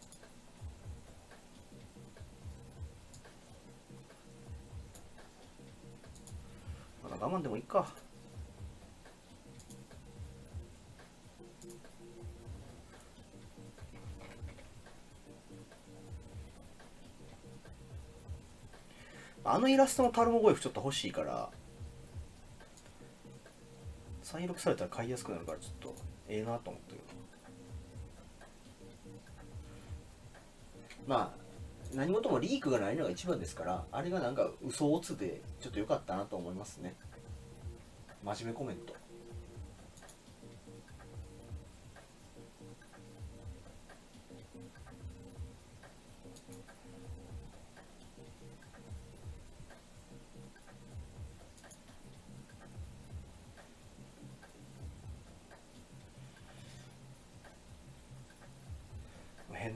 まだ我慢でもいいか。あのイラストのタルモゴイフちょっと欲しいから再録されたら買いやすくなるからちょっとええなと思ったけど、まあ何事もリークがないのが一番ですから、あれがなんか嘘オツでちょっと良かったなと思いますね。真面目コメント。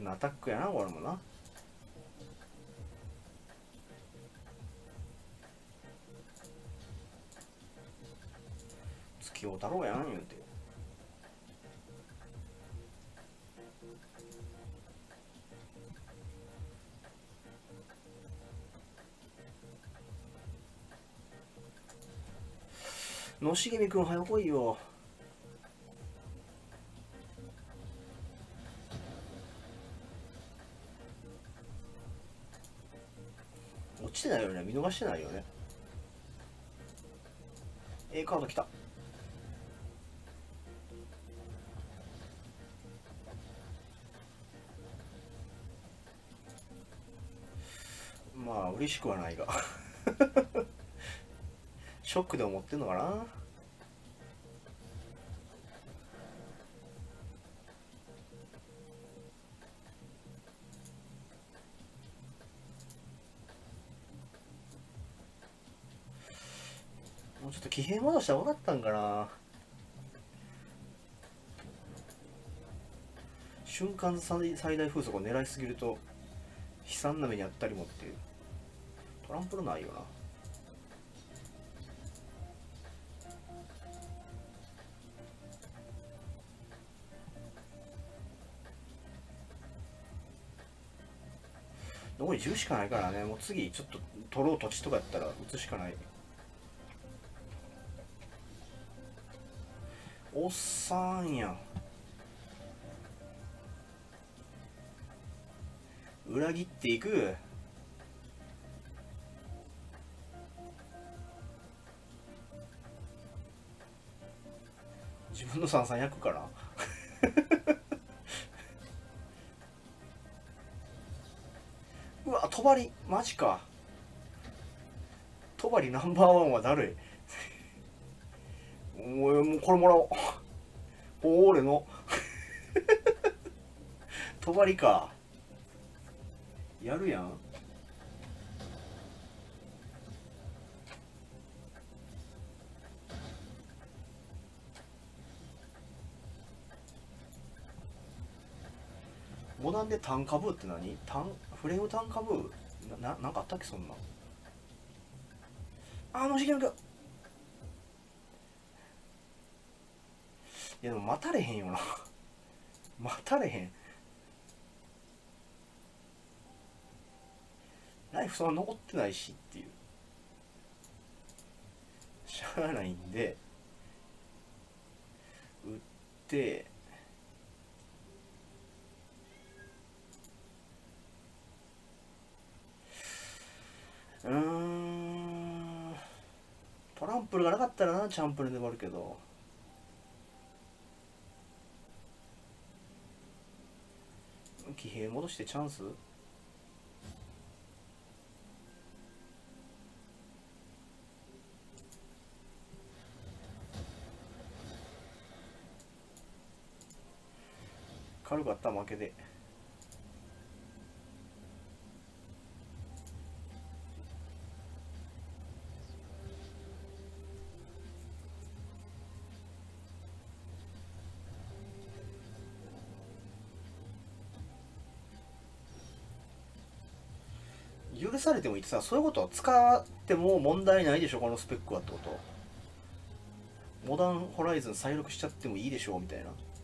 アタックやなこれもな。月を太郎やん言うて。野茂美くん早来いよ。落ちてないよね、見逃してないよね。カード来た。まあ嬉しくはないがショックで思ってんのかな。もうちょっと騎兵戻したら分かったんかな。瞬間最大風速を狙いすぎると悲惨な目にあったりもっていう。トランプルないよな。残り10しかないからね。もう次ちょっと取ろう土地とかやったら打つしかない。おっさんやん。裏切っていく。自分の三々役かなうわ、帳マジか。帳ナンバーワンはだるいもうこれもらおう俺の帳か。やるやん。モダンで単価ブーって何？フレーム単価ブーなんかあったっけそんな。野茂君。いやでも待たれへんよな待たれへん。ライフそんな残ってないしっていう。しゃあないんで打ってトランプルがなかったらなチャンプルでもあるけど。騎兵戻してチャンス。軽かった負けで。許されてもいいってさ、そういうことを使っても問題ないでしょこのスペックはってこと。モダンホライズン再録しちゃってもいいでしょみたいな、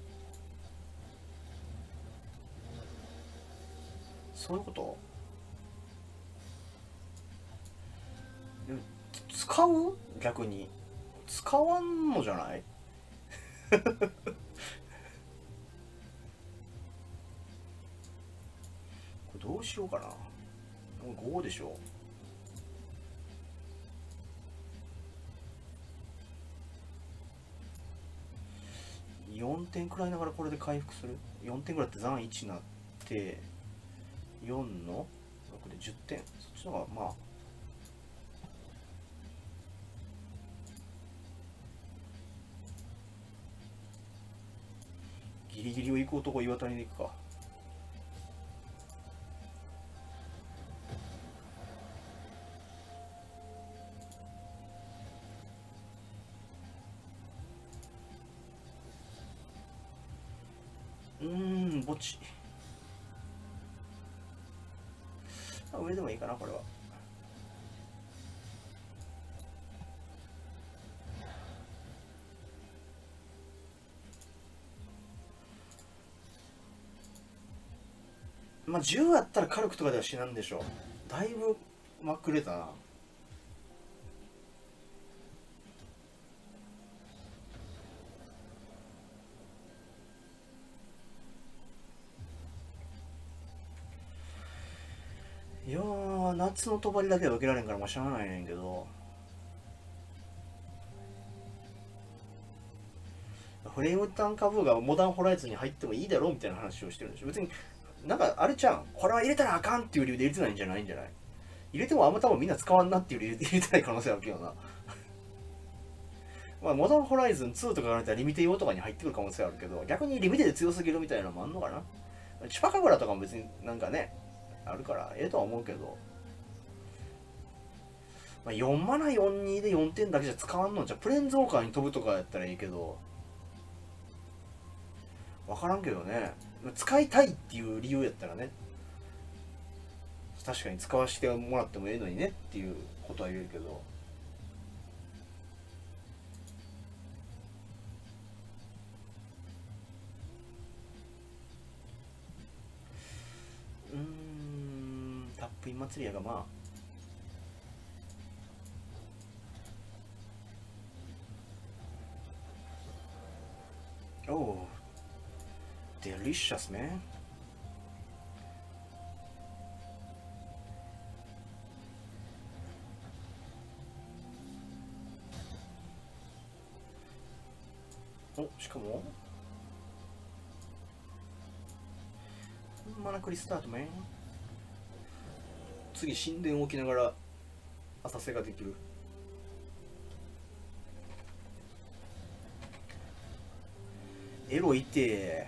そういうこと。でも使う？逆に使わんのじゃないこれどうしようかな。5でしょ。4点くらいながらこれで回復する。4点くらいって残1になって4の6で10点。そっちの方がまあギリギリを行く男岩谷で行くか。墓地。 上でもいいかな、これは。まあ10あったら軽くとかでは死なんでしょう。だいぶまくれたな。いやー、夏の帳だけは受けられんからまあしゃあないねんけど、フレームタンカブーがモダンホライズンに入ってもいいだろうみたいな話をしてるんでしょ。別になんかあれちゃん、これは入れたらあかんっていう理由で入れてないんじゃないんじゃない。入れてもあんま多分みんな使わんなっていう理由で入れてない可能性あるけどな。まあモダンホライズン2とかがれたらリミテ用とかに入ってくる可能性あるけど、逆にリミテで強すぎるみたいなのもあんのかな。チュパカブラとかも別になんかねあるからええとは思うけど、まあ、4マナ42で4点だけじゃ使わんのじゃプレンズオーカーに飛ぶとかやったらいいけど、分からんけどね。使いたいっていう理由やったらね、確かに使わせてもらってもええのにねっていうことは言えるけど、タップイン祭りやがまあ、おおデリシャスね。お、しかもマナクリスタートメン。次神殿を置きながら浅瀬ができる。エロいて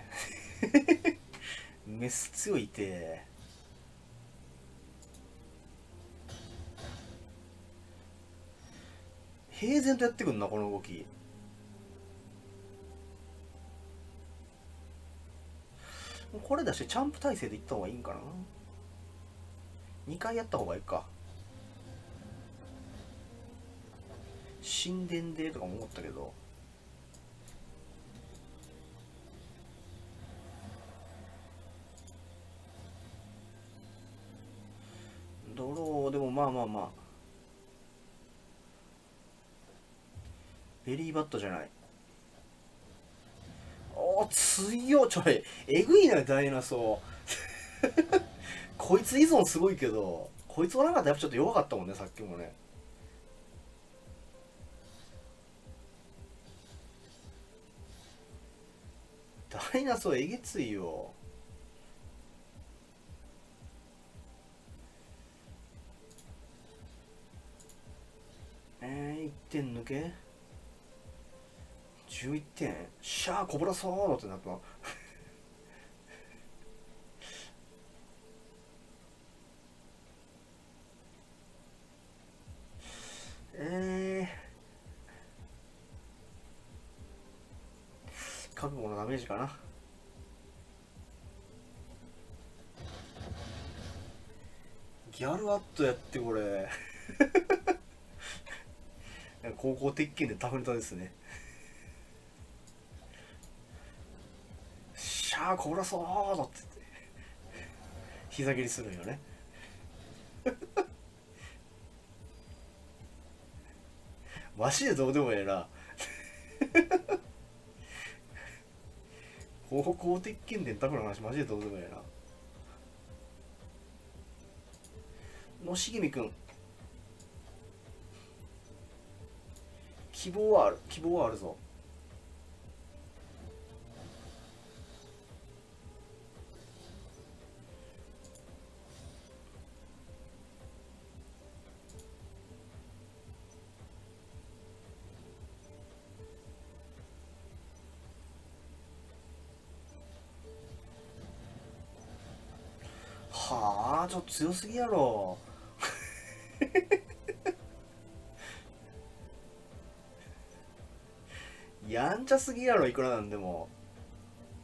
メス強いて平然とやってくんなこの動き。これ出してチャンプ体勢でいった方がいいんかな。2回やった方がいいか。神殿でとかも思ったけど、ドローでもまあまあまあベリーバットじゃない。おー強っ。ちょいえぐいなダイナソーこいつ依存すごいけど、こいつおらんかったらやっぱちょっと弱かったもんね、さっきもね。ダイナソーえげついよ。1点抜け11点。シャーコブラソーノってなったの覚悟のダメージかな。ギャルアットやってこれ高校鉄拳でタフネタですね。シャーコブラソーノって言って膝蹴りするんよねマジでどうでもええな高校鉄拳でタフの話マジでどうでもええな。のしぎみくん希望はある、希望はあるぞ。はあちょっと強すぎやろやんちゃすぎやろいくらなんでも。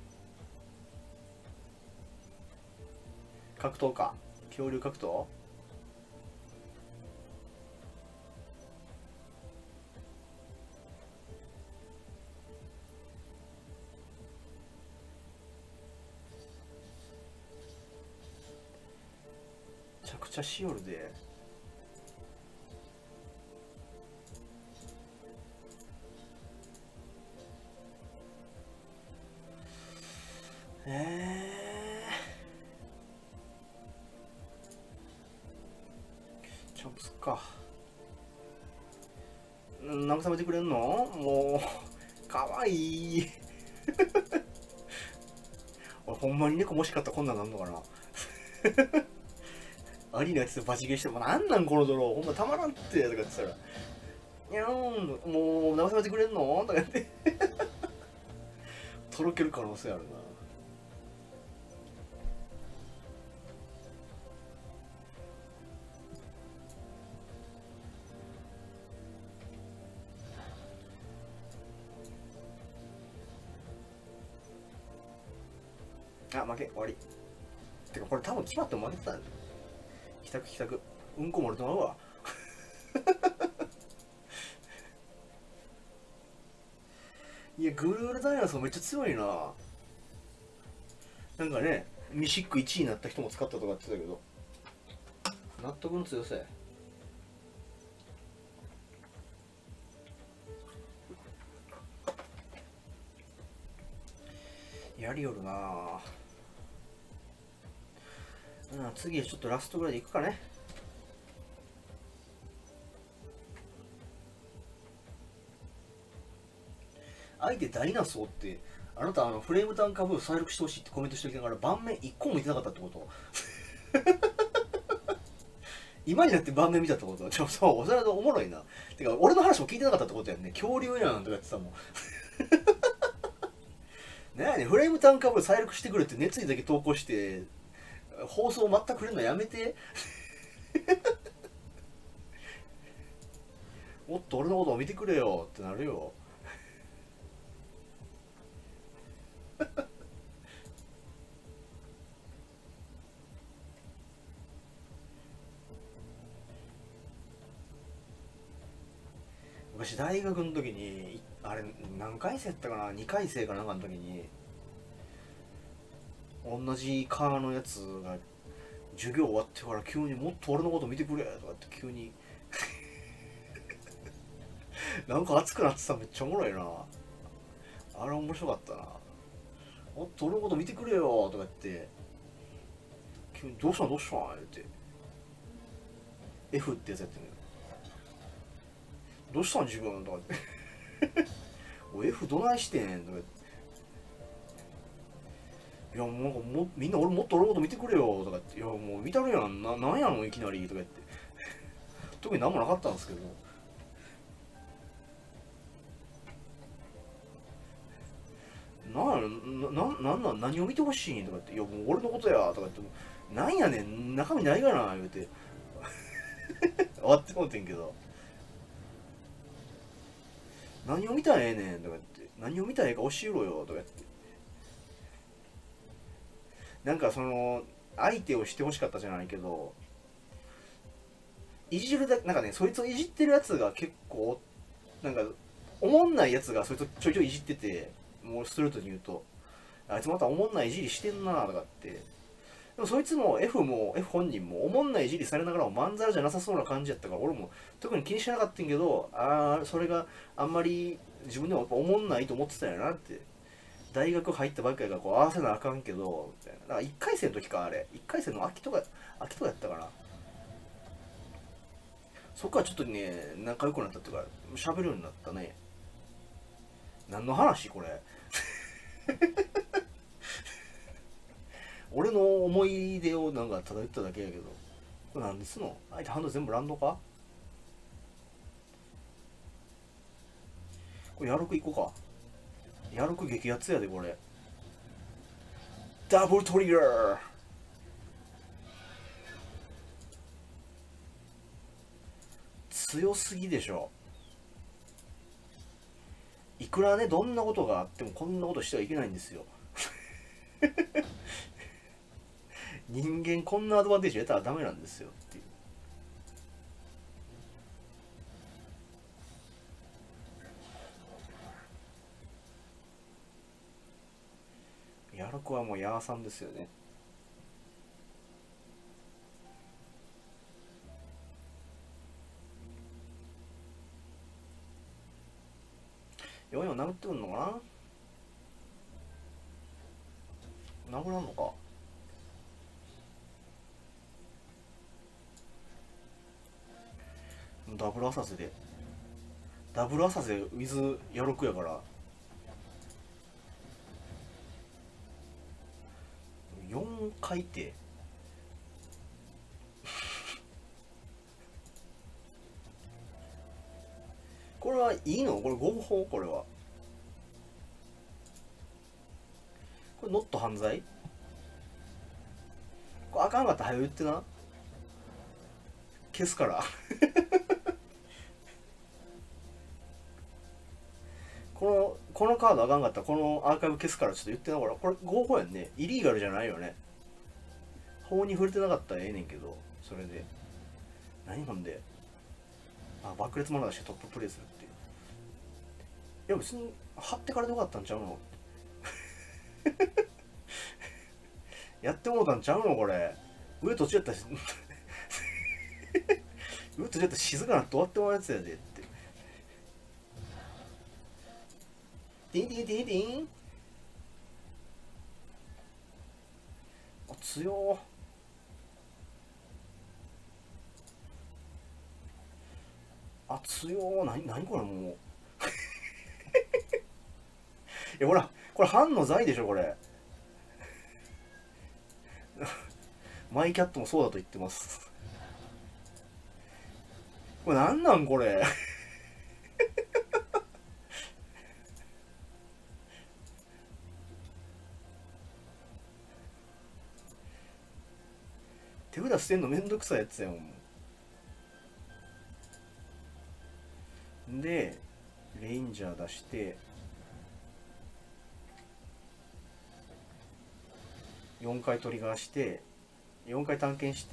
格闘か恐竜格闘ちゃくちゃしよるで。チャンプすっか。慰めてくれんの？もうかわいい。俺ほんまに猫もしかったらこんなんなんのかな。アリーナやっててバチ切れしてもなんなんこのドローほんまたまらんってとか言ってたら「いやーもう慰めてくれんの？」とか言ってとろける可能性あるな。あ、負け終わり。てかこれ多分決まっても負けてたんだよ。帰宅帰宅。うんこ漏れてまうわ。いや、グルールダイナソーめっちゃ強いな。なんかね、ミシック1位になった人も使ったとか言ってたけど、納得の強さや。やりよるなぁ。次はちょっとラストぐらいでいくかね。相手ダイナソーって、あなたフレーム単価分再録してほしいってコメントしておきながら盤面1個も見てなかったってこと？今になって盤面見たってこと？ちょっとそれはおもろいな。てか俺の話も聞いてなかったってことやんね。恐竜やんとか言ってたもん。ねえね、フレーム単価分再録してくれって熱意だけ投稿して放送全くくれるのやめて。もっと俺のことを見てくれよってなるよ。昔大学の時にあれ何回生やったかな、2回生かなんかの時に同じ科のやつが授業終わってから急にもっと俺のこと見てくれとかって急になんか熱くなってた。めっちゃおもろいなあれ。面白かったな。もっと俺のこと見てくれよとか言って急にどうしたんどうしたん言って F ってやつやってんのよ。どうしたん自分とか言ってお F どないしてんとか言って、いやもうなんかみんなもっと俺のこと見てくれよとか言って、いやもう見たるやんなんやのいきなりとか言って特に何もなかったんですけど、何を見てほしいんとか言って、いやもう俺のことやとか言っても、なんやねん中身ないがな言うて終わってもうてんけど、何を見たらええねんとか言って、何を見たらええか教えろよとか言って、なんかその相手をしてほしかったじゃないけど、いじるだなんかね、そいつをいじってるやつが結構なんかおもんないやつがそいつをちょいちょいいじってて、もうストレートに言うとあいつまたおもんないいじりしてんなとかって。でもそいつも F も F 本人もおもんないいじりされながらもまんざらじゃなさそうな感じやったから、俺も特に気にしなかったんけど、それがあんまり自分でもやっぱおもんないと思ってたんやなって。大学入ったばっかりがこう合わせなあかんけどみたいな。だから1回生の時か、あれ1回生の秋とかやったかな。そこからちょっとね仲良くなったっていうか喋るようになったね。何の話これ。俺の思い出をなんかただ言っただけやけど、これ何ですの？相手ハンド全部ランドか？これやるくいこうか。やるく激アツやでこれ。ダブルトリガー強すぎでしょ。いくらねどんなことがあってもこんなことしてはいけないんですよ。人間こんなアドバンテージ得たらダメなんですよっていう。やる子はもうヤーさんですよね。 44殴ってくんのかな。殴らんのか。ダブル浅瀬で、ダブル浅瀬ウィズやろくやから、4回ってこれはいいの？これ合法？これはこれノット犯罪？これあかんかったら早言ってな、消すからこのカードあかんかったらこのアーカイブ消すからちょっと言ってな。これ合法やんね。イリーガルじゃないよね。法に触れてなかったらええねんけど、それで何ほんで、あ、爆裂マナーしてトッププレイするっていう。いや別に貼ってからでよかったんちゃうのやってもうたんちゃうのこれ。上途中やったし上途中やったら静かなって終わってもらうやつやでって。ティンティンティンティン。あ、強ー。あ、強ー。何これもういやほら、これ反の罪でしょこれマイキャットもそうだと言ってますこれなんなんこれ手札捨てんのめんどくさいやつやん。でレインジャー出して4回トリガーして4回探検して、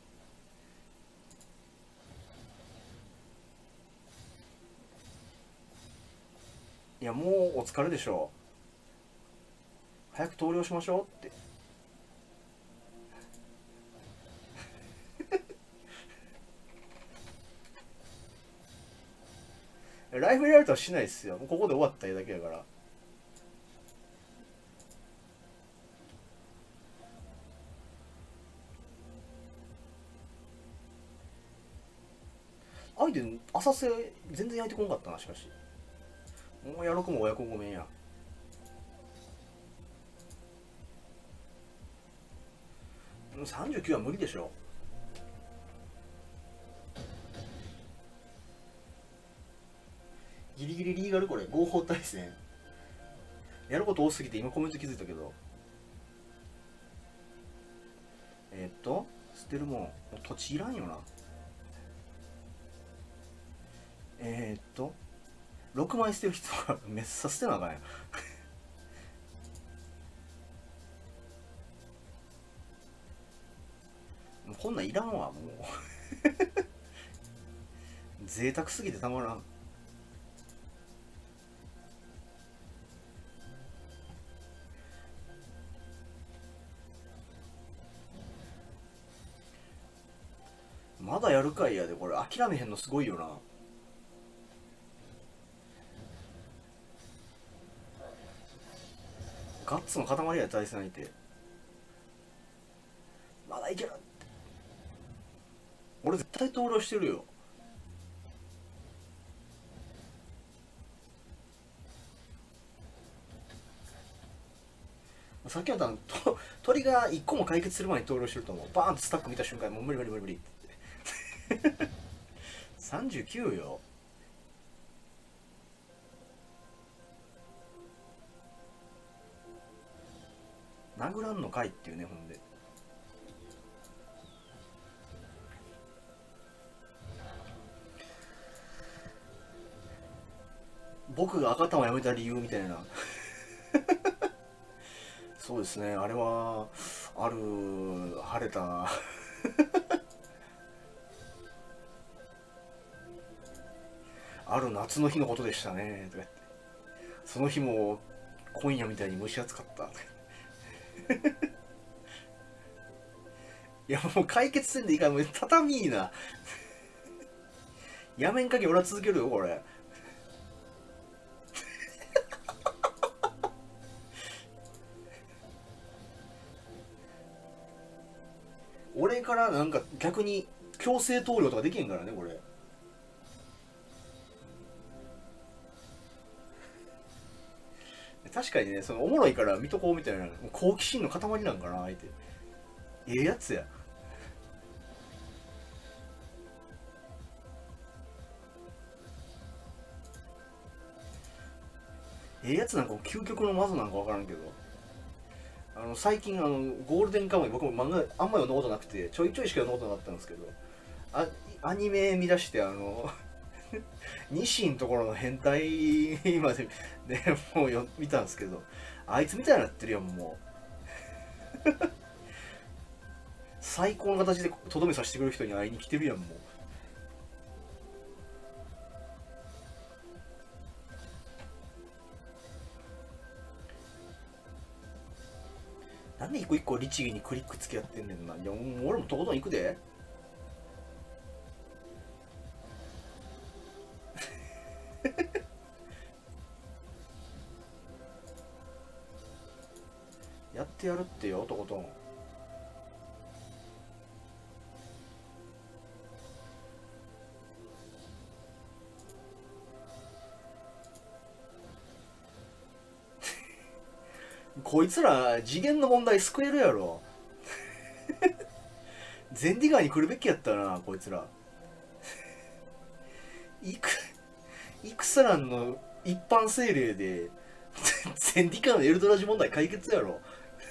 いやもうお疲れでしょ。早く投了しましょうってライフやるとはしないっすよ。もうここで終わっただけやから。相手浅瀬全然焼いてこんかったな。しかしもうやろくも親子ごめんや。39は無理でしょ。ギリギリリーガルこれ合法対戦。やること多すぎて今コメント気づいたけど、捨てるもん、もう土地いらんよな。6枚捨てる必要がめっさ捨てなあかんやんこんなんいらんわもう贅沢すぎてたまらん。まだやるかいやで。これ諦めへんのすごいよな。ガッツの塊や対戦相手。まだいける。俺絶対投了してるよ。さっきのた鳥が1個も解決する前に投了してると思う。バーンとスタック見た瞬間もう無理無理無理無理って39よ。殴らんのかいっていうね。ほんで僕が赤玉やめた理由みたいなそうですね、あれはある晴れたある夏の日のことでしたねとか言って、その日も今夜みたいに蒸し暑かったとかいやもう解決せんでいいから、もう畳いいなやめんかけ俺は続けるよこれ俺からなんか逆に強制投了とかできへんからねこれ。確かにね、そのおもろいから見とこうみたいな好奇心の塊なんかな相手。ええやつや。ええやつなんか究極のマゾなんか分からんけど、最近ゴールデンカムイ僕も漫画あんま読んだことなくてちょいちょいしか読んだことなかったんですけど、アニメ見出してニシンところの変態まで、ね、もう見たんですけど、あいつみたいになってるやんもう。最高の形でとどめさせてくれる人に会いに来てるやんもう。なんで一個一個律儀にクリック付き合ってんねんな。いやもう俺もとことん行くで。やってやるってよとことん。こいつら次元の問題救えるやろ。ゼンディガーに来るべきやったなこいつら。イクサランの一般精霊でゼンディガーのエルドラジ問題解決やろ。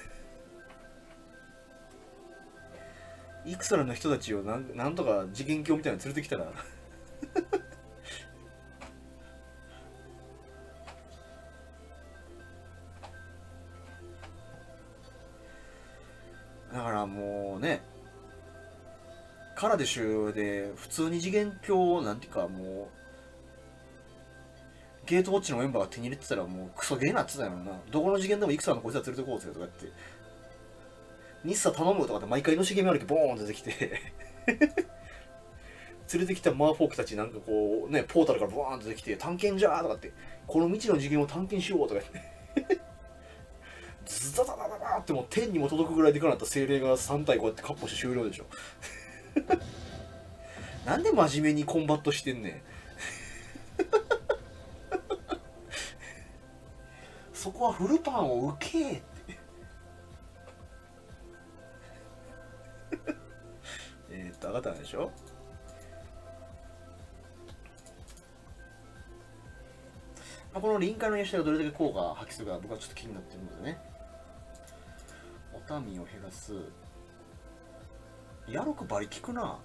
イクサランの人たちをなんとか次元鏡みたいなの連れてきたら。だからもうね、カラデシュで普通に次元鏡をなんていうかもうゲートウォッチのメンバーが手に入れてたらもうクソゲーなってたよな。どこの次元でもイクサラのこいつら連れてこうぜとか言って日サ頼むとかって毎回のしげみあるけボーン出てきて連れてきたマーフォークたちなんかこうねポータルからボーン出てきて探検じゃーとかってこの未知の次元を探検しようとか言ってズダダダダダってもう天にも届くぐらいでかなった精霊が3体こうやってカッポして終了でしょ。なんで真面目にコンバットしてんねん。そこはフルパンを受けって。上がったんでしょ。まあ、この臨界の癒しがどれだけ効果を発揮するか僕はちょっと気になってるのでね。おたみを減らす。やろくバリ効くな。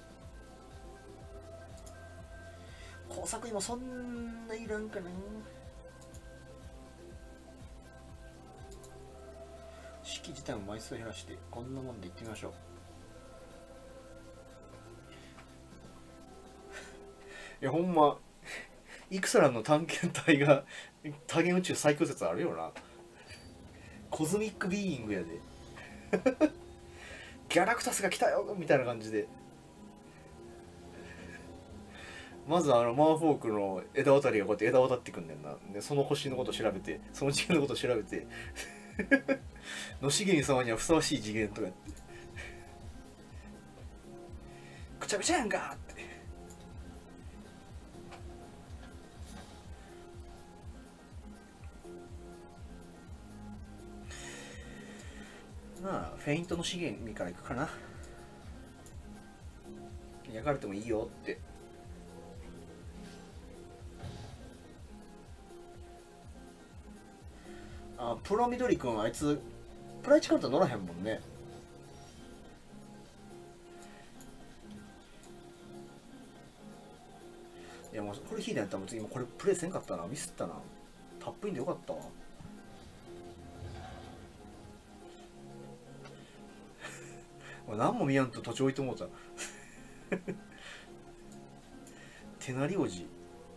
工作今そんないらんかな。式自体も枚数減らしてこんなもんでいってみましょう。いやほんまイクサランの探検隊が多元宇宙最強説あるよな。コズミックビーイングやで。ギャラクタスが来たよみたいな感じで、まずマーフォークの枝渡りがこうやって枝渡ってくんねんな。でその星のこと調べてその次元のこと調べてのしげみ様にはふさわしい次元とかやってくちゃくちゃやんかって。まあフェイントの資源からいくかな。焼かれてもいいよって。プロミドリ君あいつプライチカウンター乗らへんもんね。いやもうこれ引いたんやったら今これプレイせんかったな。ミスったな。タップインでよかったわ。何も見やんと土地置いてもうた。手なりおじ。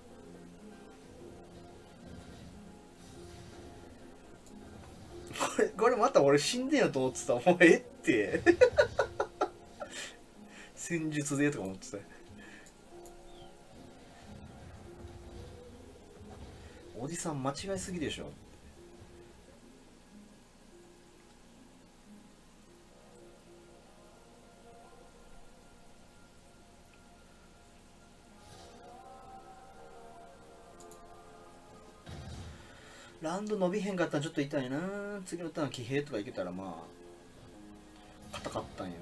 これまた俺死んでんやと思ってた。もうえって戦術でとか思ってた。おじさん間違いすぎでしょ。 ラウンド伸びへんかったらちょっと痛いな。次のターン騎兵とかいけたらまあ硬かったんや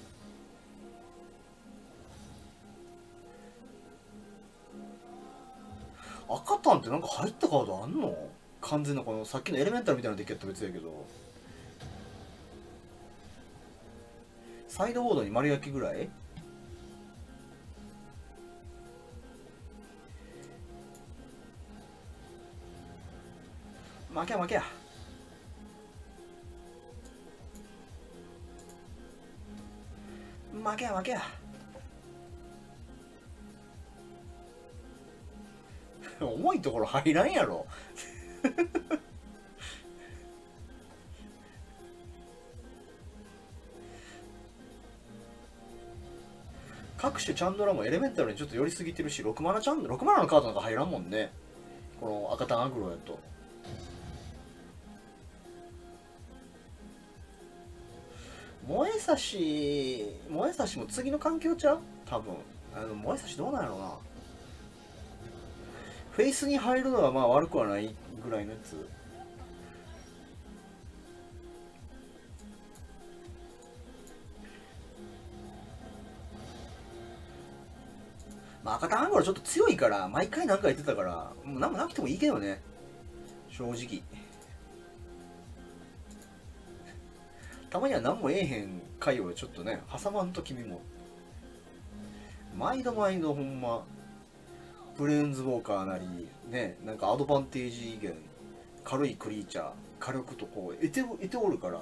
が。赤タンってなんか入ったカードあんの？完全なこのさっきのエレメンタルみたいなデッキやったら別やけど、サイドボードに丸焼きぐらい。負けや負けや。負けや負けや。重いところ入らんやろ。各種チャンドラもエレメンタルにちょっと寄りすぎてるし、6マナのカードなんか入らんもんね、この赤タンアグロやと。燃えさしも次の環境ちゃう多分。燃えさしどうなんやろうな。フェイスに入るのはまあ悪くはないぐらいのやつ。まあ赤タンアグロちょっと強いから毎回何か言ってたから、もう何もなくてもいいけどね、正直。たまには何もええへん回をちょっとね挟まんと君も。毎度毎度ほんまブレーンズウォーカーなりね、なんかアドバンテージ以外軽いクリーチャー火力とこう得ておるから、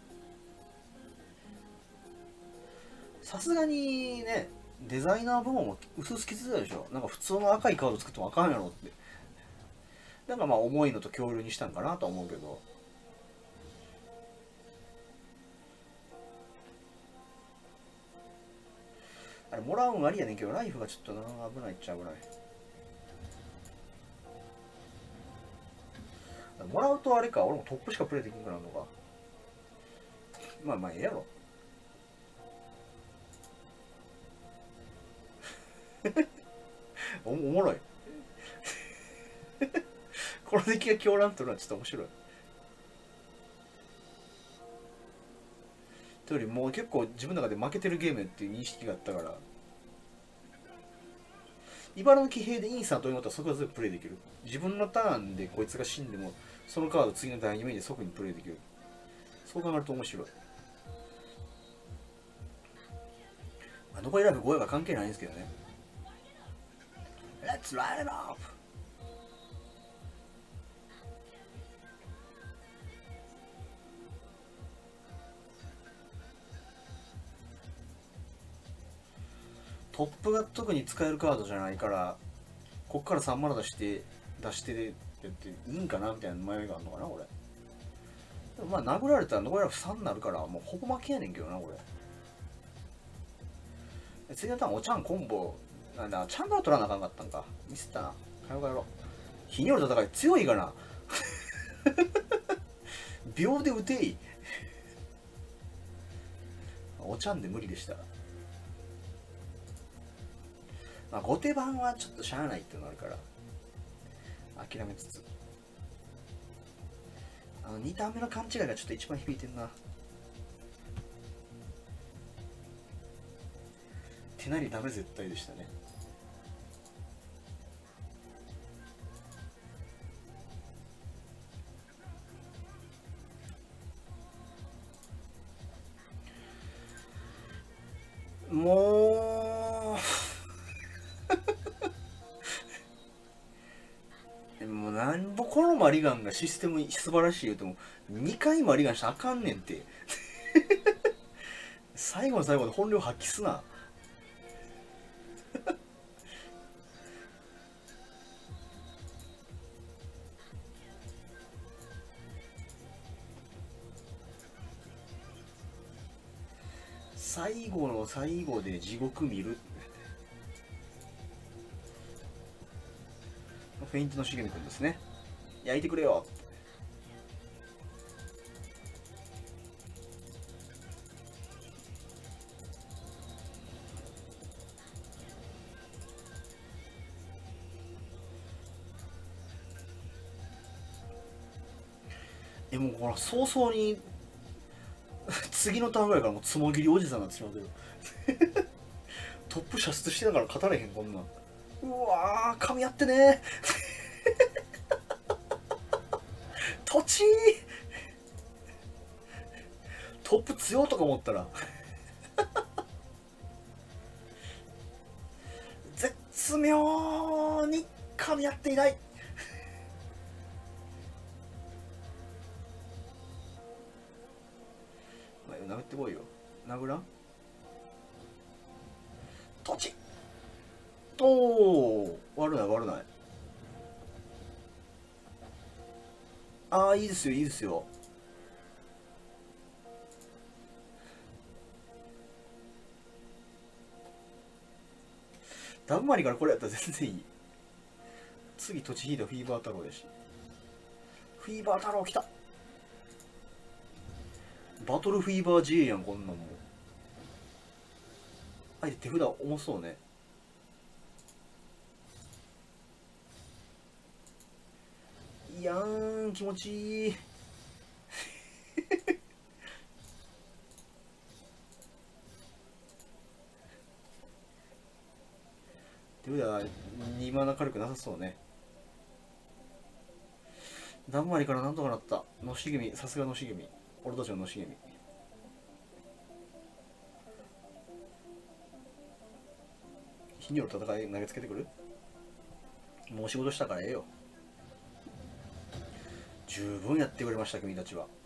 さすがにねデザイナー部門も薄々気づいたでしょ。なんか普通の赤いカード作ってもあかんやろって。なんかまあ重いのと恐竜にしたんかなと思うけど、あれもらうんありやねんけど、ライフがちょっとな危ないっちゃ危ない。もらうとあれか、俺もトップしかプレイできんくなるのか。まあまあええやろ。おもろい。この出来が狂乱というのはちょっと面白い。というよりもう結構自分の中で負けてるゲームっていう認識があったから、茨の騎兵でインサートになったら即座プレイできる。自分のターンでこいつが死んでもそのカード次の第2面で即にプレイできる。そう考えると面白い。まあ、どこ選ぶ5は関係ないんですけどね。Let's light it up! トップが特に使えるカードじゃないから、こっから3マナ出してでっていいんかなみたいな迷いがあるのかな、これ。でもまあ殴られたら残りは3になるから、もうほぼ負けやねんけどな、これ。次のターンおちゃんコンボ、なんだ、ちゃんと取らなあかんかったんか。ミスったな。帰ろう帰ろう。日による戦い強いかな。秒で撃てい。おちゃんで無理でした。まあ、後手番はちょっとしゃあないっていうのがあるから諦めつつ、2ターン目の勘違いがちょっと一番響いてんな。手なりダメ絶対でしたね。もうもうなんぼこのマリガンがシステム素晴らしい言うても2回マリガンしたらあかんねんって最後の最後で本領発揮すな。最後の最後で地獄見る。フェイントの茂みくんですね。焼いてくれよ。 もうほら早々に次のターンぐらいからもうつもぎりおじさんになってしまうけどトップ射出してながら語れへんこんなん。うわー噛み合ってね土地トップ強とか思ったら絶妙に噛み合っていない殴ってこいよ。殴らん土地。おお悪ない悪ない。ああいいですよいいですよ。だんまりからこれやったら全然いい。次土地引いたフィーバー太郎やし。フィーバー太郎来た。バトルフィーバー G やんこんなんもん。あいて手札重そうね。いやーん気持ちいい手札2マナ軽くなさそうね。だんまりからなんとかなった。のしげみ、さすがのしげみ。俺たちののしげみ。火による戦い投げつけてくる。もう仕事したからええよ。十分やってくれました君たちは。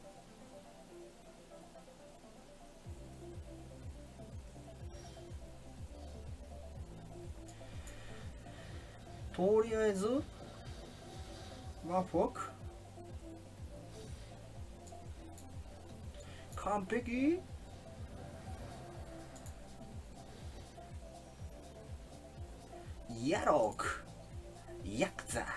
とりあえずマフォーク完璧。ヤロークヤクザ。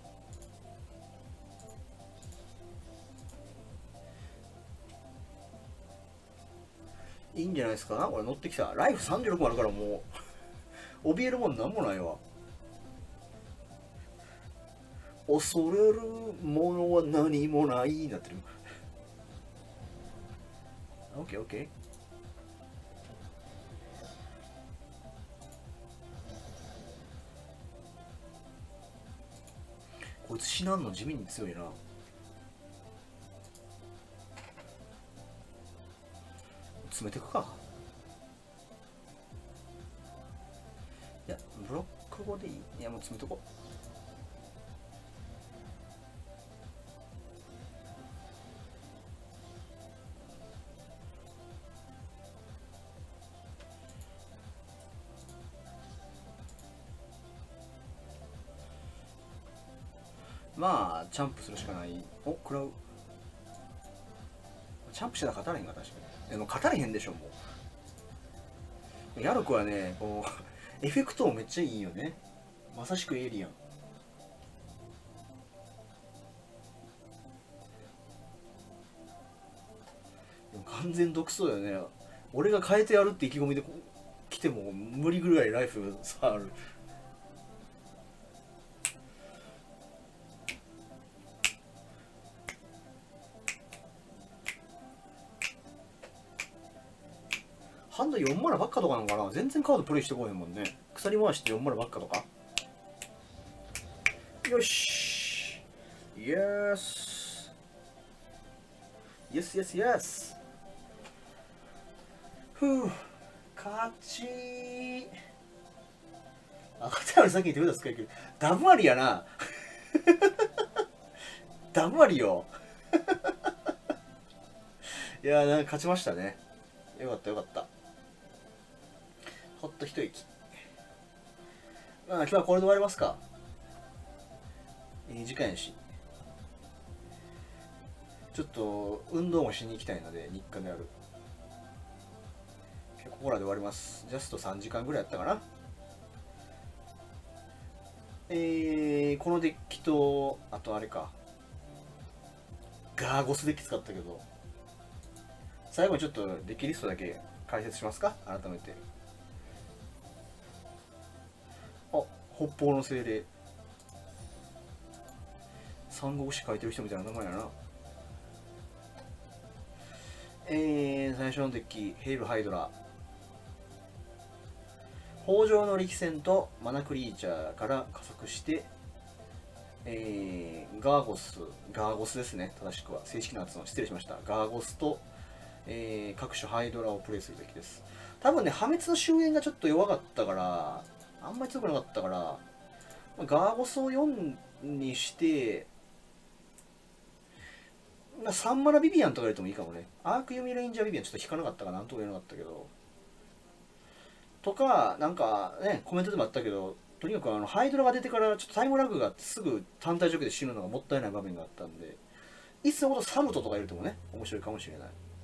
いいんじゃないですか。俺乗ってきた。ライフ36もあるからもう怯えるもんなんもないわ。恐れるものは何もないなってる。オッケーオッケー。こいつ死なんの地味に強いな。詰めてくか。いやブロック後でいい。いやもう詰めとこう。まあチャンプするしかない。お食らう。チャンプしてたら勝たれへんか確かに。でも勝たれへんでしょもう。ヤルコはねこうエフェクトもめっちゃいいよね。まさしくエイリアン。でも完全独走よね。俺が変えてやるって意気込みで来ても無理ぐらいライフ差ある。ハンド4マナばっかとかなのかな。全然カードプレイしてこへんもんね。鎖回して4マナばっかとか。よしイエスイエスイエスイエス。ふう勝ちー。赤田より先に手札使い切る。ダブアリやなダブアリよいやなんか勝ちましたね。よかったよかった。ほっと一息。まあ今日はこれで終わりますか。いい時間やしちょっと運動もしに行きたいので日課である。ここらで終わります。ジャスト3時間ぐらいやったかな。このデッキとあとあれかガーゴスデッキ使ったけど、最後にちょっとデッキリストだけ解説しますか改めて。あ北方の精霊三国志書いてる人みたいな名前やな。 最初のデッキ、ヘイルハイドラ。北条の力戦とマナクリーチャーから加速して、ガーゴスですね、正しくは。正式なやつの失礼しました。ガーゴスと、各種ハイドラをプレイするべきです。多分ね、破滅の終焉がちょっと弱かったから、あんまり強くなかったから、ガーゴスを4にして、3マナビビアンとか入れてもいいかもね。アーク読みレンジャービビアンちょっと引かなかったかなんとも言えなかったけど。とか、なんかね、コメントでもあったけど、とにかくハイドラが出てからちょっとタイムラグがあってすぐ単体除去で死ぬのがもったいない場面があったんで、いっそのことサムトとか入れてもね、面白いかもしれない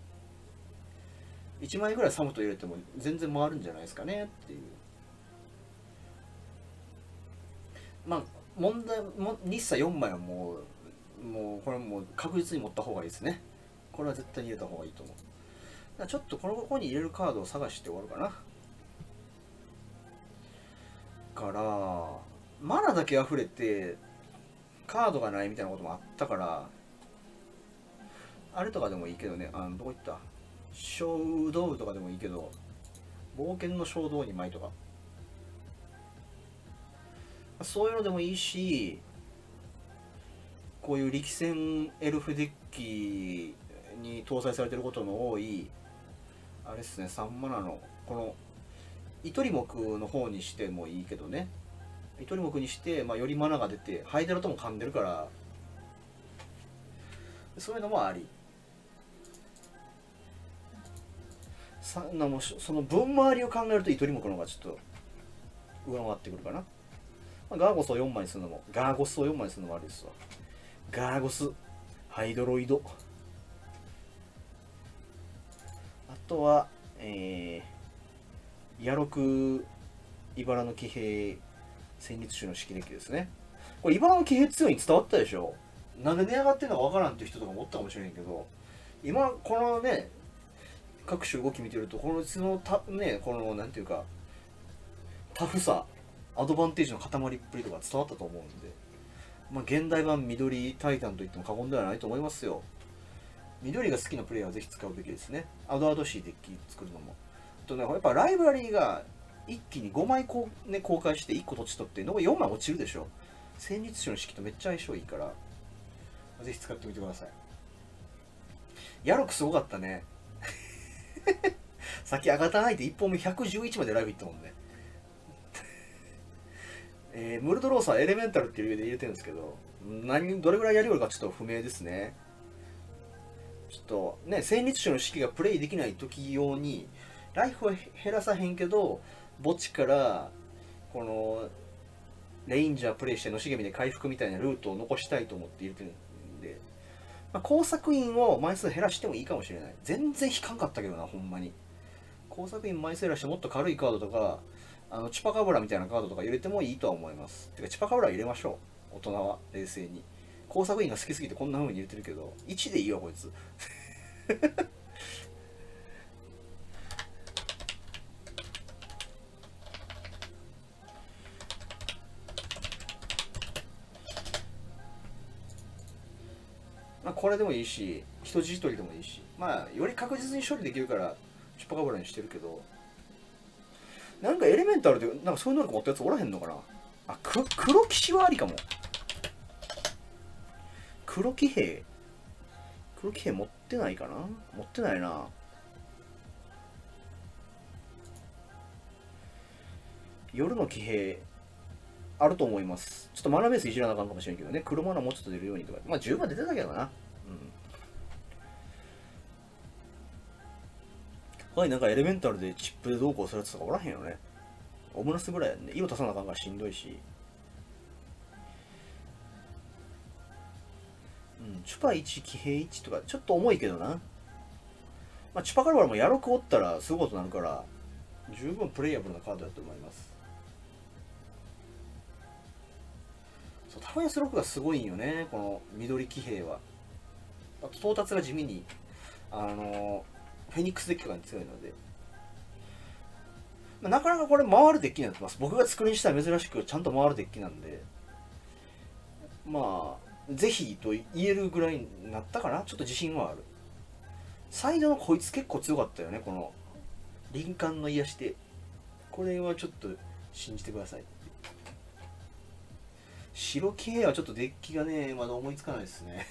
。1枚ぐらいサムト入れても全然回るんじゃないですかねっていう。まあ、問題、日差4枚はもうこれもう確実に持った方がいいですね。これは絶対に入れた方がいいと思う。だからちょっとここに入れるカードを探して終わるかな。からマナだけ溢れてカードがないみたいなこともあったから、あれとかでもいいけどね、どこ行った、小道具とかでもいいけど、冒険の衝動2枚とかそういうのでもいいし、こういう力戦エルフデッキに搭載されてることの多いあれですね、3マナのこの糸リモクの方にしてもいいけどね、糸リモクにして、よりマナが出てハイデラとも噛んでるから、そういうのもあり。その分回りを考えると糸リモクの方がちょっと上回ってくるかな。ガーゴスを4枚にするのも、ガーゴスを4枚にするのもありですわ。ガーゴス、ハイドロイド。あとは、ヤロク、茨の騎兵、戦慄種の式デッキですね。これ、茨の騎兵強いに伝わったでしょ。なんで値上がってんのかわからんっていう人とかもおったかもしれんけど、今、このね、各種動き見てると、このね、この、なんていうか、タフさ、アドバンテージの塊っぷりとか伝わったと思うんで、現代版緑タイタンといっても過言ではないと思いますよ。緑が好きなプレイヤーはぜひ使うべきですね。アドアドシーデッキ作るのも。あとね、やっぱライブラリーが一気に5枚公開して1個土地取って、残り4枚落ちるでしょ。戦慄種の式とめっちゃ相性いいから、ぜひ使ってみてください。ヤロクすごかったね。さっき上がったないて1本目111までライブ行ったもんね。ムルドローサーエレメンタルっていう上で入れてるんですけど、どれぐらいやりよるかちょっと不明ですね。ちょっとね、戦慄種の式がプレイできない時用に、ライフは減らさへんけど、墓地からこのレインジャープレイしてのしげみで回復みたいなルートを残したいと思って入れてるんで、工作員を枚数減らしてもいいかもしれない。全然引かんかったけどな、ほんまに。工作員枚数減らしてもっと軽いカードとか、チュパカブラみたいなカードとか入れてもいいとは思います。てかチュパカブラ入れましょう、大人は冷静に。工作員が好きすぎてこんな風に入れてるけど、1でいいわこいつ。これでもいいし、人質取りでもいいし、より確実に処理できるからチュパカブラにしてるけど、なんかエレメンタルでなんかそういう能力持ったやつおらへんのかな。黒騎士はありかも。黒騎兵持ってないかな。持ってないな。夜の騎兵あると思います。ちょっとマナベースいじらなあかんかもしれんけどね。黒マナもうちょっと出るようにとか。十分出てたけどな。なんかエレメンタルでチップでどうこうするやつとかおらへんよね。オムラスぐらいやんね。色足さなあかんからしんどいし。チュパ1、騎兵1とかちょっと重いけどな。チュパカルバラもヤロクおったらすごいことになるから、十分プレイヤブルなカードだと思います。そう、タフヤス6がすごいんよね、この緑騎兵は。あと到達が地味に、フェニックスデッキとかに強いので。なかなかこれ回るデッキになってます。僕が作りにしたら珍しくちゃんと回るデッキなんで、ぜひと言えるぐらいになったかな。ちょっと自信はある。 サイドのこいつ結構強かったよね、この林間の癒しで。これはちょっと信じてください。白系はちょっとデッキがねまだ思いつかないですね。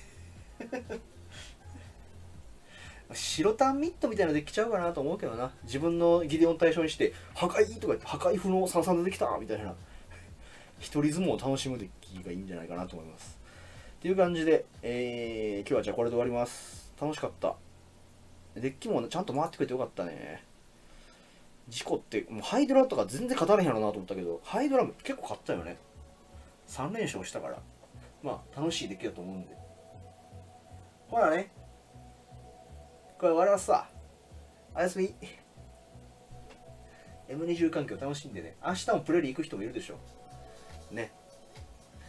白タンミットみたいなデッキちゃうかなと思うけどな。自分のギデオン対象にして破壊とか言って破壊不能33出てきたみたいな一人相撲を楽しむデッキがいいんじゃないかなと思います。っていう感じで、今日はじゃあこれで終わります。楽しかった。デッキもちゃんと回ってくれてよかったね。事故ってもうハイドラとか全然勝たれへんやろなと思ったけど、ハイドラ結構勝ったよね。3連勝したから、まあ楽しいデッキだと思うんで。ほらね、これ終わりますわ。おやすみ。M20 環境楽しんでね。明日もプレーリー行く人もいるでしょね。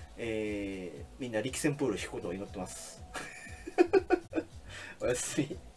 みんな力戦プール引くことを祈ってます。おやすみ。